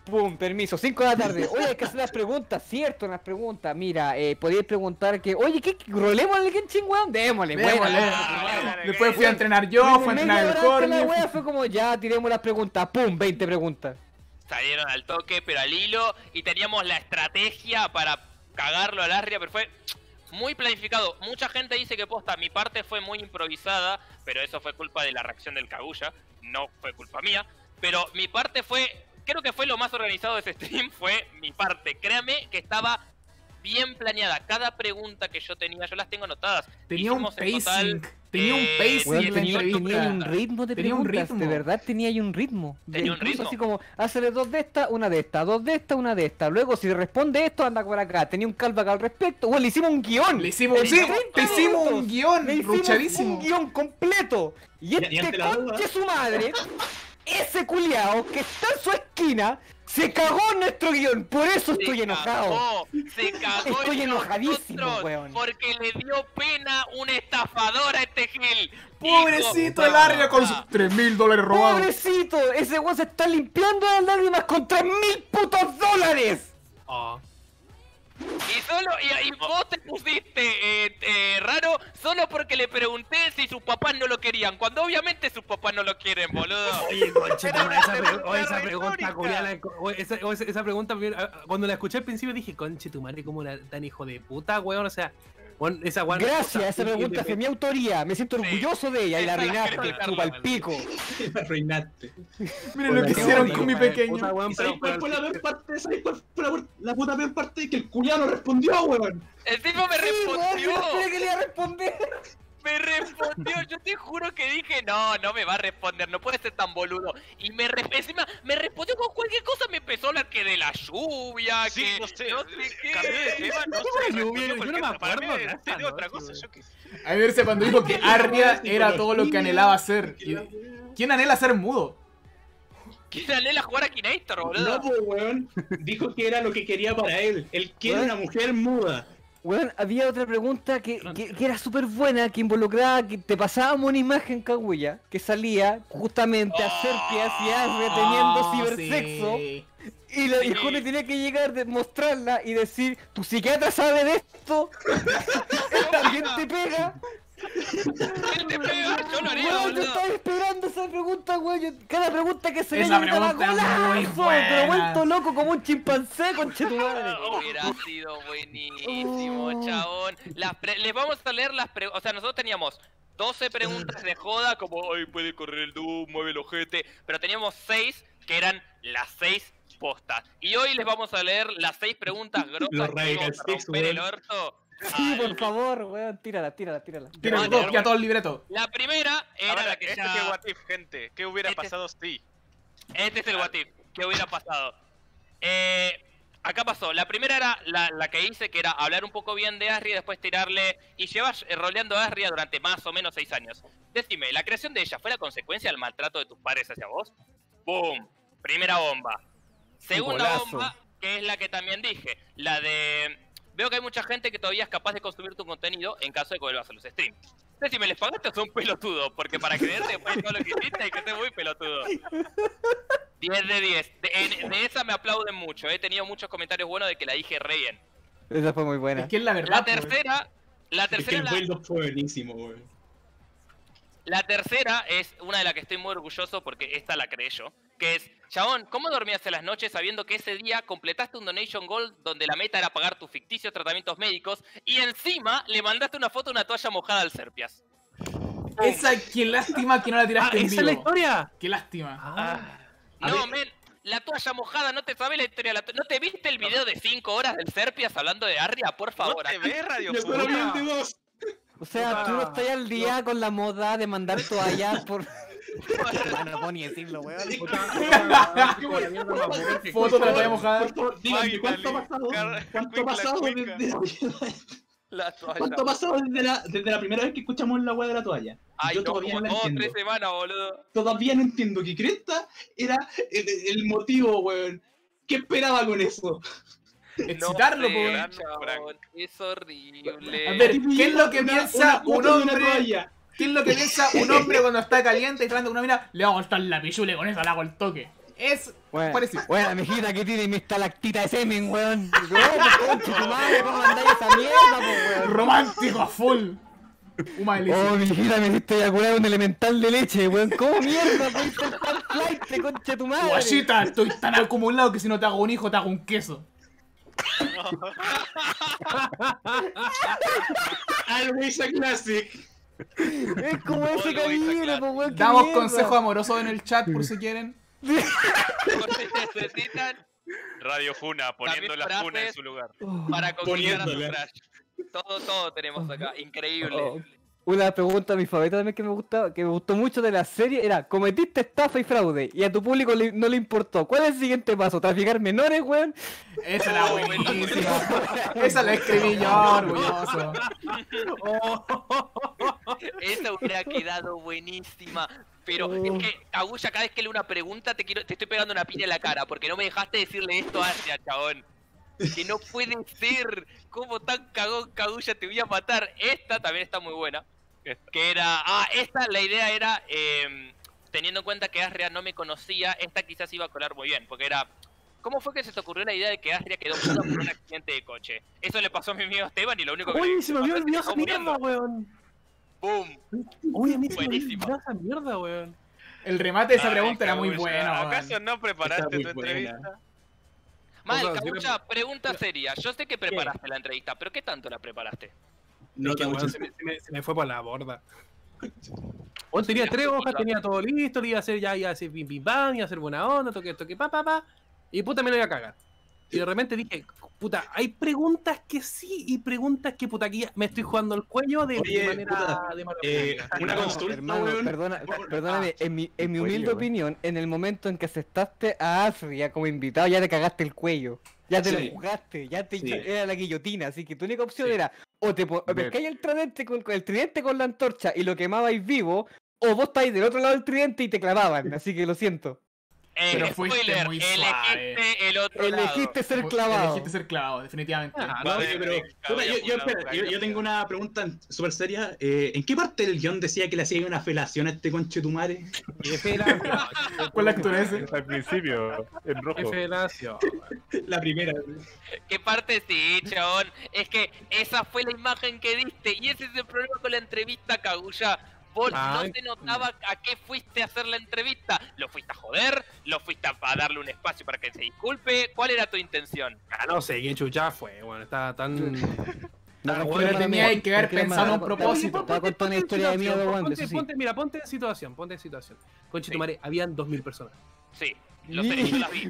Pum, permiso, 5 de la tarde. Oye, hay que hacer las preguntas, cierto, unas preguntas. Mira, podéis preguntar que, oye, ¿qué? ¿Rolemos al Genshin, weón? Démosle, Después fui a entrenar yo, fui a entrenar el Corny. La wea fue como, ya, tiremos las preguntas. Pum, 20 preguntas. Salieron al toque, pero al hilo, y teníamos la estrategia para cagarlo al Arria, pero fue muy planificado. Mucha gente dice que posta, mi parte fue muy improvisada, pero eso fue culpa de la reacción del Kaguya, no fue culpa mía. Pero mi parte fue, creo que fue lo más organizado de ese stream, fue mi parte. Créame que estaba bien planeada. Cada pregunta que yo tenía, yo las tengo anotadas. Tenía un pacing. Tenía un pacing. Bueno, tenía un ritmo de preguntas, de verdad tenía ahí un ritmo. Tenía un Incluso ritmo. así como, hazle 2 de esta, una de esta, 2 de esta, una de esta. Luego, si responde esto, anda por acá. Tenía un callback al respecto. Bueno, le hicimos un guión. Le hicimos, sí, te hicimos un guión, Le hicimos ruchadísimo. un guión completo. Y Y ante la duda. conche su madre, ese culiao que está en su esquina, se cagó en nuestro guión. Por eso estoy enojado. Se cagó Estoy en enojadísimo, nosotros, weón. porque le dio pena un estafador a este Gil. Pobrecito el Arria con sus $3.000 robados. Pobrecito, ese weón se está limpiando las lágrimas con $3.000 putos dólares. Y vos te pusiste raro solo porque le pregunté si sus papás no lo querían, cuando obviamente sus papás no lo quieren, boludo. Oye, conchetumare, esa Esa pregunta, retórica. culiala, esa pregunta, cuando la escuché al principio dije, conchetumare, ¿cómo la tan hijo de puta, weón? O sea, weón, esa weón. Gracias, esa pregunta fue mi autoría. Me siento orgulloso de ella y la Esa la arruinaste, creo, chupa el pico. Me arruinaste. Miren lo que hicieron con mi pequeño. Puta, weón, ¿Y sabéis pero- cuál fue la peor parte? ¿Sabéis cuál fue la puta peor parte? Que el culiao no respondió, weón. El tipo me respondió. Yo esperé que le iba a responder. Me respondió, yo te juro que dije, no me va a responder, no puede ser tan boludo. Y encima me respondió con cualquier cosa, me empezó a hablar que de la lluvia, Sí, que no sé, qué. cambié de tema, no ¿Qué sé, fue la lluvia? respondió Yo no me cualquier- para mí acuerdo de entendió esa otra noche, cosa, weón. yo qué sé. A verse cuando dijo que Arria era todo lo que anhelaba ser. ¿Quién anhela ser mudo? ¿Quién anhela jugar a Kinator, boludo? No, pues, weón. Dijo que era lo que quería para él. Él quiere Weón. una mujer muda. Weón, había otra pregunta que era súper buena, que involucraba que te pasábamos una imagen, Kaguya, que salía justamente a Serpias y Arria teniendo cibersexo. Sí. Y la Sí. Jone tenía que llegar, mostrarla y decir, tu psiquiatra sabe de esto, él también te pega. ¿Quién te pega? Yo lo haría, Weón, yo boludo. estaba esperando esa pregunta, weón. Cada pregunta que se Esa le gritaba, pregunta es muy "Golazo", buena. pero vuelto loco como un chimpancé, conchetumadre. Hubiera sido buenísimo, chabón. Les vamos a leer las preguntas. O sea, nosotros teníamos 12 preguntas de joda, como, ay, puede correr el Doom, mueve el ojete. Pero teníamos 6 que eran las 6 postas. Y hoy les vamos a leer las 6 preguntas Los grosas que Radical vamos a Six, romper el weón. orto. Sí, al- por favor, weón, tírala. Tira Vale, ya todo el libreto. La primera era Ahora, la que este ya... es el what if, gente. ¿Qué hubiera Este- pasado si? Este es el what if, ¿qué hubiera pasado? Acá pasó, la primera era la que hice, que era hablar un poco bien de Asria y después tirarle... Y llevas roleando a Asria durante más o menos 6 años. Decime, ¿la creación de ella fue la consecuencia del maltrato de tus padres hacia vos? ¡Boom! Primera bomba. Segunda golazo. bomba, que es la que también dije, la de... Veo que hay mucha gente que todavía es capaz de consumir tu contenido en caso de que vuelvas a los streams. Decime, ¿les pagaste o son pelotudo? Porque para creerte después de todo lo que hiciste hay que ser muy pelotudo. 10 de 10. De esa me aplauden mucho. He tenido muchos comentarios buenos de que la dije re bien. Esa fue muy buena. Es que es la verdad. La pues. tercera... La Es que tercera, el build-up fue buenísimo, weón. la tercera es una de las que estoy muy orgulloso porque esta la creé yo. Que es, chabón, ¿cómo dormías en las noches sabiendo que ese día completaste un donation goal donde la meta era pagar tus ficticios tratamientos médicos y encima le mandaste una foto de una toalla mojada al Serpias? Esa, qué lástima que no la tiraste en ¿esa es la vivo. historia? Qué lástima. No, men, la toalla mojada, no te sabes la historia. ¿No te viste el video de 5 horas del Serpias hablando de Arria? Por ¿No favor. te ves, Radio Yo solo vi el Fuga? de 2. O sea, tú no estás al día con la moda de mandar toallas por... Bueno, puedo ni decirlo, weón. Foto de la toalla mojada. Por favor, díganme, ¿cuánto ha Finally, pasado? ¿Cuánto ha Cuica, pasado cuica. La toalla. ¿Cuánto ha pasado desde la primera vez que escuchamos la weá de la toalla? Ay, Yo no, todavía como no la 2 o 3 entiendo. semanas, boludo. Todavía no entiendo que Cresta era el motivo, weón. ¿Qué esperaba con eso? Excitarlo, no, po. sé, Gran chabón, es horrible. A ver, ¿qué es lo que piensa un foto de una hombre? toalla. ¿Qué es lo que piensa un hombre cuando está caliente y tratando con una mina? Le va a gustar la pichule, con esa la hago el toque. Es Bueno, parecido. bueno, mijita, que tiene mi estalactita de semen, weón. No, pues, concha tu madre, ¿cómo mandáis esa mierda, pues, weón? Romántico a full. Una delicia. Oh, mijita, me hiciste a curar un elemental de leche, weón. ¿Cómo mierda puedes ser tan flight, concha tu madre? Guachita, estoy tan acumulado que si no te hago un hijo, te hago un queso. Always a classic. Es como ese Algo calibre, pues, weón. qué Damos mierda. consejos amorosos en el chat por si quieren. Por si necesitan Radio Funa, poniendo También la Funa en frases. su lugar. para conquistar a su Poniéndole. crush. Todo tenemos acá, increíble. Oh, una pregunta, mi favorita también que me gustó mucho de la serie era: cometiste estafa y fraude y a tu público no le importó. ¿Cuál es el siguiente paso? ¿Traficar menores, weón? Esa era buenísima. Esa la escribí yo, orgulloso. Esa hubiera quedado buenísima. Pero es que, Kaguya, cada vez que leo una pregunta te estoy pegando una piña en la cara porque no me dejaste decirle esto a Asia, chabón. Que no puede ser. ¿Cómo tan cagón, Kaguya? Te voy a matar. Esta también está muy buena. Que era... la idea era... teniendo en cuenta que Asria no me conocía, esta quizás iba a colar muy bien. Porque era... ¿Cómo fue que se te ocurrió la idea de que Asria quedó muerta por un accidente de coche? Eso le pasó a mi amigo Esteban y lo único que Uy, se me había pasó es que olvidado esa quedó muriendo. mierda, weón. ¡Boom! Uy, a mí se me había Buenísimo. olvidado esa mierda, weón. El remate de esa Ay, pregunta era muy Kaguya, bueno. ¿Acaso weón. no preparaste Está muy tu buena. entrevista? Mal, O sea, Kaguya, pregunta seria. Yo sé que preparaste la entrevista, pero ¿qué tanto la preparaste? No Es que, te weón, mucho. se me fue por la borda. Bueno, tenía 3 hojas, tenía todo listo, le iba a hacer iba a hacer bim bim bam, iba a hacer buena onda, toque pa. Y puta me lo iba a cagar. Y de repente dije, puta, hay preguntas que sí y preguntas que puta aquí me estoy jugando el cuello de Oye, manera puta, de mala una manera. consulta, Hermano, weón. perdóname, en mi humilde Cuello, weón. opinión, en el momento en que aceptaste a Asria como invitado, ya te cagaste el cuello. Ya te Sí. lo jugaste, ya te Sí. era la guillotina, así que tu única opción Sí. era o te pescáis el tridente con el tridente con la antorcha y lo quemabais vivo, o vos estáis del otro lado del tridente y te clavaban, así que lo siento. Pero fuiste Spoiler, muy suave. elegiste el otro lado. Elegiste ser clavado. Elegiste ser clavado, definitivamente. Ah, no, Vale, pero, venga, puta, voy a yo, poner espera, un yo tengo una pregunta súper seria. ¿En qué parte del guión decía que le hacía una felación a este conche tu madre? ¿Cuál lectura es ese? Al principio, en rojo. Federación. La primera. ¿Qué parte sí, chabón? Es que esa fue la imagen que diste y ese es el problema con la entrevista, Kaguya. Vos Ay, no se notaba a qué fuiste a hacer la entrevista. ¿Lo fuiste a joder? ¿Lo fuiste a darle un espacio para que se disculpe? ¿Cuál era tu intención? Ah, no sé, qué chucha fue, bueno, está tan... Pero tenía que haber pensado en un propósito. Te voy a contar una historia de miedo, weón, de eso sí. Mira, ponte en situación. Conche tu madre, habían 2000 personas. Sí, lo sé, yo las vi.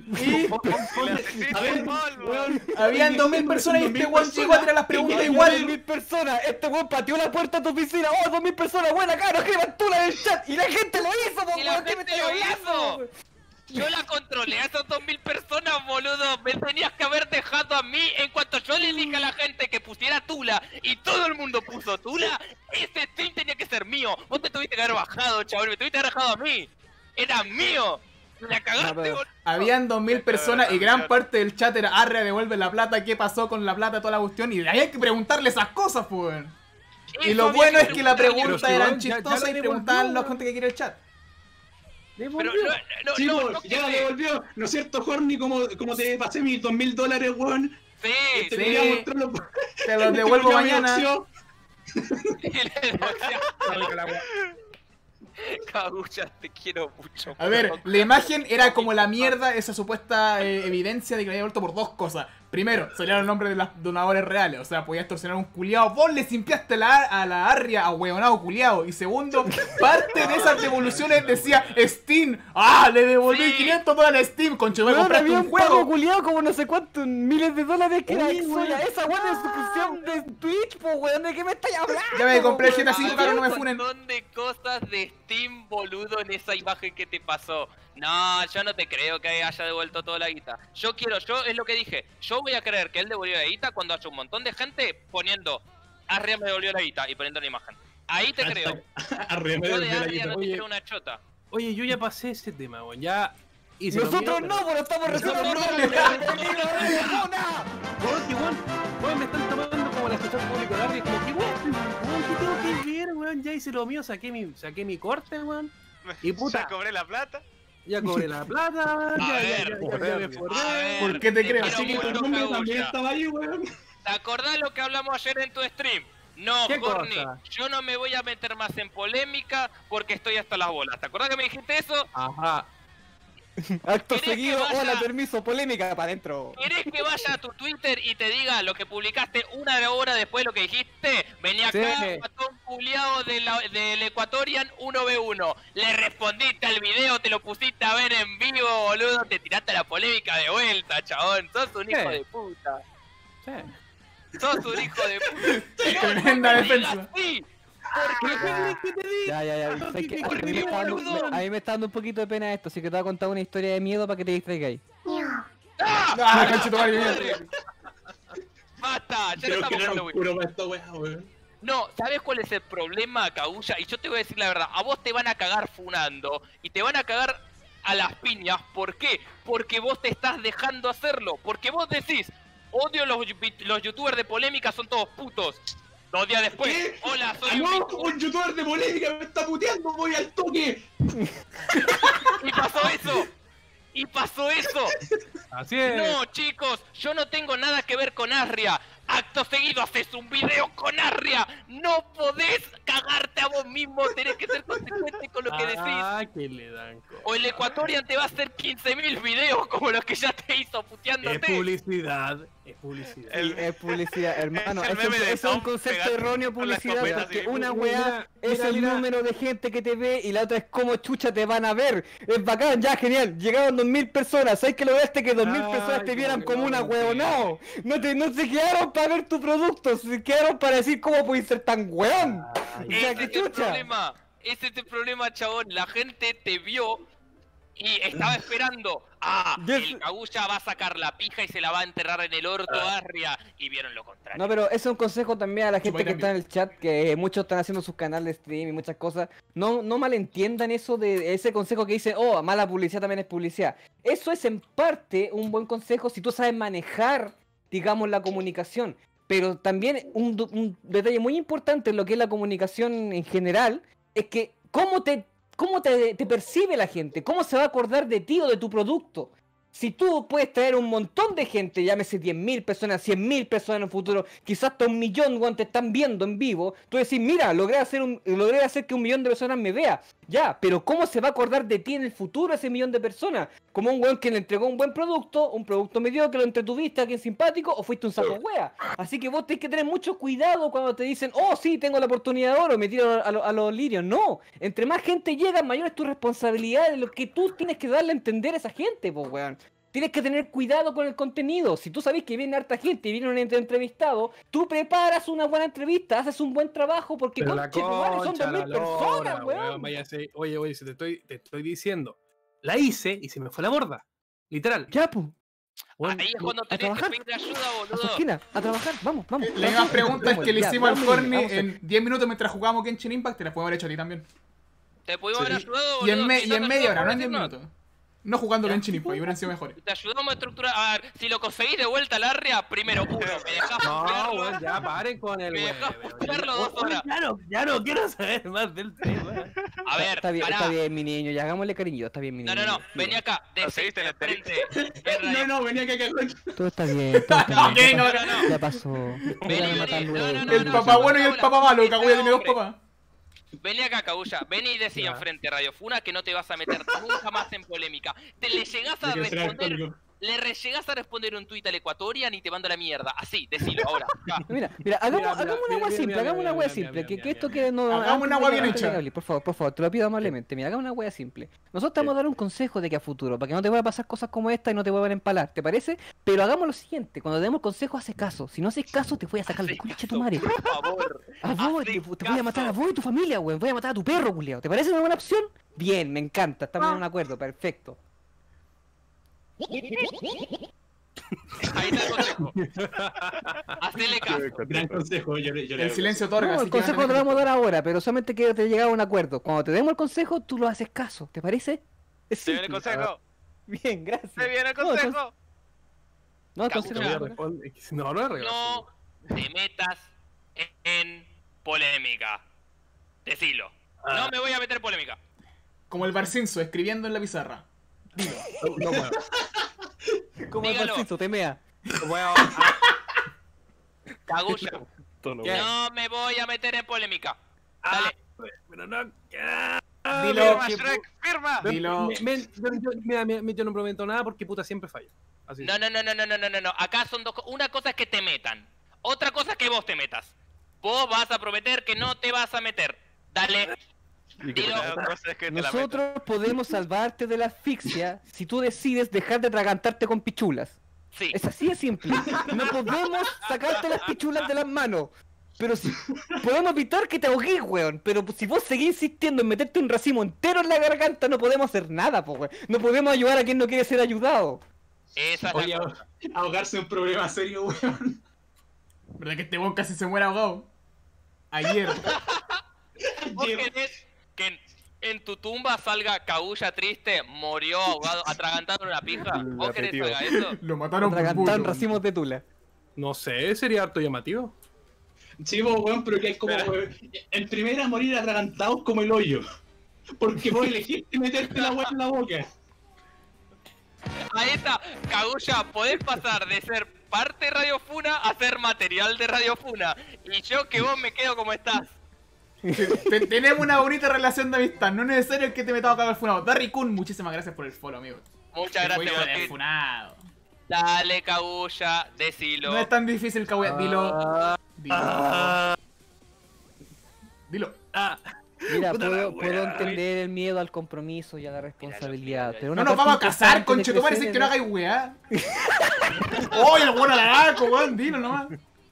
A ver, weón, Habían 2000 personas y este weón llegó a tirar las preguntas igual. 2000 personas, este weón pateó la puerta de tu oficina. Oh, 2000 personas, buena cara, escriban tú la del chat. Y la gente lo hizo, po, Y la weón, ¿qué me gente estás lo hablando? hizo. Yo la controlé a esas 2000 personas, boludo. Me tenías que haber dejado a mí. En cuanto yo le dije a la gente que pusiera Tula y todo el mundo puso Tula, ese stream tenía que ser mío. Vos te tuviste que haber bajado, chaval. Me tuviste que haber dejado a mí. Era mío. La cagaste, No, pero- boludo. Habían 2000 personas y gran parte del chat era Arre, devuelve la plata, qué pasó con la plata, toda la cuestión. Y de ahí hay que preguntarle esas cosas, pues. Y Eso lo había bueno que es que la preguntarle. pregunta Pero si eran igual ya chistosas la y devolvió, preguntaban a la weón. gente que quiere el chat. Pero no, Sí, no, po, no ya la quise. devolvió. ¿No es cierto, Horny? Como te pasé mis $2000, weón. Sí, Te sí. quería mostrar los- Te los devuelvo te quería mañana. boxeo. Kaguya, te quiero mucho. A ver, la imagen era como la mierda, esa supuesta evidencia de que lo había devuelto por dos cosas. Primero, salieron el nombre de los donadores reales, o sea, podías extorsionar a un culiao. Vos le simpiaste a la Arria a huevonado culiao. Y segundo, parte de esas devoluciones decía Steam. ¡Ah! Le devolví Sí. 500 dólares a Steam, concho, me Weón, compraste había un un pago juego. culiado como no sé cuántos miles de dólares que era Oye, exola. weón. Esa weón es suscripción de Twitch, po, weón, ¿de qué me estáis hablando? Ya me compré el weón? GTA 5, claro, no me funen. Un montón de cosas de Steam, boludo, en esa imagen que te pasó. No, yo no te creo que haya devuelto toda la guita. Yo es lo que dije, yo voy a creer que él devolvió la guita cuando haya un montón de gente poniendo Arria me devolvió la guita y poniendo la imagen. Ahí te creo. Arre, me Yo de devolvió la Arria guita. no te Oye. creo una chota. Oye, yo ya pasé ese tema, weón. Ya hice lo Nosotros mío, no, pero- pero estamos recibiendo Nosotros no, Weón, que weón, me están tomando como el asesor público de Arria, como que weón, ¿qué tengo que ver, weón? Ya hice lo mío, saqué mi corte, weón. Y puta, Ya cobré la plata. Ya cobré la plata. Ya me forré. ¿Por qué te creo? quiero Así que mucho, También Kaguya. estaba ahí, weón. ¿Te acordás lo que hablamos ayer en tu stream? No, ¿Qué Corny, cosa? yo no me voy a meter más en polémica porque estoy hasta las bolas. ¿Te acordás que me dijiste eso? Ajá. Acto ¿Querés seguido, que vaya? hola, permiso, polémica para adentro. ¿Querés que vaya a tu Twitter y te diga lo que publicaste una hora después de lo que dijiste? Venía acá, Sí. matón culiao del Equatorian 1v1. Le respondiste al video, te lo pusiste a ver en vivo, boludo. Te tiraste la polémica de vuelta, chabón. Sos un hijo de puta. Sos un hijo de puta. Tremenda no me digas defensa. así, porque Ya. ¿Sabes qué? A mí me está dando- a mí me está dando un poquito de pena esto, así que te voy a contar una historia de miedo para que te distraigáis. Ah, conchito, madre mía. basta, ya no Creo que estamos no era jugando, un puro para esta weá, weón. No, ¿sabes cuál es el problema, Kaguya? Y yo te voy a decir la verdad, a vos te van a cagar funando y te van a cagar a las piñas. ¿Por qué? Porque vos te estás dejando hacerlo. Porque vos decís, odio los youtubers de polémica, son todos putos. 2 días después, ¿Qué? hola, soy un ¡No! VTuber. ¡Un youtuber de polémica me está puteando! ¡Voy al toque! Y pasó eso. Y pasó eso. Así es. No, chicos, yo no tengo nada que ver con Arria. Acto seguido haces un video con Arria. No podés cagarte a vos mismo. Tenés que ser consecuente con lo que decís. Ah, que le dan. O el Equatorian te va a hacer 15.000 videos como los que ya te hizo Es puteándote. publicidad. Es publicidad. Sí, es publicidad, hermano. Es el Eso meme de es un Tom concepto pegando erróneo con la publicidad escopeta, porque así. una Mira, weá es mira, el mira. número de gente que te ve y la otra es cómo chucha te van a ver. Es bacán, ya, genial. Llegaron 2000 personas. ¿Sabes que lograste que 2000 personas Ay, te vieran como como que una no, huevonao? No se quedaron para ver tu producto, se quedaron para decir cómo puedes ser tan weón. O sea, Ese qué es el chucha. problema. Ese es el problema, chabón. La gente te vio y estaba esperando. Ah, el Kaguya va a sacar la pija y se la va a enterrar en el orto a Arria. Y vieron lo contrario. No, pero ese es un consejo también a la gente Chupay que está en el chat, que muchos están haciendo sus canales de stream y muchas cosas. No malentiendan eso de ese consejo que dice, oh, mala publicidad también es publicidad. Eso es en parte un buen consejo si tú sabes manejar, digamos, la comunicación. Pero también un detalle muy importante en lo que es la comunicación en general, es que cómo te percibe la gente, cómo se va a acordar de ti o de tu producto. Si tú puedes traer un montón de gente, llámese 10.000 personas, 100.000 personas en el futuro, quizás hasta 1.000.000, weón, te están viendo en vivo, tú decís, mira, logré hacer que 1.000.000 de personas me vea. Ya, pero ¿cómo se va a acordar de ti en el futuro ese 1.000.000 de personas? Como un weón que le entregó un buen producto, un producto mediocre, lo entretuviste a alguien simpático, o fuiste un saco wea. Así que vos tenés que tener mucho cuidado cuando te dicen, oh sí, tengo la oportunidad de oro, me tiro a los lirios. No, entre más gente llega, mayor es tu responsabilidad de lo que tú tienes que darle a entender a esa gente, pues weón. Tienes que tener cuidado con el contenido. Si tú sabes que viene harta gente y viene un entrevistado, tú preparas una buena entrevista, haces un buen trabajo, porque Pero la conche tu madre, son concha, 2.000 la personas, lora, weón. váyase. Oye, si te estoy diciendo. La hice y se me fue la borda. Literal. Ya, pues. Ahí es cuando a tenés que trabajar. pedir ayuda, A su boludo. esquina, a trabajar, vamos. Las mismas preguntas que le Ya, hicimos al vamos, Corny vamos a- en 10 minutos mientras jugábamos Genshin Impact, te las podemos haber hecho a ti también. Te pudimos haber ayudado, Y boludo. en quizás te media hora, ayudamos no a en 10 decirnos. minutos. No jugando Genshin Impact, y hubieran sido mejores. Te ayudamos a estructurar. A ver, si lo conseguís de vuelta al Arria, primero uno, me dejás No, putearlo, weón, ya paren con el me weón. dejás putearlo 2 horas. Ya no quiero saber más del tema. A ver, Está bien, pará. está bien, mi niño, ya hagámosle cariño, está bien, mi No, niño. no, vení acá, Lo seguiste en la frente. No, venía que cagar. Todo está bien, todo está Ok, bien. no, no. Ya pasó. Vení, Van a matar vení, luego. no, no, El no, papá bueno y el papá malo, Kaguya tiene dos hombre. papás. Vení acá, Kaguya, vení y decí Ya. enfrente Radio Funa que no te vas a meter nunca más en polémica. Le llegás a Yo quiero ser responder, alcohólico. llegás a responder un tuit al Equatorian y te manda la mierda. Así, decilo ahora. Ya. Mira, hagamos Mira, una mira, agua mira, simple, mira, hagamos una mira, agua mira, simple, mira, que mira, esto mira. que no... Hagamos antes una de agua que bien Antonio hecha. hable, por favor, te lo pido amablemente, mira, hagamos una agua simple. Nosotros te vamos a dar un consejo de que a futuro, para que no te vuelvan a pasar cosas como esta y no te vuelvan a empalar, ¿te parece? Pero hagamos lo siguiente, cuando demos consejo, hace caso. Si no haces caso, te voy a sacar la concha de tu madre. Por favor. A vos, Hacé te voy a matar a vos y tu familia, weón. Voy a matar a tu perro, culiao. ¿Te parece una buena opción? Bien, me encanta. Estamos en un acuerdo, perfecto. Ahí está el consejo. Hacele caso. Gran consejo, yo le El silencio otorga. No, así el que vas a consejo te tener lo vamos a dar ahora, pero solamente quiero te llegar a un acuerdo. Cuando te demos el consejo, tú lo haces caso. ¿Te parece? Es Se viene el simple. consejo. Bien, gracias. Se viene el No, consejo. No, entonces Capucha. no. No, regalo. No te metas en polémica. Decilo. No me voy a meter en polémica. Como el Barcinso, escribiendo en la pizarra. No puedo. Como el Dígalo. Marcito, temea. No puedo. Kaguya, Esto no- no me voy a meter en polémica. Dale. Pero no. Dilo. ¡Firma, Shrek! ¡Firma! Dilo. Yo no prometo nada porque puta siempre fallo. Así. No. Acá son dos cosas. Una cosa es que te metan. Otra cosa es que vos te metas. Vos vas a prometer que no te vas a meter. Dale. Y que- Dilo. La otra cosa es que te la metas. Nosotros podemos salvarte de la asfixia si tú decides dejar de atragantarte con pichulas. Sí. Es así de simple. No podemos sacarte las pichulas de las manos. Pero si podemos evitar que te ahogues, weón. Pero si vos seguís insistiendo en meterte un racimo entero en la garganta, no podemos hacer nada, po, weón. No podemos ayudar a quien no quiere ser ayudado. Esa es Oye, la cosa. ahogarse es un problema serio, weón. ¿Verdad que este weón casi se muere ahogado? Ayer. ¿Vos querés que en tu tumba salga Kaguya triste, murió ahogado, atragantado en una pija? ¿Vos querés que Repetido. salga eso? Lo mataron por Atragantaron bulto. racimos de tula. No sé, sería harto llamativo. Sí, vos, weón, pero que hay como, weón, en primera morir atragantados como el hoyo. Porque vos elegiste meterte la weá en la boca. Ahí está, Kaguya, podés pasar de ser parte de Radio Funa a ser material de Radio Funa. Y yo que vos me quedo como estás. Tenemos una bonita relación de amistad. No es necesario que te metas acá al funado. Darry Kun, muchísimas gracias por el follow, amigo. Muchas Te gracias, fuiste del Martín. funado. Dale, Kaguya, decilo. No es tan difícil, Kaguya. Dilo. Dilo. Mira, Puta la puedo wea, entender el miedo al compromiso y a la responsabilidad. Pero No una nos vamos a parte casar, importante de conchetumare, si crecer que no es- hagáis weá. ¡Oye, el weón a la gaco, weón! Dilo nomás.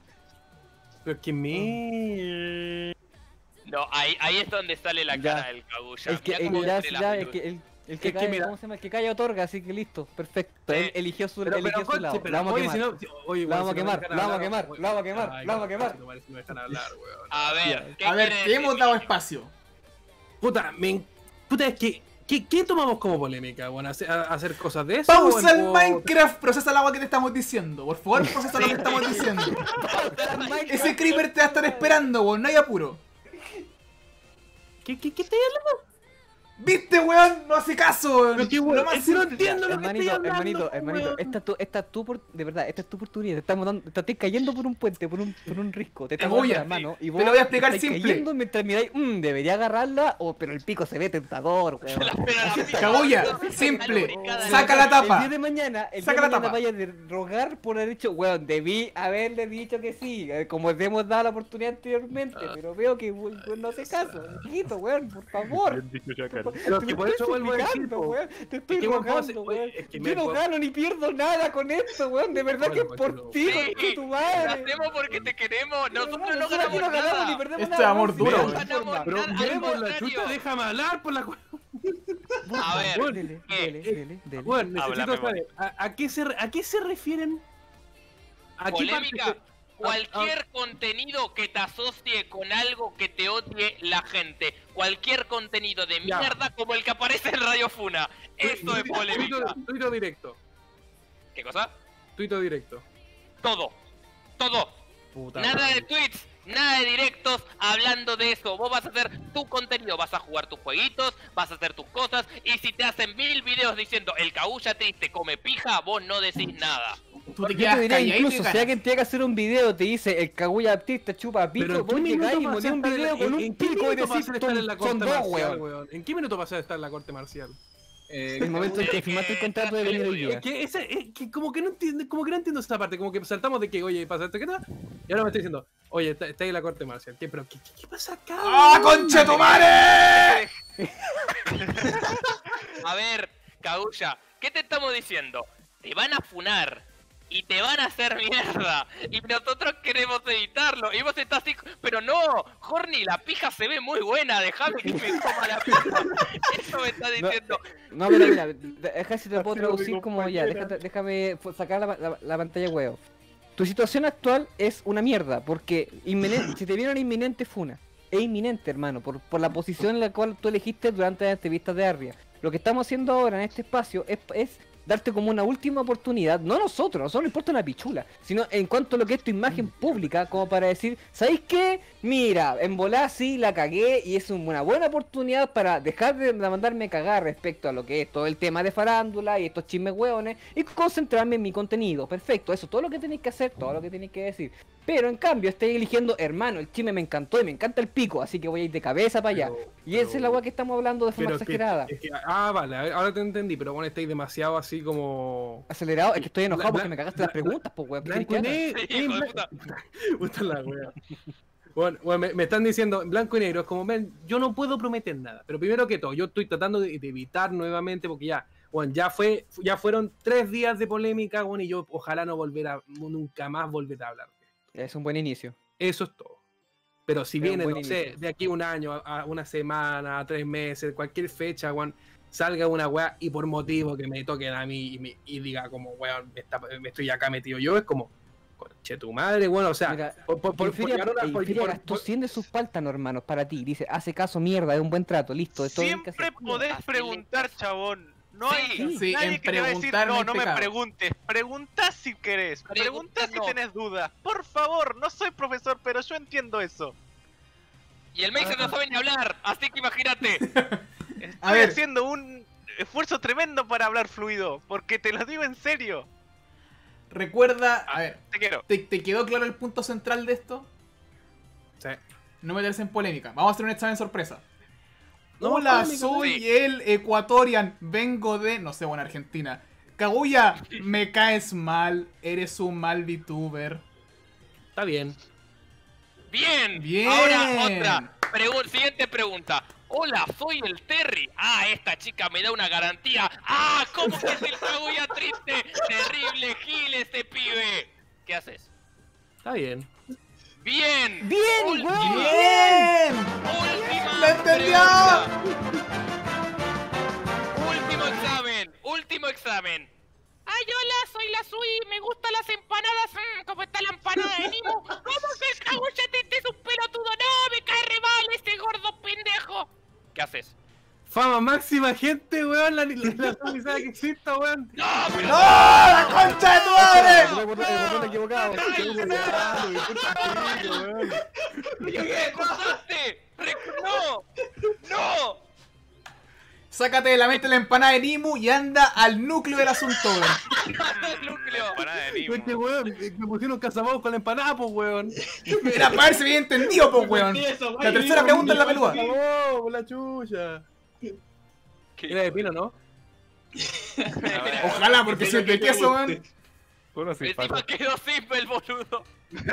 Pero que me. No, ahí es donde sale la Ya. cara del Kaguya. El que, Mirá cómo ya, entre las ya, luces. el que Es que cae, mira. ¿cómo se llama? El que cae otorga, así que listo, perfecto. Él eligió su, Pero, eligió su Conchi, lado. pero, Lo vamos a oye, quemar. si no- oye, Lo weón, vamos a si no quemar, me dejan lo vamos a hablar, quemar, weón. lo vamos a quemar, Ay, lo vamos a quemar. conchetumare, si no me dejan hablar, weón. A ver, ¿qué A ver, quiere ¿qué hemos decir? dado espacio? Puta, puta, es que. ¿Qué tomamos como polémica, weón? ¿Hacer cosas de eso? Pausa el o- Minecraft, procesa el agua que te estamos diciendo. Por favor, procesa lo que te estamos diciendo. Ese creeper te va a estar esperando, weón. No hay apuro. ¿Qué estoy hablando? ¿Viste, weón? No hace caso, weón. Pero qué Lo weón, más es que no simple. entiendo lo que estoy hablando, Hermanito, weón. esta es tu de verdad, esta es tu oportunidad. Te estamos dando, te estás cayendo por un puente, por un risco. Te estamos voy dando a- la mano y te vos lo voy a explicar estás simple. cayendo mientras miráis, debería agarrarla, pero el pico se ve tentador, weón. Pero la pija Kaguya, no está simple. lubricada. Saca la El tapa. día de mañana, Saca la tapa. vaya a rogar por haber dicho, weón, debí haberle dicho que sí, como te hemos dado la oportunidad anteriormente, pero veo que weón, no hace caso, chiquito, weón, por favor. Bien dicho, Chacal. Pero que por eso vuelvo a decir, suplicando, po. weón, te estoy que, weón, ¿cómo rogando, se- oye, weón. es que Yo me no puedo- gano ni pierdo nada con esto, weón, de verdad que es Bueno, por ti, Sí, conche tu lo madre. hacemos porque te queremos. Nosotros no Nosotros aquí ganamos no ganamos ni nada. perdemos Esto nada. es amor weón, duro, si weón. no forma. Pero Al ven por la contrario. chucha, déjame hablar por la. A ver, Weón, Dele, ¿qué? dele. Weón, necesito Háblame, saber, ¿a qué se refieren? ¿A qué polémica. parte Cualquier contenido que te asocie con algo que te odie la gente. Cualquier contenido de Ya. mierda como el que aparece en Radio Funa. Eso es polémica. Tuito directo. ¿Qué cosa? Tuito directo. Todo. Todo. Puta Nada madre. de tweets, nada de directos hablando de eso. Vos vas a hacer tu contenido, vas a jugar tus jueguitos, vas a hacer tus cosas. Y si te hacen 1000 videos diciendo el Kaguya triste come pija, vos no decís nada. Tú te Yo quedas te diría calladito y incluso, si ganas. alguien tiene que hacer un video, te dice el Kaguya artista chupa pico, Pero vos ¿en qué llegáis y minuto monté un pasé a video estar con en un qué pico y minuto pasé decís a estar en la son corte dos, marcial, weón. weón? ¿En qué minuto pasé a estar en la corte marcial? El momento en que firmaste el contrato de venir hoy día. Que como que no entiendo esa parte, como que saltamos de que, oye, pasa esto, ¿qué tal? Y ahora me estoy diciendo, oye, está ahí en la corte marcial. Pero qué pasa acá? ¡Ah, weón? conchetumare! A ver, Kaguya, ¿qué te estamos diciendo? Te van a funar y te van a hacer mierda y nosotros queremos evitarlo y vos estás así, pero no, Horny, la pija se ve muy buena, déjame que me coma la pija. Eso me está diciendo. No, pero mira, deja si te lo puedo Así lo traducir digo, como ya, cualquiera. déjame sacar la pantalla huevo. Tu situación actual es una mierda, porque si te viene una inminente funa, es inminente, hermano, por la posición en la cual tú elegiste durante las entrevistas de Arria. Lo que estamos haciendo ahora en este espacio es darte como una última oportunidad, no nosotros no importa una pichula, sino en cuanto a lo que es tu imagen pública, como para decir, ¿sabéis qué? Mira, en volá sí la cagué y es una buena oportunidad para dejar de mandarme cagar respecto a lo que es todo el tema de farándula y estos chismes hueones y concentrarme en mi contenido. Perfecto, eso, todo lo que tenéis que hacer, todo lo que tenéis que decir. Pero en cambio, estáis eligiendo, hermano, el chisme me encantó y me encanta el pico, así que voy a ir de cabeza para allá. Y esa es la weá que estamos hablando de forma exagerada. Vale, ahora te entendí, pero bueno, estáis demasiado así como... Acelerado, es que estoy enojado porque me cagaste las preguntas, pues weón. Blanco y negro. hijo de puta. Puta la wea. Bueno, me están diciendo en blanco y negro, es como, ven, yo no puedo prometer nada, pero primero que todo, yo estoy tratando de evitar nuevamente, porque ya fueron 3 días de polémica, bueno, y yo ojalá nunca más volver a hablar. Es un buen inicio. Eso es todo. Pero si Es viene, un no buen sé, inicio. de aquí a un año, a una semana, a 3 meses, cualquier fecha, weón, salga una weá y por motivo que me toquen a mí y diga como, weón, me estoy acá metido yo, es como, conche tu madre, bueno, o sea, Mira, por llegar a una- por- gastó 100 de sus paltas, hermanos, para ti. Dice, hace caso, mierda, es un buen trato, listo. Es todo lo que Siempre hacer. podés preguntar, chabón. No hay Sí, nadie en que te va a decir, preguntar no no, hay no me pecado". preguntes. Preguntá si querés. Preguntá si no. tenés dudas. Por favor, no soy profesor, pero yo entiendo eso. Y el Meixer no sabe ni hablar, así que imagínate. Estoy ver. haciendo un esfuerzo tremendo para hablar fluido, porque te lo digo en serio. Recuerda, a ver, Te quiero. ¿te quedó claro el punto central de esto? Sí. No meterse en polémica. Vamos a hacer un examen sorpresa. No, Hola, polémica, soy sí. el Ecuatorian, vengo de, no sé, buena Argentina. Kaguya, me caes mal, eres un mal VTuber. Está bien. Bien. Bien. Ahora otra. Siguiente pregunta. Hola, soy el Terry. Ah, esta chica me da una garantía. Ah, ¿cómo que es el Kaguya triste? Terrible Gil este pibe. ¿Qué haces? Está bien. Bien. ¡Bien, Última- weón! ¡Bien! Última ¡Lo entendió! pregunta. Último examen. Ay, hola, soy la Sui, me gustan las empanadas. ¿Cómo está la empanada de Nimo? ¿Cómo que el Kaguya te es un pelotudo? No, me cae re mal este gordo pendejo. ¿Qué haces? Fama máxima, gente, weón, la pisada que exista, weón. ¡No, pero ¡No! ¡La concha de tu madre! El botón equivocado. ¿qué escuchaste? ¡No! ¡No! Sácate de la mente la empanada de Nimu y anda al núcleo del asunto, weón. Núcleo. Empanada de Nimo. Este weón, me pusieron cazabobos con la empanada, pues, weón. Era para ver si había entendido, pues, weón. La tercera pregunta es la peluda. ¡Oh, la chucha! Era de pino, ¿no? Ojalá, porque si es de queso, weón. Bueno, sí, Encima pasa. quedó simple el boludo.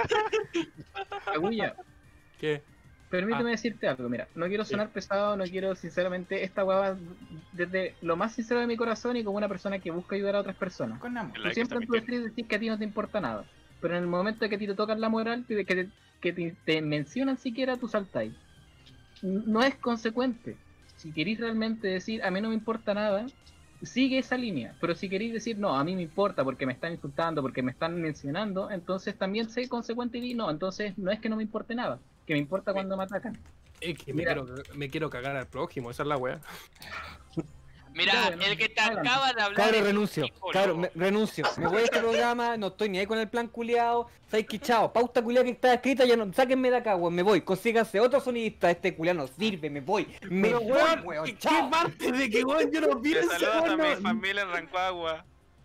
Kaguya, ¿Qué? permíteme decirte algo, mira, no quiero sonar pesado, no quiero, sinceramente, esta hueá desde lo más sincero de mi corazón y como una persona que busca ayudar a otras personas. Con amor. Tú siempre en tu stream decís que a ti no te importa nada, pero en el momento que a ti te tocan la moral, que te mencionan siquiera, tú saltáis. No es consecuente. Si queréis realmente decir, a mí no me importa nada, sigue esa línea, pero si queréis decir, no, a mí me importa porque me están insultando, porque me están mencionando, entonces también sé consecuente y di, no, entonces no es que no me importe nada, que me importa cuando me atacan. Es que Mira. me quiero cagar al prójimo, esa es la weá. Mira, Claro, el que te adelante. acaba de hablar. Cabrón, es un renuncio. psicólogo. Cabrón, renuncio. Me voy a este programa, no estoy ni ahí con el plan culiado. ¿Sabes qué? Chao. Pauta culiada que está escrita, ya no. Sáquenme de acá, weón. Me voy. Consíganse otro sonidista. Este culiado no sirve, me voy. Me Pero, voy, weón, weón. ¿qué Chao. parte de que, weón, yo no Te pienso, saludas a mi weón? familia en Rancagua.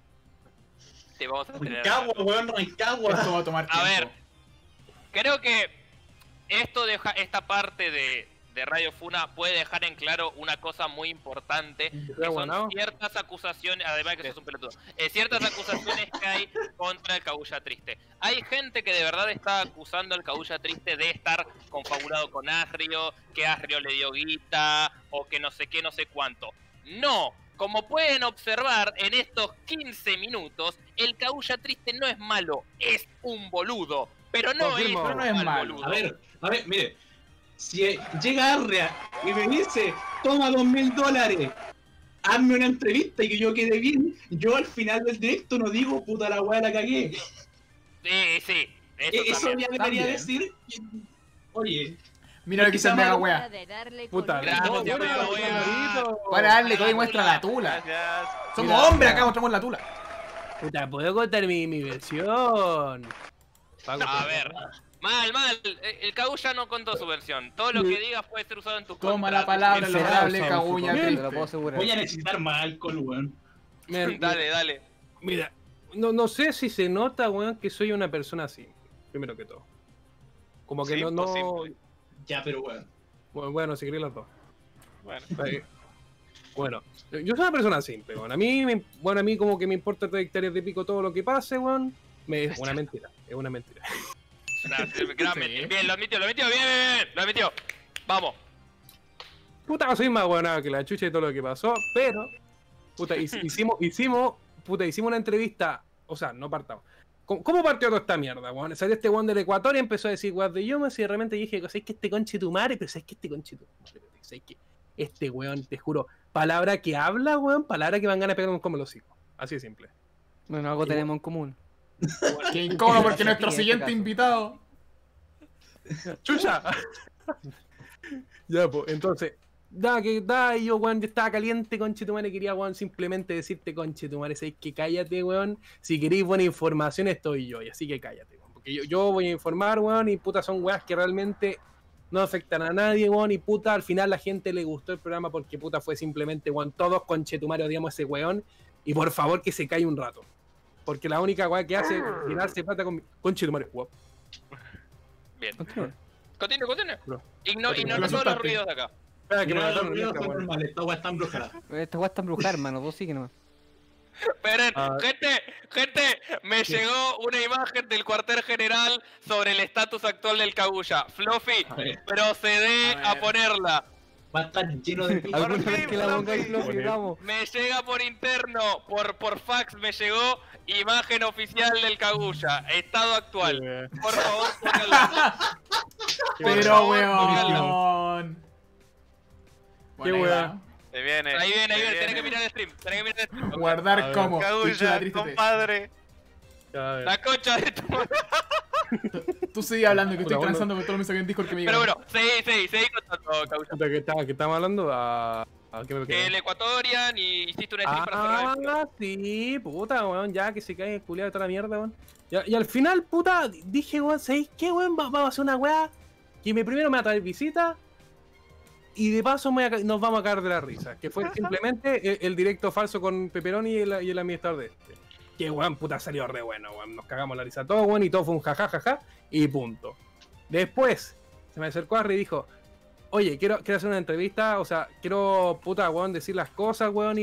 Te vamos a tener. Rancagua, weón, Esto Rancagua. va a tomar A tiempo. ver, creo que esto deja esta parte de Radio Funa puede dejar en claro una cosa muy importante, que son bueno. ciertas acusaciones, además que sos un pelotudo, ciertas acusaciones que hay contra el Kaguya Triste. Hay gente que de verdad está acusando al Kaguya Triste de estar confabulado con Asrio, que Asrio le dio guita, o que no sé qué, no sé cuánto. No, como pueden observar en estos 15 minutos, el Kaguya Triste no es malo, es un boludo. Pero no Confirmo. es, Pero no es mal malo. boludo. A ver, mire. Si llega Arria y me dice, toma $2.000, hazme una entrevista y que yo quede bien, yo al final del directo no digo, puta la weá la cagué. Sí, Eso también. ya debería también. decir, oye, Mira lo que hizo mega wea. Puta, Gracias, no, tío, bueno, wea. Para darle que hoy muestra la tula. Gracias. Somos Mira. hombres, acá mostramos la tula. Puta, ¿puedo contar mi versión? A ver. Mal. El Kaguya no contó su versión. Todo lo que digas puede ser usado en tu contra. Toma la palabra, el honorable Te Kaguya lo puedo triste. asegurar. Voy a necesitar más alcohol, weón. Dale. Mira, no sé si se nota, weón, que soy una persona así. Primero que todo. Como que Sí, no. posible. Ya, pero weón. Bueno, si queréis los dos. Bueno. Bueno, yo soy una persona simple, weón. A mí como que me importa 3 hectáreas de pico todo lo que pase, weón. Es una mentira, es una mentira. Gracias, gran mentira. Bien, lo admitió, bien. Lo admitió. Vamos. Puta, soy más buena que la chucha y todo lo que pasó, pero puta, hicimos una entrevista, o sea, no partamos. ¿Cómo partió toda esta mierda, weón? Salió este weón del Ecuador y empezó a decir weón de idiomas y de repente dije, ¿sabes que este conche tu madre? Pero ¿sabes que este conche tu madre? ¿Sabes que este weón, te juro, palabra que habla, weón, palabra que van ganas de pegar como los hijos? Así de simple. Bueno, algo tenemos en común. Qué incómodo porque nuestro Sí, en este siguiente caso. invitado. ¡Chucha! Ya, pues, entonces, y yo, weón, yo estaba caliente, conche tu madre, quería, weón, simplemente decirte, conche tu madre, ¿sabes que cállate, weón? Si queréis buena información, estoy yo, y así que cállate, weón. Porque yo voy a informar, weón, y puta, son weas que realmente no afectan a nadie, weón, y puta, al final la gente le gustó el programa porque puta fue simplemente, weón, todos conche tu madre odiamos a ese weón, y por favor que se calle un rato. Porque la única weá que hace es llenarse plata con conche tu madre, weón. Bien. Continúa. Continúa. Bro. Ignora Lo todos los asustaste. ruidos de acá. Espera, que me No, mataron, no, neta, no, weón. normal, esta weá está embrujada. Esta weá está embrujada, hermano. Vos sí que no. Esperen, Ah. gente, me llegó una imagen del cuartel general sobre el estatus actual del Kaguya. Fluffy, A ver. procedé A ver. a ponerla. Va a estar lleno de pico. Alguna vez fin, que la por pongáis, fin. Fluffy, vamos. Me llega por interno, por fax me llegó imagen oficial del Kaguya. Estado actual. Por favor, pónganla. Por Pero favor, weón. Qué Bueno, ahí weá. va. Se viene. Ahí viene, se tenés que mirar el stream. Guardar como. Dicho la Kaguya, triste te. compadre. A ver. La concha de tu madre. Tú sigue hablando que estoy Puta, transando con todo lo mensajes en Discord que me Pero llegan. bueno, seguí contando, Kaguya. Puta, ¿qué estamos hablando? ¿A qué me quedé? El Ecuatorian y hiciste una stream para cerrar el Ah, sí, puta, weón, ya que se cae el culiado de toda la mierda, weón. Y al final, puta, dije, weón, ¿sabéis qué, weón? Vamos a hacer una weá que primero me va a traer visita y de paso nos vamos a caer de la risa. Que fue simplemente el directo falso con Pepperoni y el administrador de este. Que, weón, puta, salió re bueno, weón. Nos cagamos la risa todo, weón, y todo fue un jajajaja y punto. Después, se me acercó Harry y dijo, oye, quiero hacer una entrevista, o sea, quiero, puta, weón, decir las cosas, weón,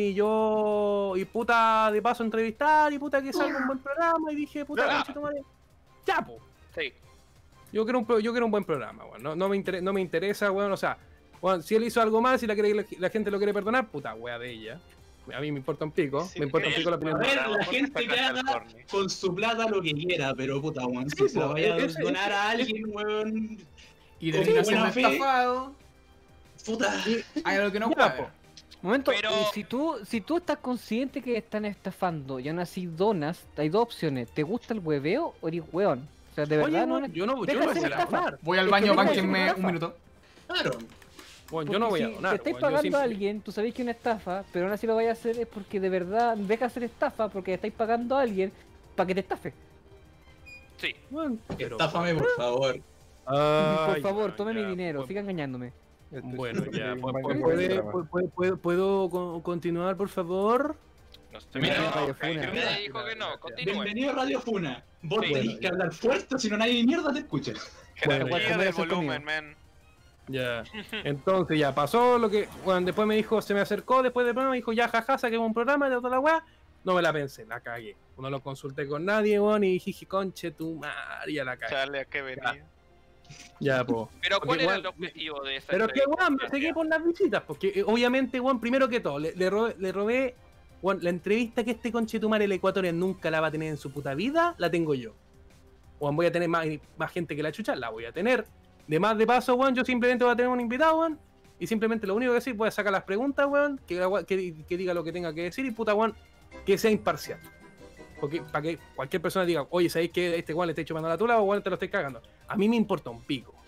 y puta, de paso entrevistar, y puta, que salga un buen programa, y dije, puta, Ya. conche tu madre, ya, po. Sí. Yo quiero un buen programa, weón, no me interesa, weón, o sea, weón, si él hizo algo mal, si la gente lo quiere perdonar, puta, weá de ella. A mí me importa un pico, Sí, me importa un pico la A opinión. ver, la Vamos a gente que sacar haga California. con su plata lo que quiera, pero puta, weón. Sí, Si se la po, vaya a ese- donar a alguien, weón. Y con termina siendo buena fe. estafado. Puta. Hay algo que no Ya, cuadra. po. Momento, Pero- si tú estás consciente que están estafando y aún así donas, hay dos opciones. ¿Te gusta el hueveo o eres hueón? O sea, de Oye, verdad weón, yo no deja voy de a ser estafa. donar. Voy al Es que baño, deja de bánquenme ser un estafa. minuto. Claro. Bueno, yo no voy a si donar. te estáis weón, yo pagando a simple- alguien, tú sabéis que es una estafa, pero aún así lo vais a hacer es porque de verdad deja de ser estafa porque estáis pagando a alguien para que te estafe. Sí. weón, pero- Estáfame, por favor. Por Ay, favor, weón, tome mi ya, dinero, weón. siga engañándome. Bueno, ya. Puede- ¿Puedo continuar, por favor? No sé, Bienvenido mira, a Radio Funa. me dijo que no, continúe. Bienvenido a Radio Funa. Vos Sí. tenés que hablar fuerte, si no nadie de mierda te escucha. Bueno, Jerarquía ya. del volumen, man. Ya. Entonces ya pasó lo que. Bueno, después me dijo, se me acercó después del programa, me dijo, ya jaja, saquemos un programa de toda la weá. No me la pensé, la cagué. No lo consulté con nadie, weón, y dije, conche tu madre, ya la cagué. Chale, ¿a qué venía? Ya, po. Pero Porque ¿cuál era igual el objetivo de esa Pero es que, entrevista? weón, me seguí por las visitas, porque obviamente, weón, primero que todo, le robé, weón, la entrevista que este conchetumare el Ecuador nunca la va a tener en su puta vida, la tengo yo. Weón, voy a tener más gente que la chucha, la voy a tener. De más de paso, weón, yo simplemente voy a tener un invitado, weón, y simplemente lo único que decir, voy a sacar las preguntas, weón, que diga lo que tenga que decir, y puta, weón, que sea imparcial. Porque para que cualquier persona diga, oye, ¿sabéis que este weón le está chupando la tula o weón te lo estoy cagando? A mí me importa un pico.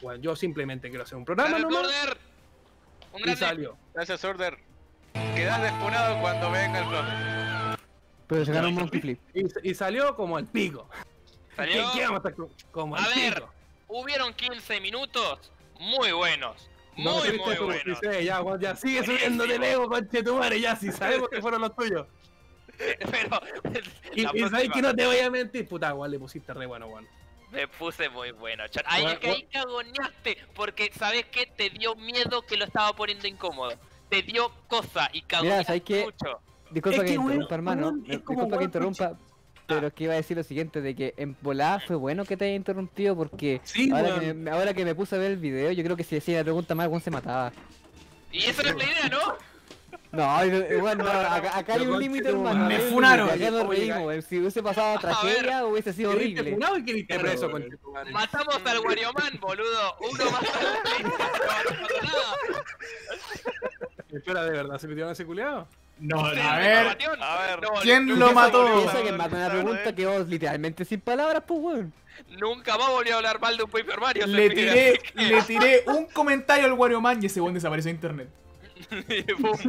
Bueno, yo simplemente quiero hacer un programa Gracias, nomás Order. Un y grande. salió. Gracias, Order. Quedás despunado cuando venga el profe. Pero se ganó un monkey flip. Y salió como el pico. Salió. ¿Qué vamos a estar como el A ver, pico? hubieron 15 minutos muy buenos. No, Muy, sí, muy tú, buenos. sí, ya, Juan, ya sigue subiendo de Lego, conche tu madre, ya, si sabemos que fueron los tuyos. Pero Y la sabes próxima que no te voy a mentir, puta, Juan, le pusiste re bueno, Juan. me puse muy bueno. Chat. Ahí Bueno, es que ahí cagoneaste, porque ¿sabes qué? Te dio miedo que lo estaba poniendo incómodo. Te dio cosa y Mira, cagoneaste ¿sabes qué? mucho. Disculpa Es que que, weón, interrumpa, hermano. weón, es como, Disculpa que weón, interrumpa. Pero es que iba a decir lo siguiente, de que en volada fue bueno que te haya interrumpido porque Sí, weón. ahora que me puse a ver el video, yo creo que si decía la pregunta más, Juan se mataba. Y esa no es la idea, ¿no? No, bueno, acá hay un límite, hermano. Me hay un funaron. límite, acá nos reímos. Si hubiese pasado tragedia, hubiese sido Queriste horrible. funado y queriste preso, Pero, conche tu madre. Matamos al Warioman, boludo. Uno más al no pasó nada. Espera, ¿de verdad se metieron a ese culiado? No, Sí, a ver. Batión. A ver. No, ¿Quién nunca lo más mató? volvió a Piensa que hablar- mata una pregunta que vos literalmente sin palabras, pues, weón. Nunca más volvió a hablar mal de un Paper Mario. Le se pide, le tiré un comentario al Wario Man y ese buen desapareció de internet. así que, pum.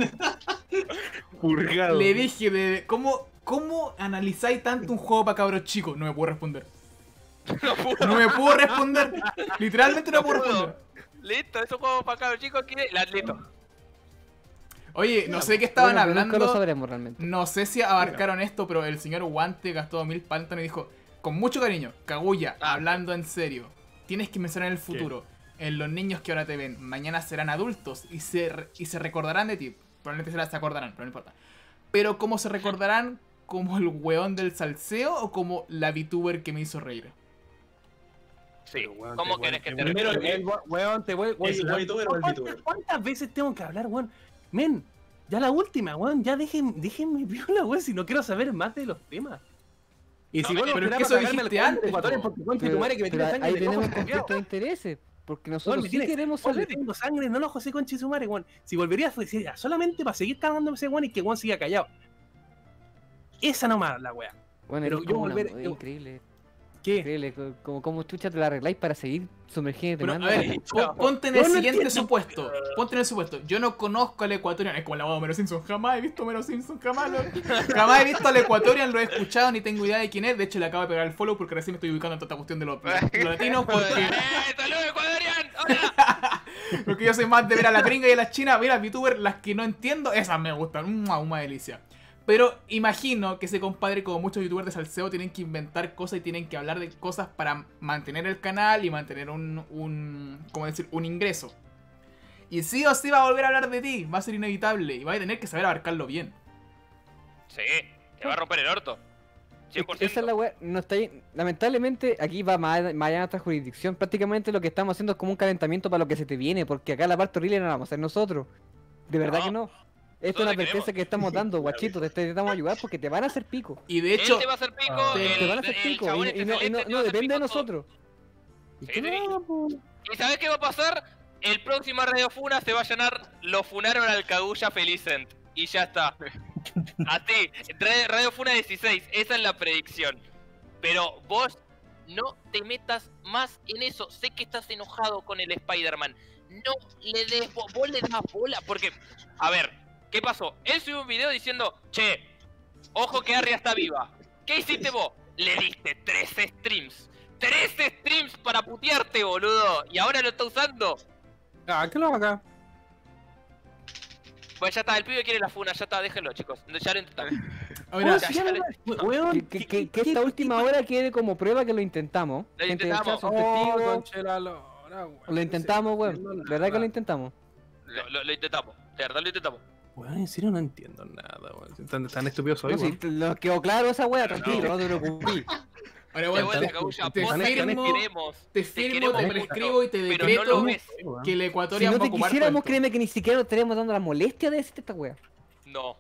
Purgado. Le dije ¿cómo analizáis tanto un juego para cabros chicos? No me puedo responder. No pudo. No me puedo responder. Literalmente no puedo No pudo. responder. Listo, esos juegos para acá, chicos, aquí. Listo. Oye, no sé qué estaban Bueno, pero nunca lo hablando. sabremos realmente. No sé si abarcaron esto, pero el señor Guante gastó 1000 pántanos y dijo, con mucho cariño, Kaguya, hablando en serio, tienes que pensar en el futuro, en los niños que ahora te ven, mañana serán adultos y se recordarán de ti. Probablemente se acordarán, pero no importa. Pero ¿cómo se recordarán? ¿Como el weón del salseo o como la VTuber que me hizo reír? Sí. Weón, ¿Cómo te- querés que weón, te Primero, recuerde? Weón, te voy. ¿Es el VTuber o el VTuber? ¿Cuántas veces tengo que hablar, weón? Men, ya la última, weón. Ya déjenme viola, weón, si no quiero saber más de los temas. Y No, si vos pero no es que eso dijiste cagarme al antes, Ecuador, po. porque conche tu madre que me Pero tiene sangre ahí de tenemos ojos, conflicto de intereses. Porque nosotros Weón, me sí tiene- queremos weón, le saber. tengo sangre, no lo José Conche su madre, weón. Si volvería a decir ya, solamente para seguir cagándome ese weón y que weón siga callado. Esa nomás la weá. Bueno, pero es yo como volver- es yo- increíble. ¿Qué? Increíble, como chucha te la arregláis para seguir sumergiendo. Pero, a ver, ponte en Yo el no siguiente entiendo. supuesto. Ponte en el supuesto. Yo no conozco al ecuatoriano. Es como la voz de Homero Simpson. Jamás he visto a Homero Simpson. Jamás he visto al ecuatoriano. Lo he escuchado. Ni tengo idea de quién es. De hecho, le acabo de pegar el follow porque recién me estoy ubicando en toda esta cuestión de los latinos. Porque, ¡Saludos, Ecuadorian! ¡Hola! porque yo soy más de ver a la gringa y a las chinas. Mira, VTuber, las que no entiendo, esas me gustan. Una delicia. Pero imagino que ese compadre, como muchos youtubers de salseo, tienen que inventar cosas y tienen que hablar de cosas para mantener el canal y mantener ¿cómo decir? Un ingreso. Y sí o sí va a volver a hablar de ti, va a ser inevitable y va a tener que saber abarcarlo bien. Sí, te va a romper el orto. 100%. Esa es la wea, no está ahí. Lamentablemente aquí va más allá de nuestra jurisdicción. Prácticamente lo que estamos haciendo es como un calentamiento para lo que se te viene, porque acá la parte horrible no la vamos a hacer nosotros. De verdad No. que no. Esta es una Nosotros te advertencia que estamos dando, guachito, te intentamos ayudar porque te van a hacer pico. Y de hecho, Él te va a hacer pico, Te van a hacer el pico chabón y este no excelente te va a hacer depende de pico todo. nosotros. ¿Y Sí, qué sí. no, po? ¿Y sabes qué va a pasar? El próximo Radio Funa se va a llamar Lo funaron al Kaguya Felicent. Y ya está. A ti, Radio Funa 16, esa es la predicción. Pero vos no te metas más en eso. Sé que estás enojado con el Spider-Man. No le des, vos le das bola. Porque, a ver, ¿qué pasó? Él subió un video diciendo, che, ojo que Arria está viva. ¿Qué hiciste vos? Le diste 13 streams. 13 streams para putearte, boludo. Y ahora lo está usando. Ah, ¿qué lo hago acá? Pues ya está, el pibe quiere la funa, ya está, déjenlo, chicos. Ya lo intentamos. ahora, ya, ya, Weón, Que esta última hora quede como prueba que lo intentamos. Lo Gente del intentamos. chat, son testigos. conche la lora, weón. Lo intentamos, No weón. entiendo ¿Verdad que lo nada. intentamos? Lo intentamos, de verdad lo intentamos. Weón, en serio no entiendo nada, weón. Tan estúpido soy, No, si weón. nos quedó claro esa wea, tranquilo, no te preocupes. ahora De bueno, vuelta, te Kaguya, te vos firmo, queremos. te firmo, queremos te mucho, prescribo y te pero decreto no lo ves. que el Si ecuatoriano no va a te ocupar quisiéramos, todo créeme que ni siquiera nos estaríamos dando la molestia de decirte esta wea. No.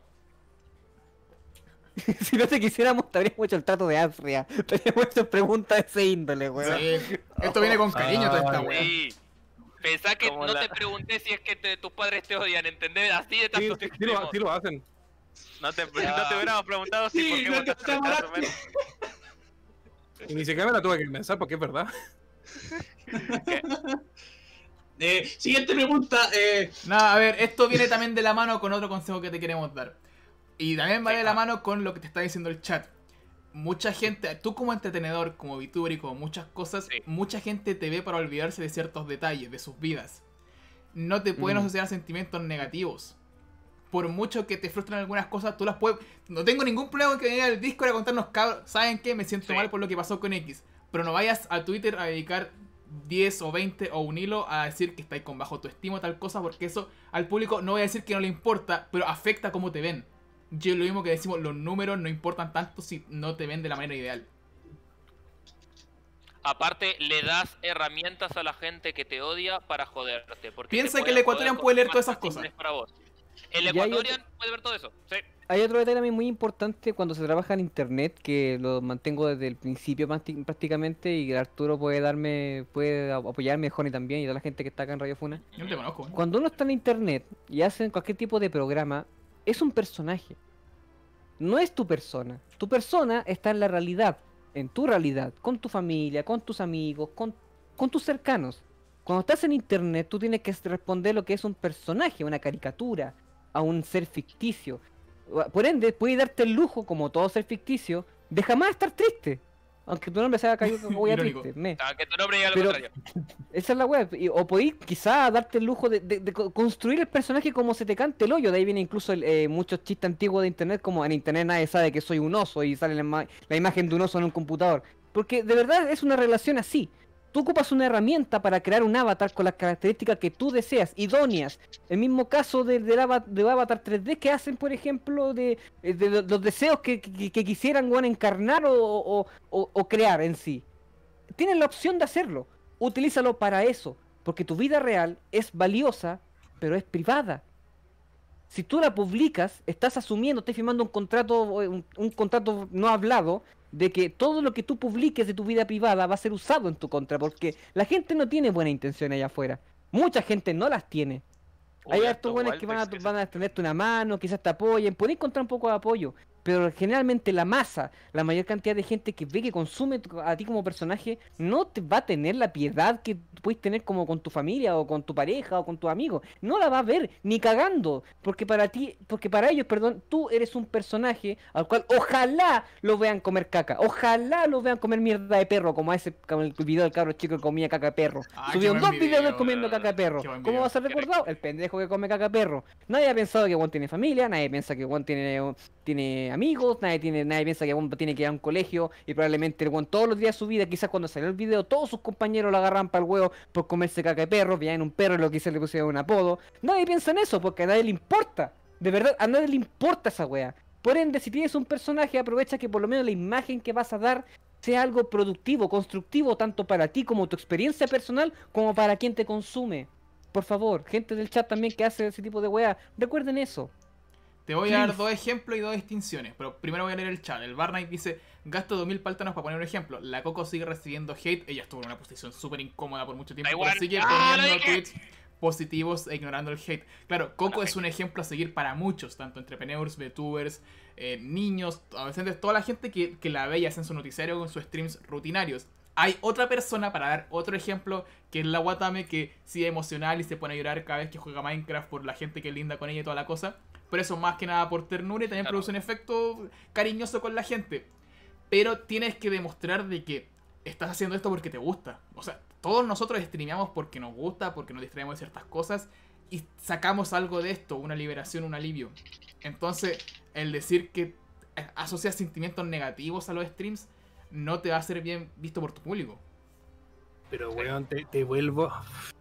Si no te quisiéramos, te habríamos hecho el trato de Afria. Te habríamos hecho preguntas de ese índole, esto. weón. Sí. Esto viene con cariño toda esta wea. Sí. Pensá que Como no la- te pregunté si es que tus padres te odian, ¿entendés? Así de Sí, tantos sí, extremos. sí lo hacen. No te hubiéramos preguntado si por qué no te votaste rechazo, enamoraste. men. Y ni siquiera me la tuve que pensar porque es verdad. Siguiente pregunta. No, a ver, esto viene también de la mano con otro consejo que te queremos dar. Y también va de la mano con lo que te está diciendo el chat. Mucha gente, tú como entretenedor, como VTuber y como muchas cosas, mucha gente te ve para olvidarse de ciertos detalles de sus vidas. No te pueden asociar sentimientos negativos. Por mucho que te frustren algunas cosas, tú las puedes... No tengo ningún problema con que venga al Discord a contarnos, cabros, ¿saben qué? Me siento mal por lo que pasó con X. Pero no vayas a Twitter a dedicar 10 o 20 o un hilo a decir que estáis con bajo autoestima o tal cosa, porque eso al público no voy a decir que no le importa, pero afecta cómo te ven. Yo lo mismo que decimos, los números no importan tanto si no te ven de la manera ideal. Aparte, le das herramientas a la gente que te odia para joderte. Porque piensa te que el pueden Ecuatorian joder puede leer con todas esas cosas cosas. simples para vos. El Y hay Ecuatorian puede ver todo eso. Sí. Hay otro detalle también muy importante cuando se trabaja en internet, que lo mantengo desde el principio prácticamente, y que Arturo puede apoyarme mejor y también, y toda la gente que está acá en Radio Funa. Yo no te conozco. Cuando uno está en internet y hacen cualquier tipo de programa, es un personaje. No es tu persona. Tu persona está en la realidad, en tu realidad, con tu familia, con tus amigos, con tus cercanos. Cuando estás en internet, tú tienes que responder lo que es un personaje, una caricatura, a un ser ficticio. Por ende, puedes darte el lujo, como todo ser ficticio, de jamás estar triste. Aunque tu nombre sea triste. Aunque tu nombre diga lo Pero contrario. esa es la web. O podéis quizá darte el lujo de construir el personaje como se te cante el hoyo. De ahí viene incluso muchos chistes antiguos de internet, como en internet nadie sabe que soy un oso y sale la imagen de un oso en un computador. Porque de verdad es una relación así. Tú ocupas una herramienta para crear un avatar con las características que tú deseas, idóneas. El mismo caso de avatar 3D que hacen, por ejemplo, de los deseos que quisieran encarnar o crear en sí. Tienes la opción de hacerlo. Utilízalo para eso. Porque tu vida real es valiosa, pero es privada. Si tú la publicas, estás asumiendo, estás firmando un contrato no hablado, de que todo lo que tú publiques de tu vida privada va a ser usado en tu contra, porque la gente no tiene buena intención allá afuera. Mucha gente no las tiene. Hay hartos buenos que van a extenderte una mano, quizás te apoyen, pueden encontrar un poco de apoyo, pero generalmente la masa, la mayor cantidad de gente que ve, que consume a ti como personaje, no te va a tener la piedad que puedes tener como con tu familia o con tu pareja o con tus amigos. No la va a ver ni cagando, porque para ellos, tú eres un personaje al cual ojalá lo vean comer caca, ojalá lo vean comer mierda de perro, como el video del cabro chico que comía caca de perro. Subió 2 videos de él comiendo caca de perro. ¿Cómo va a ser recordado? El pendejo que come caca de perro. Nadie ha pensado que Juan tiene familia, nadie piensa que Juan tiene amigos, nadie piensa que Juan tiene que ir a un colegio y probablemente el Juan todos los días de su vida, quizás cuando salió el video, todos sus compañeros lo agarran para el huevo por comerse caca de perro, veían un perro y lo quizás le pusieron un apodo. Nadie piensa en eso porque a nadie le importa. De verdad, a nadie le importa esa wea. Por ende, si tienes un personaje, aprovecha que por lo menos la imagen que vas a dar sea algo productivo, constructivo, tanto para ti como tu experiencia personal, como para quien te consume. Por favor, gente del chat también que hace ese tipo de wea, recuerden eso. Te voy a dar 2 ejemplos y 2 distinciones, pero primero voy a leer el chat. El Barnight dice, gasto 2000 páltanos para poner un ejemplo. La Coco sigue recibiendo hate, ella estuvo en una posición súper incómoda por mucho tiempo, pero sigue poniendo tweets positivos e ignorando el hate. Claro, Coco es un ejemplo a seguir para muchos, tanto entrepreneurs, VTubers, niños, adolescentes, toda la gente que la ve y hace en su noticiario con sus streams rutinarios. Hay otra persona, para dar otro ejemplo, que es la Watame, que sigue emocional y se pone a llorar cada vez que juega Minecraft por la gente que es linda con ella y toda la cosa. Pero eso más que nada por ternura y también produce un efecto cariñoso con la gente. Pero tienes que demostrar de que estás haciendo esto porque te gusta. O sea, todos nosotros streameamos porque nos gusta, porque nos distraemos de ciertas cosas y sacamos algo de esto, una liberación, un alivio. Entonces, el decir que asocias sentimientos negativos a los streams no te va a ser bien visto por tu público. Pero, weón, te vuelvo...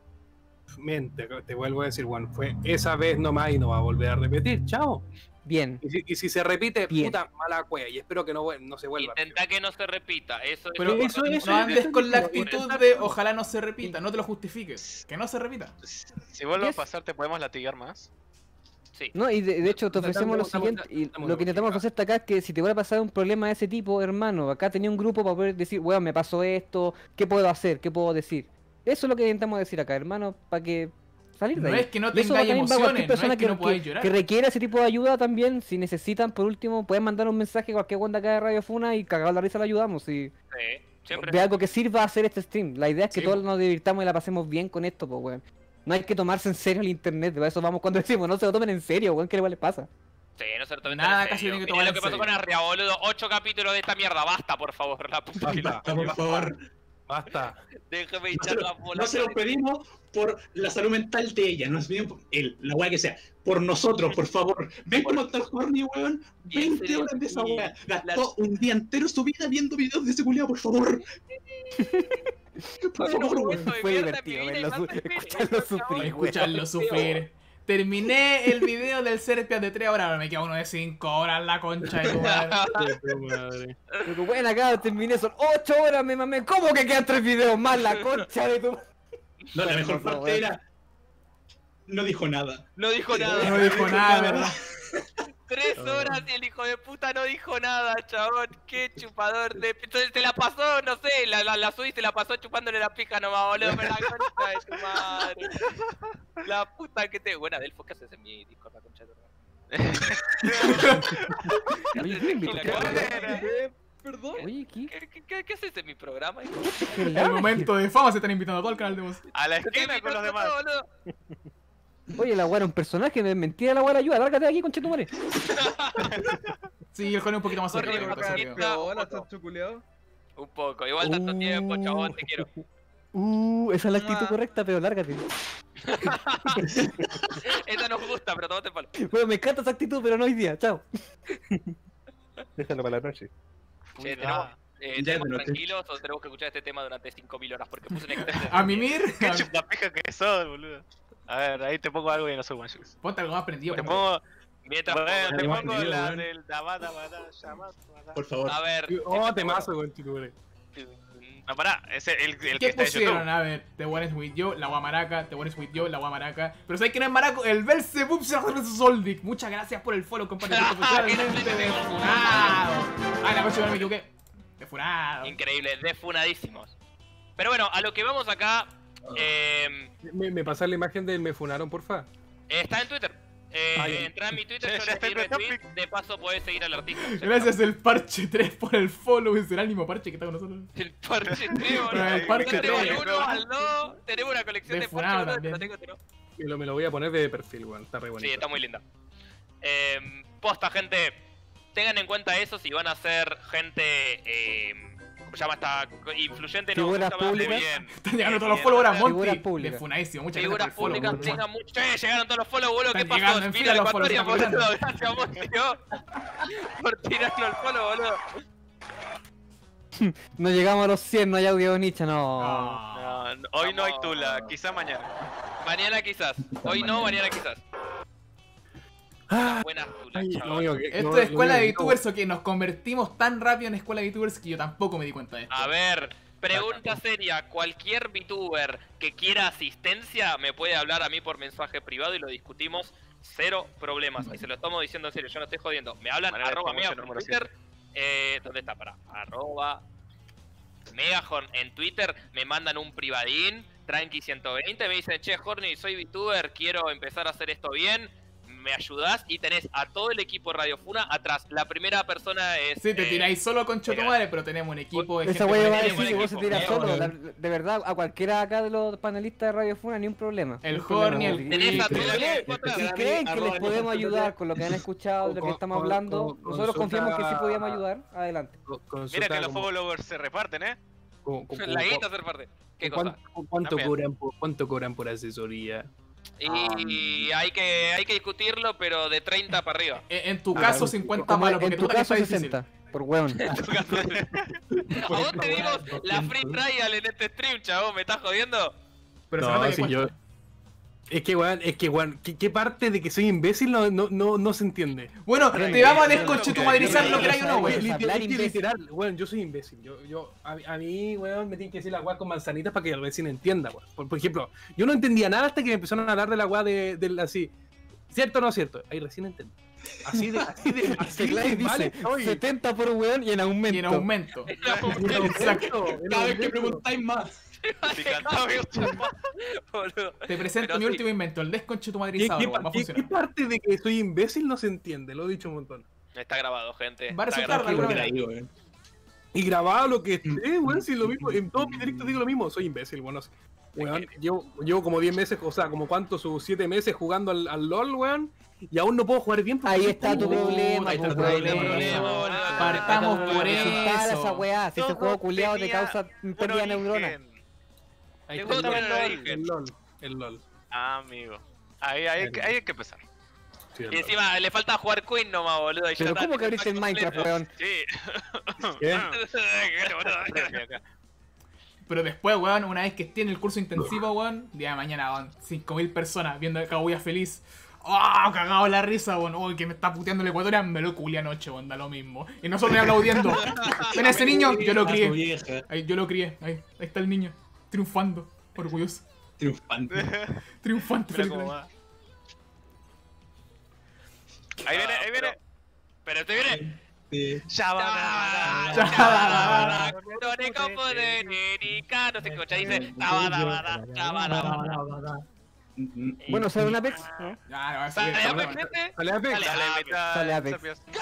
Te vuelvo a decir, bueno, fue esa vez nomás y no va a volver a repetir, chao. Bien. Y si se repite, puta mala cueva, y espero que no se vuelva. Intenta que no se repita, eso es. Pero eso no andes con la actitud de ojalá no se repita, no te lo justifiques, que no se repita. Si vuelve a pasar, ¿te podemos latigar más? Sí. No, y de hecho te ofrecemos lo siguiente, y lo que intentamos ofrecerte acá es que si te vuelve a pasar un problema de ese tipo, hermano, acá tenía un grupo para poder decir, weón, me pasó esto, ¿qué puedo hacer? ¿Qué puedo decir? Eso es lo que intentamos decir acá, hermano, para que salir de ahí. No es que no tengáis emociones, no es que no podáis llorar. Que requiera ese tipo de ayuda también, si necesitan, por último, pueden mandar un mensaje a cualquier cuenta acá de Radio Funa y cagado la risa le ayudamos. Y... Sí. Siempre. de algo que sirva a hacer este stream. La idea es que Sí, todos nos divirtamos y la pasemos bien con esto, pues, weón. No hay que tomarse en serio el internet, de eso vamos cuando decimos, no se lo tomen en serio, weón, ¿qué les pasa? Sí, no se lo tomen Nada tan en casi serio. tiene que Mirá tomar lo que en pasó serio. con Arria, boludo. 8 capítulos de esta mierda. Basta, por favor. La puta que la- Basta, por favor. Basta. Déjeme No hinchar se, la lo, bola. no se lo pedimos por la salud mental de ella, nos pedimos por él, la weá que sea. Por nosotros, por favor. Ven cómo está el horny, weón. Y en 20 serio, horas de esa y weá. Gastó un día entero su vida viendo videos de ese culiao, por favor. Por favor, weón. Fue divertido escucharlo sufrir, weón. Escucharlo sufrir. Terminé el video del Serpias de 3 horas, ahora me queda uno de 5 horas, la concha de tu madre. Digo, bueno, acá terminé, son 8 horas, me mamé. ¿Cómo que quedan 3 videos más? La concha de tu... No, la mejor No, parte weón. era. No dijo nada. No dijo nada. No dijo nada, ¿verdad? 3 horas y el hijo de puta no dijo nada, chabón. Qué chupador de... Entonces te la pasó, no sé, la subí y se la pasó chupándole la pija nomás, boludo. Pero la concha de tu madre. La puta que te... Buena, Delfo, ¿qué haces en mi Discord, la concha de tu madre? Oye, ¿qué invitó? Perdón. Oye, ¿qué? ¿Qué haces en mi programa? En el momento de fama se están invitando a todo el canal de voz. A la esquina con los demás. Boludo. Oye, la weá era un personaje, me mentira la weá la ayuda, lárgate de aquí, conchetumare. Sí, el joven es un poquito más Horrible, horrible. horrible. entonces, creo. Hola, chancho culiao. Un poco, igual tanto tiempo, chabón, te quiero. Esa es la actitud correcta, pero lárgate. Esa nos gusta, pero tomate palo. Bueno, me encanta esa actitud, pero no hoy día, chao. Déjalo para la noche. Che, tenemos, Ya ¿tenemos de noche. tranquilos o tenemos que escuchar este tema durante 5000 horas? Porque puse un extender. A mimir. Qué chupapija que sos, boludo. A ver, ahí te pongo algo y no soy one shoes. Ponte algo más prendido. Te como- pongo. Mientras Bueno, te Además, pongo video, la weón. del Dabada, Shamat. Por favor. a ver. Oh, temazo, weón, chico, No, pará, es el que ¿Qué está en pusieron? YouTube. A ver, The One is With You, la Guamaraca, The One is With You, la Guamaraca. Pero ¿sabes que no es maraco? El Belzebub se va a Soldic. Muchas gracias por el follow, compadre. Oficialmente defunado. Ah, la próxima no me equivoqué. Defunado. Increíble, defunadísimos. Pero bueno, a lo que vamos acá. ¿Me pasas la imagen del me funaron, porfa? Está en Twitter. ya. Entra en mi Twitter, Ya yo está le di en retweet. De paso podés seguir al artista. Gracias el Parche 3 por el follow. Es el ánimo Parche que está con nosotros. El parche 3, Pero el parche tenemos 3. el 1 al 2. Tenemos una colección de Defunado parches, también. lo tengo, te lo- Y me lo voy a poner de perfil, weón. Está re bonito. Sí, está muy linda. Posta, gente. Tengan en cuenta eso si van a ser gente. ¿Cómo se llama esta? Influyente, no. Figuras ¿cómo se llama? públicas. Bien. Están llegando todos los Bien, followers a bien. Figuras Monty. públicas. Defunadísimo. Muchas Figuras gracias por el públicas, follow. tengan mucho. Llegaron todos los follow, boludo. ¿Qué Están pasó? llegando en Mira fila el los follows, Ecuatoria, están boludo. Gracias, Monty, ¿no? Por tirarnos el follow, boludo. No llegamos a los 100, no hay audio nicha, no. Ah. No, hoy no hay Tula, quizá mañana. Mañana quizás. Hoy no, mañana quizás. Buenas tulas, Ay, chaval. no, amigo, que- Esto no, es escuela no, de no. VTubers o que nos convertimos tan rápido en escuela de VTubers que yo tampoco me di cuenta de esto. A ver, pregunta seria. Cualquier VTuber que quiera asistencia me puede hablar a mí por mensaje privado y lo discutimos. Cero problemas. Y se lo estamos diciendo en serio, yo no estoy jodiendo. Me hablan Manera de arroba promoción Megajon en número Twitter. ¿Dónde está? Para arroba Megajon en Twitter. Me mandan un privadín. Tranqui 120. Me dicen, che, Horny, soy VTuber. Quiero empezar a hacer esto bien. Me ayudás y tenés a todo el equipo de Radio Funa atrás. La primera persona es. Sí, te tiráis solo con Chotomadre, pero tenemos un equipo de Esa gente wea con va a equipo. decir que vos se equipo. tiras solo. De verdad, a cualquiera acá de los panelistas de Radio Funa, ni un problema. El Ni un problema. Horny, el Tenés a Quick, todo el el- equipo atrás. Si creen que les podemos ayudar con lo que han escuchado, de lo que estamos hablando, nosotros confiamos que sí podíamos ayudar, adelante. Mira que los followers se reparten, La guita hacer parte. ¿Qué cosa? ¿Cuánto También. cobran por asesoría? Y hay que discutirlo, pero de 30 para arriba. En tu caso, 50 Como malos, porque en tu tú también caso, está difícil. 60, por hueón. A vos te dimos la free trial en este stream, chabón, ¿me estás jodiendo? Pero se No, nota que si cuesta. yo... Es que, weón, ¿qué parte de que soy imbécil no se entiende? Bueno, te vamos a desconchetumadrizar lo que era o no, Güey, güey. hablar Es que imbécil. literal, weón, yo soy imbécil. A mí, weón, me tienen que decir la weá con manzanitas para que el vecino entienda, weón. Por ejemplo, yo no entendía nada hasta que me empezaron a hablar de la weá del así. ¿Cierto o no cierto? Ahí recién entendí. Así Teclay dice 70 por hueón y en aumento. Y en aumento. Exacto. Cada vez que preguntáis más. Si cantaba yo, Boludo. Te presento Pero mi sí. último invento, el desconchetumadrizador, weón. Va a ¿Qué funcionar. parte de que soy imbécil no se entiende? Lo he dicho un montón. Está grabado, gente. Va a Está resultar grabado. de alguna manera. Y grababa lo que esté, weón, si lo mismo, en todos mis directos digo lo mismo, soy imbécil, weón, no sé. Weón, llevo como 10 meses, o sea, como cuánto, sus 7 meses jugando al LOL, weón, y aún no puedo jugar bien. Ahí está tu problema, ahí está tu problema. Partamos por Desinstala esa eso. weá, si ese Todo juego culiado te tenía causa pérdida de neuronas. Ahí ¿Te está gusta el el LOL, origen? el LOL. Ah, amigo. Ahí hay que empezar. Sí, el Y encima le falta jugar Queen nomás, boludo. y ya Pero está, ¿cómo que abriste el Minecraft, weón? Sí. ¿Qué? Pero después, weón, una vez que esté en el curso intensivo, weón, día de mañana, weón, 5000 personas viendo a Kaguya feliz. ¡Ah! Cagado la risa, weón. Uy, que me está puteando el Ecuador, me lo culé anoche, weón, da lo mismo. Y nosotros ya aplaudiendo. Ven ese niño, yo lo crié. Ahí, yo lo crié, ahí está el niño. Triunfando, orgulloso. Triunfante. Triunfante, Mira feliz. cómo va. Ahí viene. Pero este viene. Ya va. No sé qué cocha dice. Bueno, ¿sale un Apex? Ya, no, ¿Sale sí, Apex, gente? Sale Apex. Sale Apex.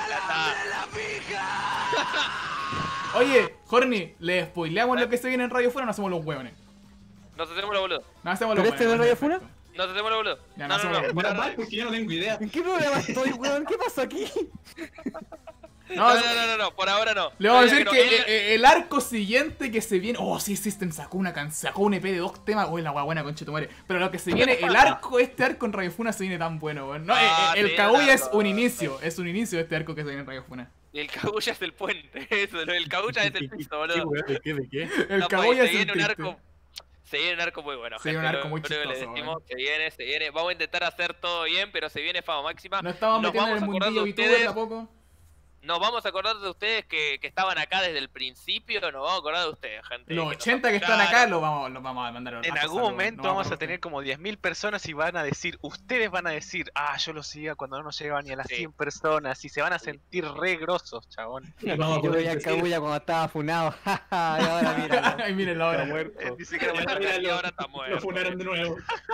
Oye, Horny, ¿le spoileamos lo que se viene en Radio Fuera o no hacemos los hueones? Nos hacemos los boludos. No hacemos los ¿Pero este hueones. no es Radio Funa? perfecto. Nos hacemos los boludos. Ya, No, no no, no. hacemos- Bueno, mal, porque yo no tengo idea. ¿En qué programa estoy, weón? ¿Qué pasó aquí? No, no, por ahora no. Le vamos a decir No, que el arco siguiente que se viene. Oh, sí, System sacó sacó un EP de 2 temas. Uy, la buena conchetumare. Pero lo que se viene, este arco en Radio Funa se viene tan bueno, weón. No, el sí, Kaguya es arco. un inicio de este arco que se viene en Radio Funa. Y el Kaguya es el puente. Eso, el Kaguya es el piso, boludo. ¿De qué? ¿De qué? El No, pues, Kaguya es se el viene un triste. arco. Se viene un arco muy bueno. Se viene un gente, arco muy creo que le chistoso, decimos, weón. se viene. Vamos a intentar hacer todo bien, pero se viene fama máxima. No estamos Nos metiendo en el vamos a acordar mundillo de VTuber ustedes. tampoco. Nos vamos a acordar de ustedes que estaban acá desde el principio. Nos vamos a acordar de ustedes, gente. Los nos 80 que están acá apoyaron. los vamos a mandar a En algún momento vamos a tener como 10.000 personas y van a decir, ustedes van a decir, yo lo seguía cuando no nos llegaban ni a las Sí. 100 personas y se van a sentir re grosos, chabón. Vamos a Yo veía a poder decir, Kaguya cuando estaba funado. Y ahora mira. Ay, miren la hora. Dice que era Mira, muy- y ahora está lo muerto. funaron de nuevo.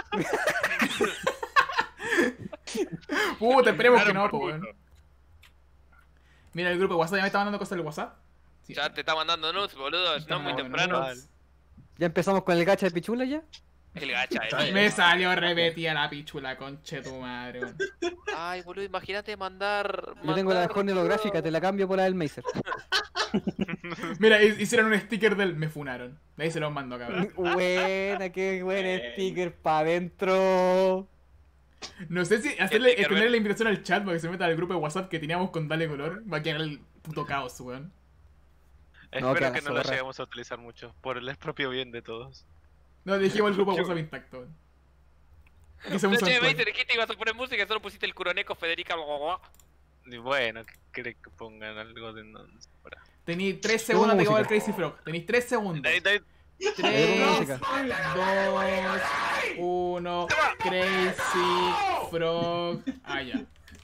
Puta, esperemos que Claro, no, por po, weón. Mira el grupo de WhatsApp, ya me está mandando cosas del WhatsApp. Sí. Ya te está mandando nudes, boludo. No muy Bueno, temprano. no. ¿Ya empezamos con el gacha de pichula ya? El gacha, Me salió repetida la pichula, conche tu madre, weón. Ay, boludo, imagínate mandar. Yo tengo la mejor holográfica, te la cambio por la del Mazer. Mira, hicieron un sticker del me funaron. De ahí se los mando, cabrón. Buena, qué buen sticker pa' adentro. No sé si hacerle sticker, extenderle ven. la invitación al chat para que se meta al grupo de WhatsApp que teníamos con Dale Color. Va a quedar el puto caos, weón. No, Espero que que no la lo zorra. lleguemos a utilizar mucho, por el propio bien de todos. No, dejemos el grupo de WhatsApp intacto, weón. Hice un Che, santuario. Mater, ¿qué te ibas a poner música? Solo pusiste el Kuroneko Federica. Y bueno, ¿qué creen que pongan algo de no sé, para- Tenéis 3 segundos de acabar el música. Crazy Frog. Tenéis 3 segundos. Ahí, ahí. 3, música. 2, 1. Crazy Frog. Ah, ya.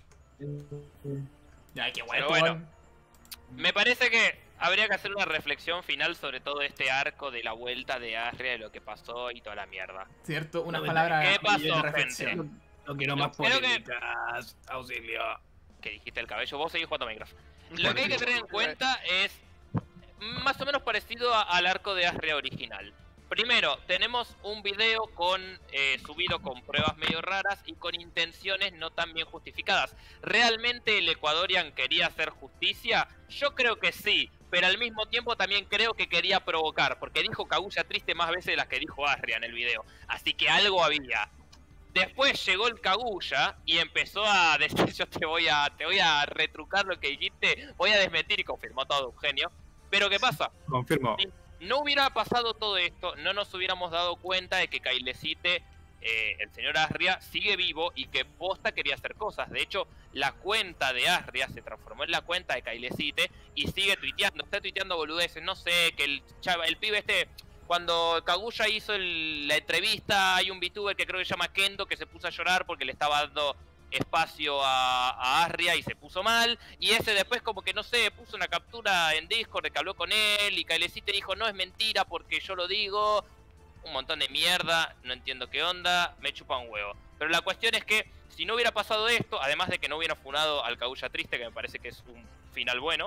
Ya, qué Pero bueno. bueno. Me parece que habría que hacer una reflexión final sobre todo este arco de la vuelta de Asria, de lo que pasó y toda la mierda. Cierto, unas No, palabras ¿qué pasó, de reflexión. No quiero más Creo que- polémicas. Auxilio. Que dijiste el cabello, vos seguís jugando a Minecraft. Lo que hay que tener en cuenta es más o menos parecido al arco de Asria original. Primero, tenemos un video subido con pruebas medio raras y con intenciones no tan bien justificadas. ¿Realmente el Ecuadorian quería hacer justicia? Yo creo que sí, pero al mismo tiempo también creo que quería provocar, porque dijo Kaguya triste más veces de las que dijo Asria en el video. Así que algo había. Después llegó el Kaguya y empezó a decir, yo te voy a retrucar lo que dijiste, voy a desmentir, y confirmó todo, un genio. Pero ¿qué pasa? Confirmo. Si no hubiera pasado todo esto, no nos hubiéramos dado cuenta de que Kailecite, el señor Asria, sigue vivo y que posta quería hacer cosas. De hecho, la cuenta de Asria se transformó en la cuenta de Kailecite y sigue tuiteando, está tuiteando boludeces. No sé, que el pibe este, cuando Kaguya hizo la entrevista, hay un VTuber que creo que se llama Kendo que se puso a llorar porque le estaba dando espacio a Asria y se puso mal, y ese después como que no sé, puso una captura en Discord de que habló con él y Kailecite dijo no es mentira porque yo lo digo, un montón de mierda, no entiendo qué onda, me chupa un huevo. Pero la cuestión es que si no hubiera pasado esto, además de que no hubiera funado al Kaguya triste, que me parece que es un final bueno,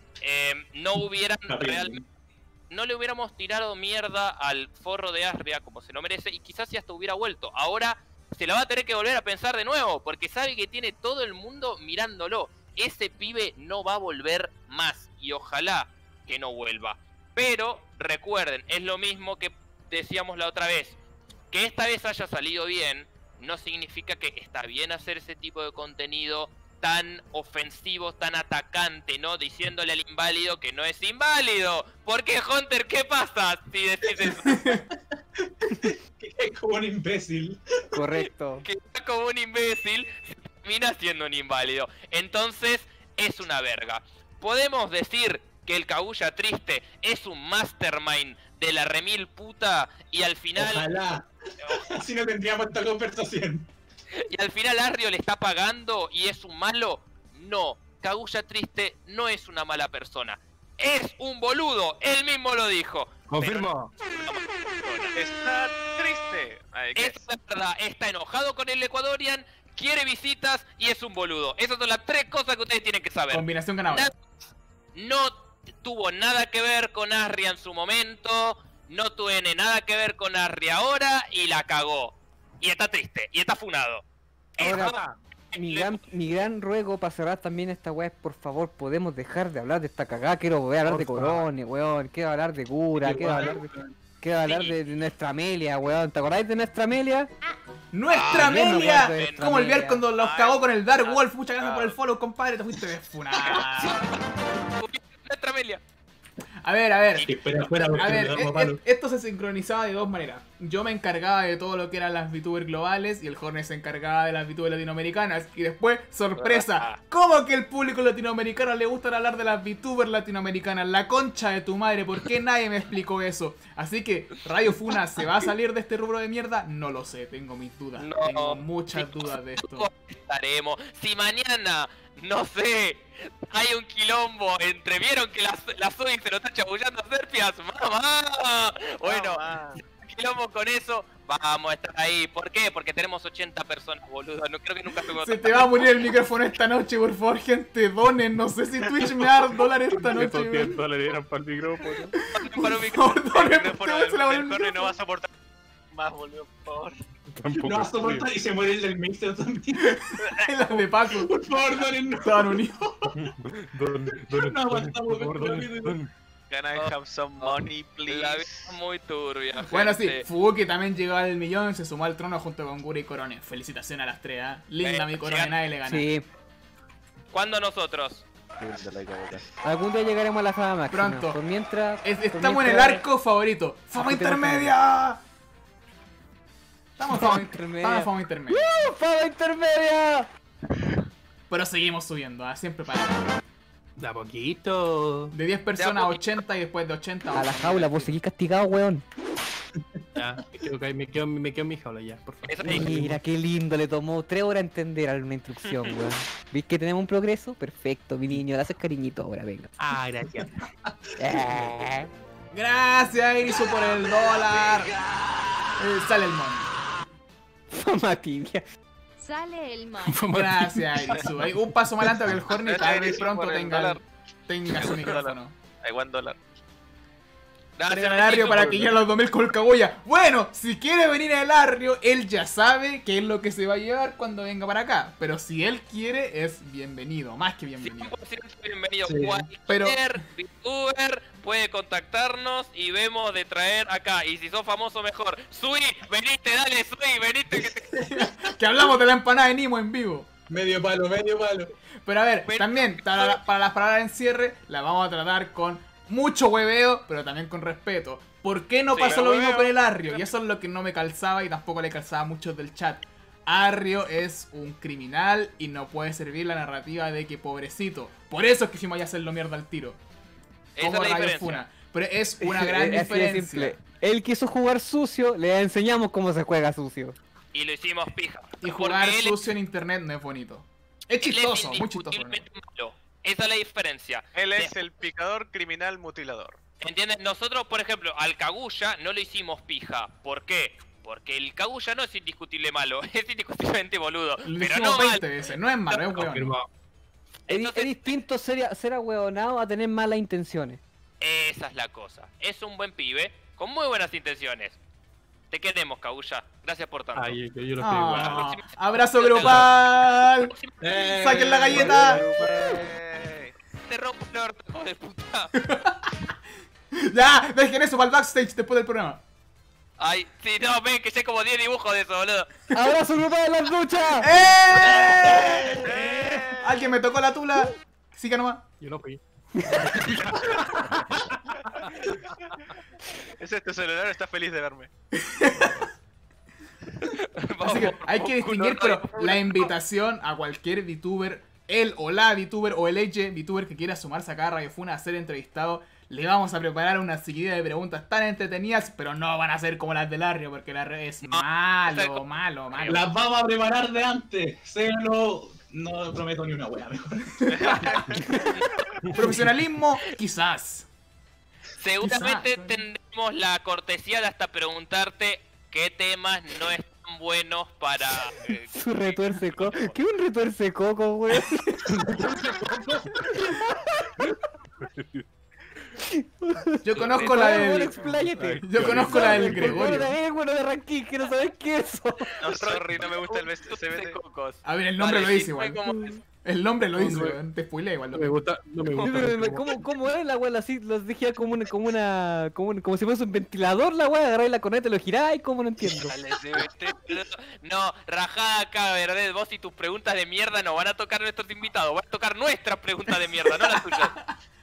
no hubieran realmente... No le hubiéramos tirado mierda al forro de Asria como se lo merece y quizás si hasta hubiera vuelto. Ahora se la va a tener que volver a pensar de nuevo porque sabe que tiene todo el mundo mirándolo. Ese pibe no va a volver más y ojalá que no vuelva. Pero recuerden, es lo mismo que decíamos la otra vez. Que esta vez haya salido bien no significa que está bien hacer ese tipo de contenido tan ofensivo, tan atacante, ¿no? Diciéndole al inválido que no es inválido. ¿Por qué, Hunter? ¿Qué pasa si decís eso? Que es como un imbécil. Correcto. Que está como un imbécil, termina siendo un inválido. Entonces, es una verga. Podemos decir que el Kaguya Triste es un mastermind de la remil puta y al final... Ojalá. Así no tendríamos esta conversación. Y al final Arrio le está pagando y es un malo. No, Kaguya Triste no es una mala persona. Es un boludo, él mismo lo dijo. Confirmo. Está triste. Es la verdad, está enojado con el Ecuadorian, quiere visitas y es un boludo. Esas son las tres cosas que ustedes tienen que saber. Combinación ganadora. No tuvo nada que ver con Arria en su momento, no tiene nada que ver con Arria ahora y la cagó. Y está triste, y está funado. Ahora, mi gran ruego para cerrar también esta weá es, por favor, podemos dejar de hablar de esta cagada. Quiero hablar de Corone, weón. Quiero hablar de Cura, quiero hablar de nuestra Amelia, weón. ¿Te acordáis de nuestra Amelia? ¡Nuestra Amelia! ¿Cómo olvidar cuando los cagó con el Dark Wolf? Muchas gracias por el follow, compadre. Te fuiste desfunado. Nuestra Amelia. A ver, Espera, esto se sincronizaba de dos maneras. Yo me encargaba de todo lo que eran las VTubers globales y el Hornet se encargaba de las VTubers latinoamericanas. Y después, sorpresa, ¿cómo que el público latinoamericano le gusta hablar de las VTubers latinoamericanas? La concha de tu madre, ¿por qué nadie me explicó eso? Así que, Radio Funa, ¿se va a salir de este rubro de mierda? No lo sé, tengo mis dudas. No, tengo muchas dudas de esto. Estaremos. Si mañana, no sé, hay un quilombo entre... ¿Vieron que la Zoe se lo está chabullando a Serpias? ¡Mamá! Bueno, quilombo con eso, vamos a estar ahí. ¿Por qué? Porque tenemos 80 personas, boludo. No creo que nunca tuvimos... Se te va a morir el micrófono esta noche, por favor, gente. Donen. No sé si Twitch me va a dar dólares esta noche. Esos 10 dólares eran para el micrófono. Para un micrófono. El micrófono del Corne no va a soportar más, boludo, por favor. Tampoco. No va a soportar y se muere el del Mixer también. La de Paco. Por favor, donen, no. Estaban unidos. No aguantamos, por favor. Can I have some money, please? La vida es muy turbia, Bueno, sí, gente. Fubuki también llegó al millón, se sumó al trono junto con Gura y Corone. Felicitaciones a las tres, ¿eh? Linda mi Corone, nadie le gana. Sí. ¿Cuándo nosotros? Algún día llegaremos a la fama máxima. Pronto. Por mientras... Estamos en el arco favorito. ¡Fama intermedia! Estamos en fama intermedia. ¡Fama intermedia! Pero seguimos subiendo, ¿eh? Siempre para De a poquito. de 10 personas a 80 y después de 80 A la jaula, vos seguís castigado, weón. Ya, me quedo en mi jaula ya, por favor. Eso te dije. Mira, qué lindo, le tomó 3 horas entender una instrucción, weón. ¿Viste que tenemos un progreso? Perfecto, mi niño, le haces cariñito ahora, venga. Ah, gracias. Gracias, Irisu, por el dólar. Sale el mon. Fama tibia. Sale el man. Gracias, Irisu. Hay un paso más adelante que el Hornet tal vez Irisu, pronto por el tenga dólar. su micrófono. I want $1. Traigan al Arrio para que llegue a los 2000 con el Kaguya. Bueno, si quiere venir al Arrio, él ya sabe qué es lo que se va a llevar cuando venga para acá. Pero si él quiere, es bienvenido, más que bienvenido. 100% bienvenido. Sí. Cualquier VTuber puede contactarnos y vemos de traer acá. Y si sos famoso, mejor. Sui, veniste, dale, Sui, veniste. Que te... Que hablamos de la empanada de Nimo en vivo. Medio palo. Pero a ver, también, para las palabras en cierre, la vamos a tratar con mucho hueveo, pero también con respeto. ¿Por qué no Sí, pasó pero lo mismo hueveo. con el Arrio? Y eso es lo que no me calzaba y tampoco le calzaba a muchos del chat. Arrio es un criminal y no puede servir la narrativa de que pobrecito. Por eso es que hicimos ya hacerlo mierda al tiro. Esa es Como la Radio diferencia. Funa. Pero es una gran Así de diferencia. simple. Él quiso jugar sucio, le enseñamos cómo se juega sucio. Y lo hicimos pija. Y Porque jugar él sucio en internet no es bonito. Es él chistoso, es muy chistoso. ¿no? indiscutiblemente malo. Esa es la diferencia. Él es el picador criminal mutilador. ¿Entiendes? Nosotros, por ejemplo, al Kaguya no lo hicimos pija. ¿Por qué? Porque el Kaguya no es indiscutible malo, es indiscutiblemente boludo. Lo Pero hicimos no 20 malo. veces, no es malo, es hueón. Confirmado. Entonces, Es distinto ser ahueonado a tener malas intenciones. esa es la cosa. Es un buen pibe, con muy buenas intenciones. Te queremos, Kaguya. Gracias por tanto. Ay, yo lo estoy igual. Ah, abrazo grupal. Saquen la galleta. Te rompo el orto, hijo de puta. Ya, dejen eso para el backstage después del programa. Ay, sí, no, ven, que sé como 10 dibujos de eso, boludo. ¡Abrazo grupal en las duchas! Alguien me tocó la tula. Siga nomás. Yo lo fui. Ese es tu celular, está feliz de verme. Así que hay que distinguir, pero la invitación a cualquier VTuber, él o la VTuber o el Eche VTuber que quiera sumarse acá a Radio Funa a ser entrevistado, le vamos a preparar una seguidilla de preguntas tan entretenidas, pero no van a ser como las de Larrio, porque Larrio es malo. Las vamos a preparar de antes. No prometo ni una wea mejor. Profesionalismo, quizás. Seguramente tendremos la cortesía de hasta preguntarte qué temas no están buenos para... Su retuerce coco. ¿Qué es un retuerce coco, weón? Yo conozco la del... Expláyate. Yo conozco la del Gregorio. Gregorio. También bueno de Ranking, que no sabes qué es eso. No, sorry, no me gusta el CBT. A ver, el nombre Vale, lo dice sí, igual. fue como- El nombre lo dice, weón. Te spoilé igual. No me gusta. ¿Cómo era la weá? Así los dejé como si fuese un ventilador la weá, agarráis la corneta y lo giráis, ¿cómo no entiendo? Dale, CBT, boludo. No, rajada acá, ¿verdad? Vos y tus preguntas de mierda no van a tocar nuestros invitados, van a tocar nuestras preguntas de mierda, no las tuyas.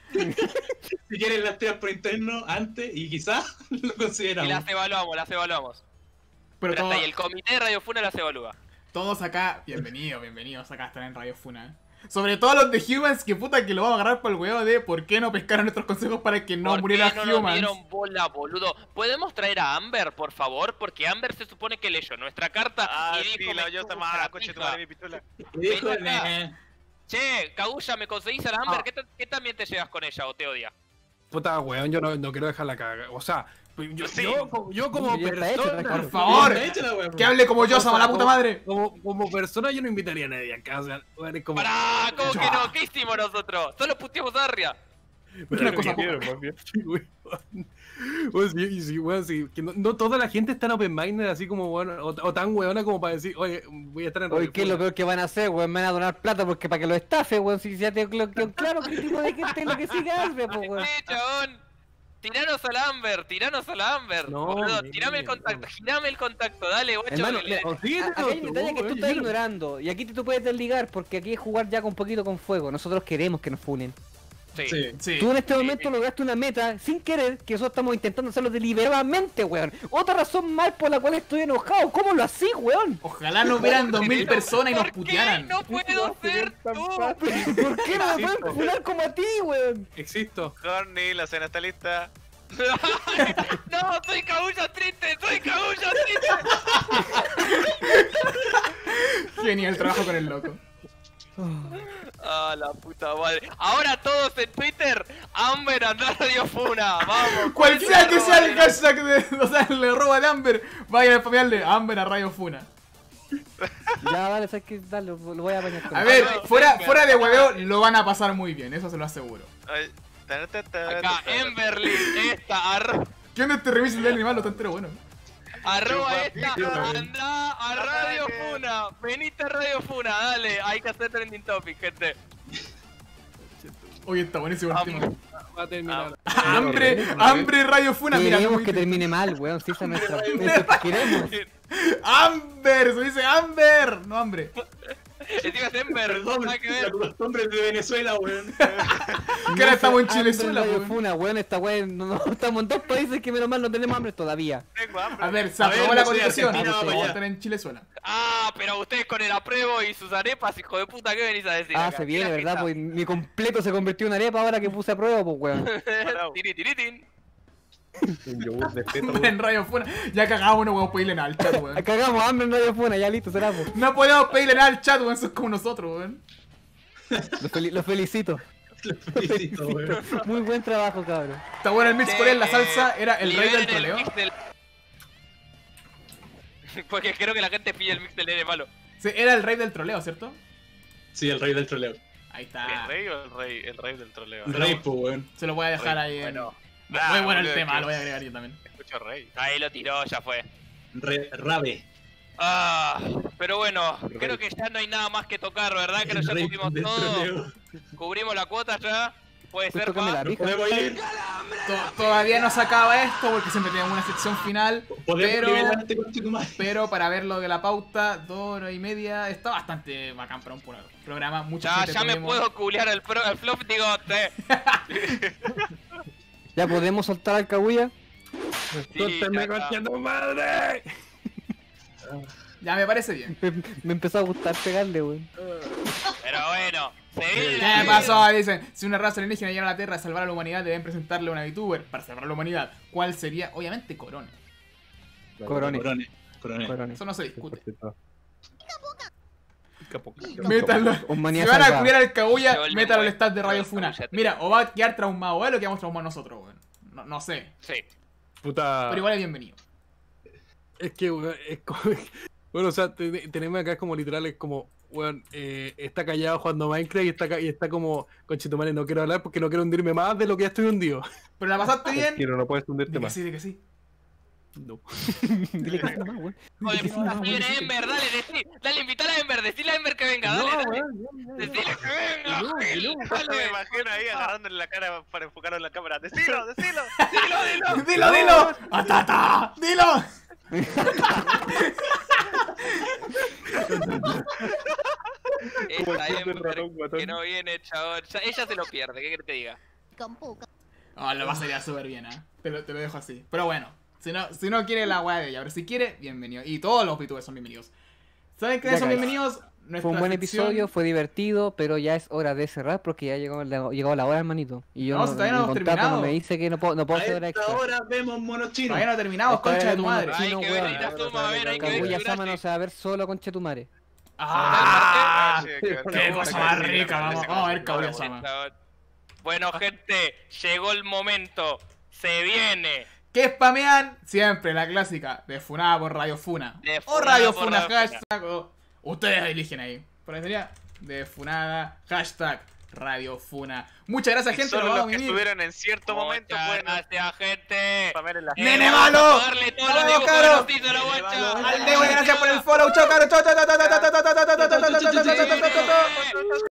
Si quieren las tiras por interno antes y quizás lo Y consideramos. las evaluamos. Pero Pero hasta ahí, el comité de Radio Funa las evalúa. todos acá, bienvenidos acá están en Radio Funa. Sobre todo los de Humans, que puta que lo vamos a agarrar por el huevo de por qué no pescaron nuestros consejos para que no ¿Por muriera qué no nos Humans. dieron bola, boludo? ¿Podemos traer a Amber, por favor? Porque Amber se supone que leyó nuestra carta Ah, y sí, dijo... la me yo chupa más, la coche tu pija. madre, mi pistola. Dijo, Ven acá. Che, Kaguya, ¿me conseguís a la Amber? ¿Qué también te llevas con ella o te odia? Puta, weón, yo no quiero dejar la caga. O sea, yo como Ya está hecho, persona. tranquilo. Por favor, que hable como yo, sama la puta madre. Como persona, yo no invitaría a nadie acá. O sea, weón, es como. ¡Pará! ¿Cómo que no? ¿Qué hicimos nosotros? Solo puteamos a Arria. Una cosa quiero, sí, weón. Pues sí, weón, sí. Que no toda la gente es tan open-minded así como, weón, o tan weona como para decir, oye, voy a estar en Oye, ¿qué es lo Funa. peor que van a hacer, weón? Me van a donar plata porque para que lo estafe, weón. Si ya te quedó claro qué tipo de gente es lo que sigue Albe, pues, weón. Chabón. Tiranos a la Amber. No, Boludo, mira, tirame el contacto, no. girame el contacto, dale, guacho. Hermano, que le- acá hay un detalle que tú estás ignorando. Y aquí tú puedes desligar porque aquí es jugar ya con un poquito con fuego. Nosotros queremos que nos funen. Sí. Sí. Tú en este momento lograste una meta sin querer, que nosotros estamos intentando hacerlo deliberadamente, weón. Otra razón más por la cual estoy enojado. ¿Cómo lo hacís, weón? Ojalá no hubieran 2000 personas y nos ¿Por qué putearan. no puedo ser tú? ¿Por qué no me pueden funar como a ti, weón? Existo. Horny, la cena está lista. No, soy Kaguya triste, soy Kaguya triste. Genial trabajo con el loco. Ah, la puta madre. Ahora todos en Twitter, Amber anda Radio Funa. Vamos. Cual sea que sea el hashtag de, o sea, el arroba de Amber, vayan a spamearle Amber a Radio Funa. Ya, vale, sabes que dale, lo voy a apañar con A eso. ver, fuera de hueveo lo van a pasar muy bien, eso se lo aseguro. Ay, Acá, Emberly, esta, ¿Qué onda este remix del animal? Lo está entero bueno. arroba esta, anda a Radio Funa. Venite a Radio Funa, dale. Hay que hacer trending topic, gente. Oye, está buenísimo el tema. Va a terminar. Hambre Radio Funa, mira. Queremos muy que bien. termine mal, weón. Si esa es nuestra. Eso es lo que queremos. Amber, se dice Amber, no hambre. Encima es Ember, Perdón, nada que ver. la costumbre de Venezuela, weón. Que ahora estamos en Hambre Chilezuela, Radio weón. Funa, weón, esta weón, no, estamos en dos países que menos mal no tenemos hambre todavía. Tengo hambre. A ver, se A ver, aprobó la no soy constitución. argentino, Vamos vamos a allá. estar en Chilezuela. Ah, pero ustedes con el apruebo y sus arepas, hijo de puta, ¿qué venís a decir? Ah, acá? se viene, ¿Qué ¿verdad? la Pues mi completo se convirtió en arepa ahora que puse a prueba, pues weón. fiesta? Tiritiritín. Un yogur de feto. En Radio Funa. Ya cagamos, no podemos pedirle nada al chat, weón. Cagamos hambre en Radio Funa, ya listo, será, pues. No podemos pedirle nada al chat, weón. Eso es como nosotros, weón. Lo felicito. Felicito, weón. Muy buen trabajo, cabrón. Está bueno el mix por él, la salsa era el rey del Liberen troleo. mix del- Porque creo que la gente pilla el mix del nene malo. Sí, era el rey del troleo, ¿cierto? Sí, el rey del troleo. Ahí ¿El está. rey o el rey del troleo? Rey, pues, weón. Se lo voy a dejar Rey, ahí. bueno. Muy bueno el boludo, tema, que- lo voy a agregar yo también. Escucho rey. Ahí lo tiró, ya fue. Rabe. Ah, pero bueno, creo que ya no hay nada más que tocar, ¿verdad? Creo que ya Rey cubrimos del todo. troleo. Cubrimos la cuota ya. Puede Pues ser, tócame la pa. pija. Podemos ir. Todavía no se acaba esto porque siempre tenemos una sección final. Podemos Pero- liberarte con tu madre. Pero para ver lo de la pauta, 2 horas y media, está bastante bacán para un programa. Mucha gente Ya me tuvimos. puedo culiar el flop, digo, Ya podemos soltar al Kaguya. ¡Suéltame, ya, concha tu madre! Ya me parece bien. Me empezó a gustar pegarle, weón. Pero bueno, se viene ¿Qué pasó? Dicen, si una raza alienígena llega a la Tierra a salvar a la humanidad, deben presentarle a una VTuber para salvar a la humanidad. ¿Cuál sería? Obviamente Corone. Corone. Corone. Corone. Eso no se discute. Capo. Métanlo. Humanidad Si van a salvada. cuidar al Kaguya, Yo el métalo al mismo, stat de yo Radio el Funa. Kaguya, Mira, o va a quedar traumado él o quedamos traumados nosotros, weón. No sé. Sí. Puta. Pero igual es bienvenido. Es que, weón, es como... Bueno, o sea, tenemos acá como literal, es como, weón, está callado jugando Minecraft y está como, conchetumare, no quiero hablar porque no quiero hundirme más de lo que ya estoy hundido. Pero la pasaste bien. Quiero, no puedes hundirte Di que más. sí, di que sí. No. Dile que sí nomás, weón. Oye, que sí, no, viene weón, sí. Ember, dale, invítala a Ember, decile a Ember que venga, dale. Decile que venga, Gil, Me dale. imagino ahí agarrándole la cara para enfocarlo en la cámara. Decilo. ¡Dilo! ¡Atata! ¡Dilo! Esta el chiste del Ember ratón guatón. que no viene, chabón. Ella se lo pierde, ¿qué querés que te diga? Oh, lo pasaría súper bien, ¿eh? Te lo dejo así. Pero bueno, si no quiere la weá de ella, pero si quiere, bienvenido. Y todos los VTubers son bienvenidos. ¿Saben qué Ya, son guys. bienvenidos? Fue un buen episodio, fue divertido, pero ya es hora de cerrar porque ya llegó la hora, hermanito. Y yo No, si todavía no mi hemos contrato terminado. no me dice que no puedo A hacer hora esta extra. hora vemos monos chinos. Todavía no terminamos, Esta concha hora de tu vemos madre. monos Hay chinos, que ver weón. ahí la suma, a ver, hay que ver Kaguya tu Sama no gracia. se va a ver solo con Chetumare. ¡Ah! Qué ¡Qué cosa más rica! Vamos a ver Kaguya Sama. Bueno, gente, llegó el momento. Se viene. ¿Qué spamean? Siempre la clásica. De Funada por Radio Funa. De O Funada Radio por Funa, Radio hashtag. O ustedes eligen ahí. Por ahí sería de Funada, hashtag Radio Funa. Muchas gracias, gente. Solo Nos los vamos a que mimir. estuvieron en cierto momento Muchas pueden gracias, gente. spamear en la ¡Nene Vamos a malo! darle todos los ¡Vamos, dibujos caro! que nos hizo la guacha. Al Debo, gracias por el follow. Chao, caro. Chao, chao, chao, chao, chao, chao, chao, chao, chao, chao, chao, chao, chao, chao, chao, chao, chao, chao, chao.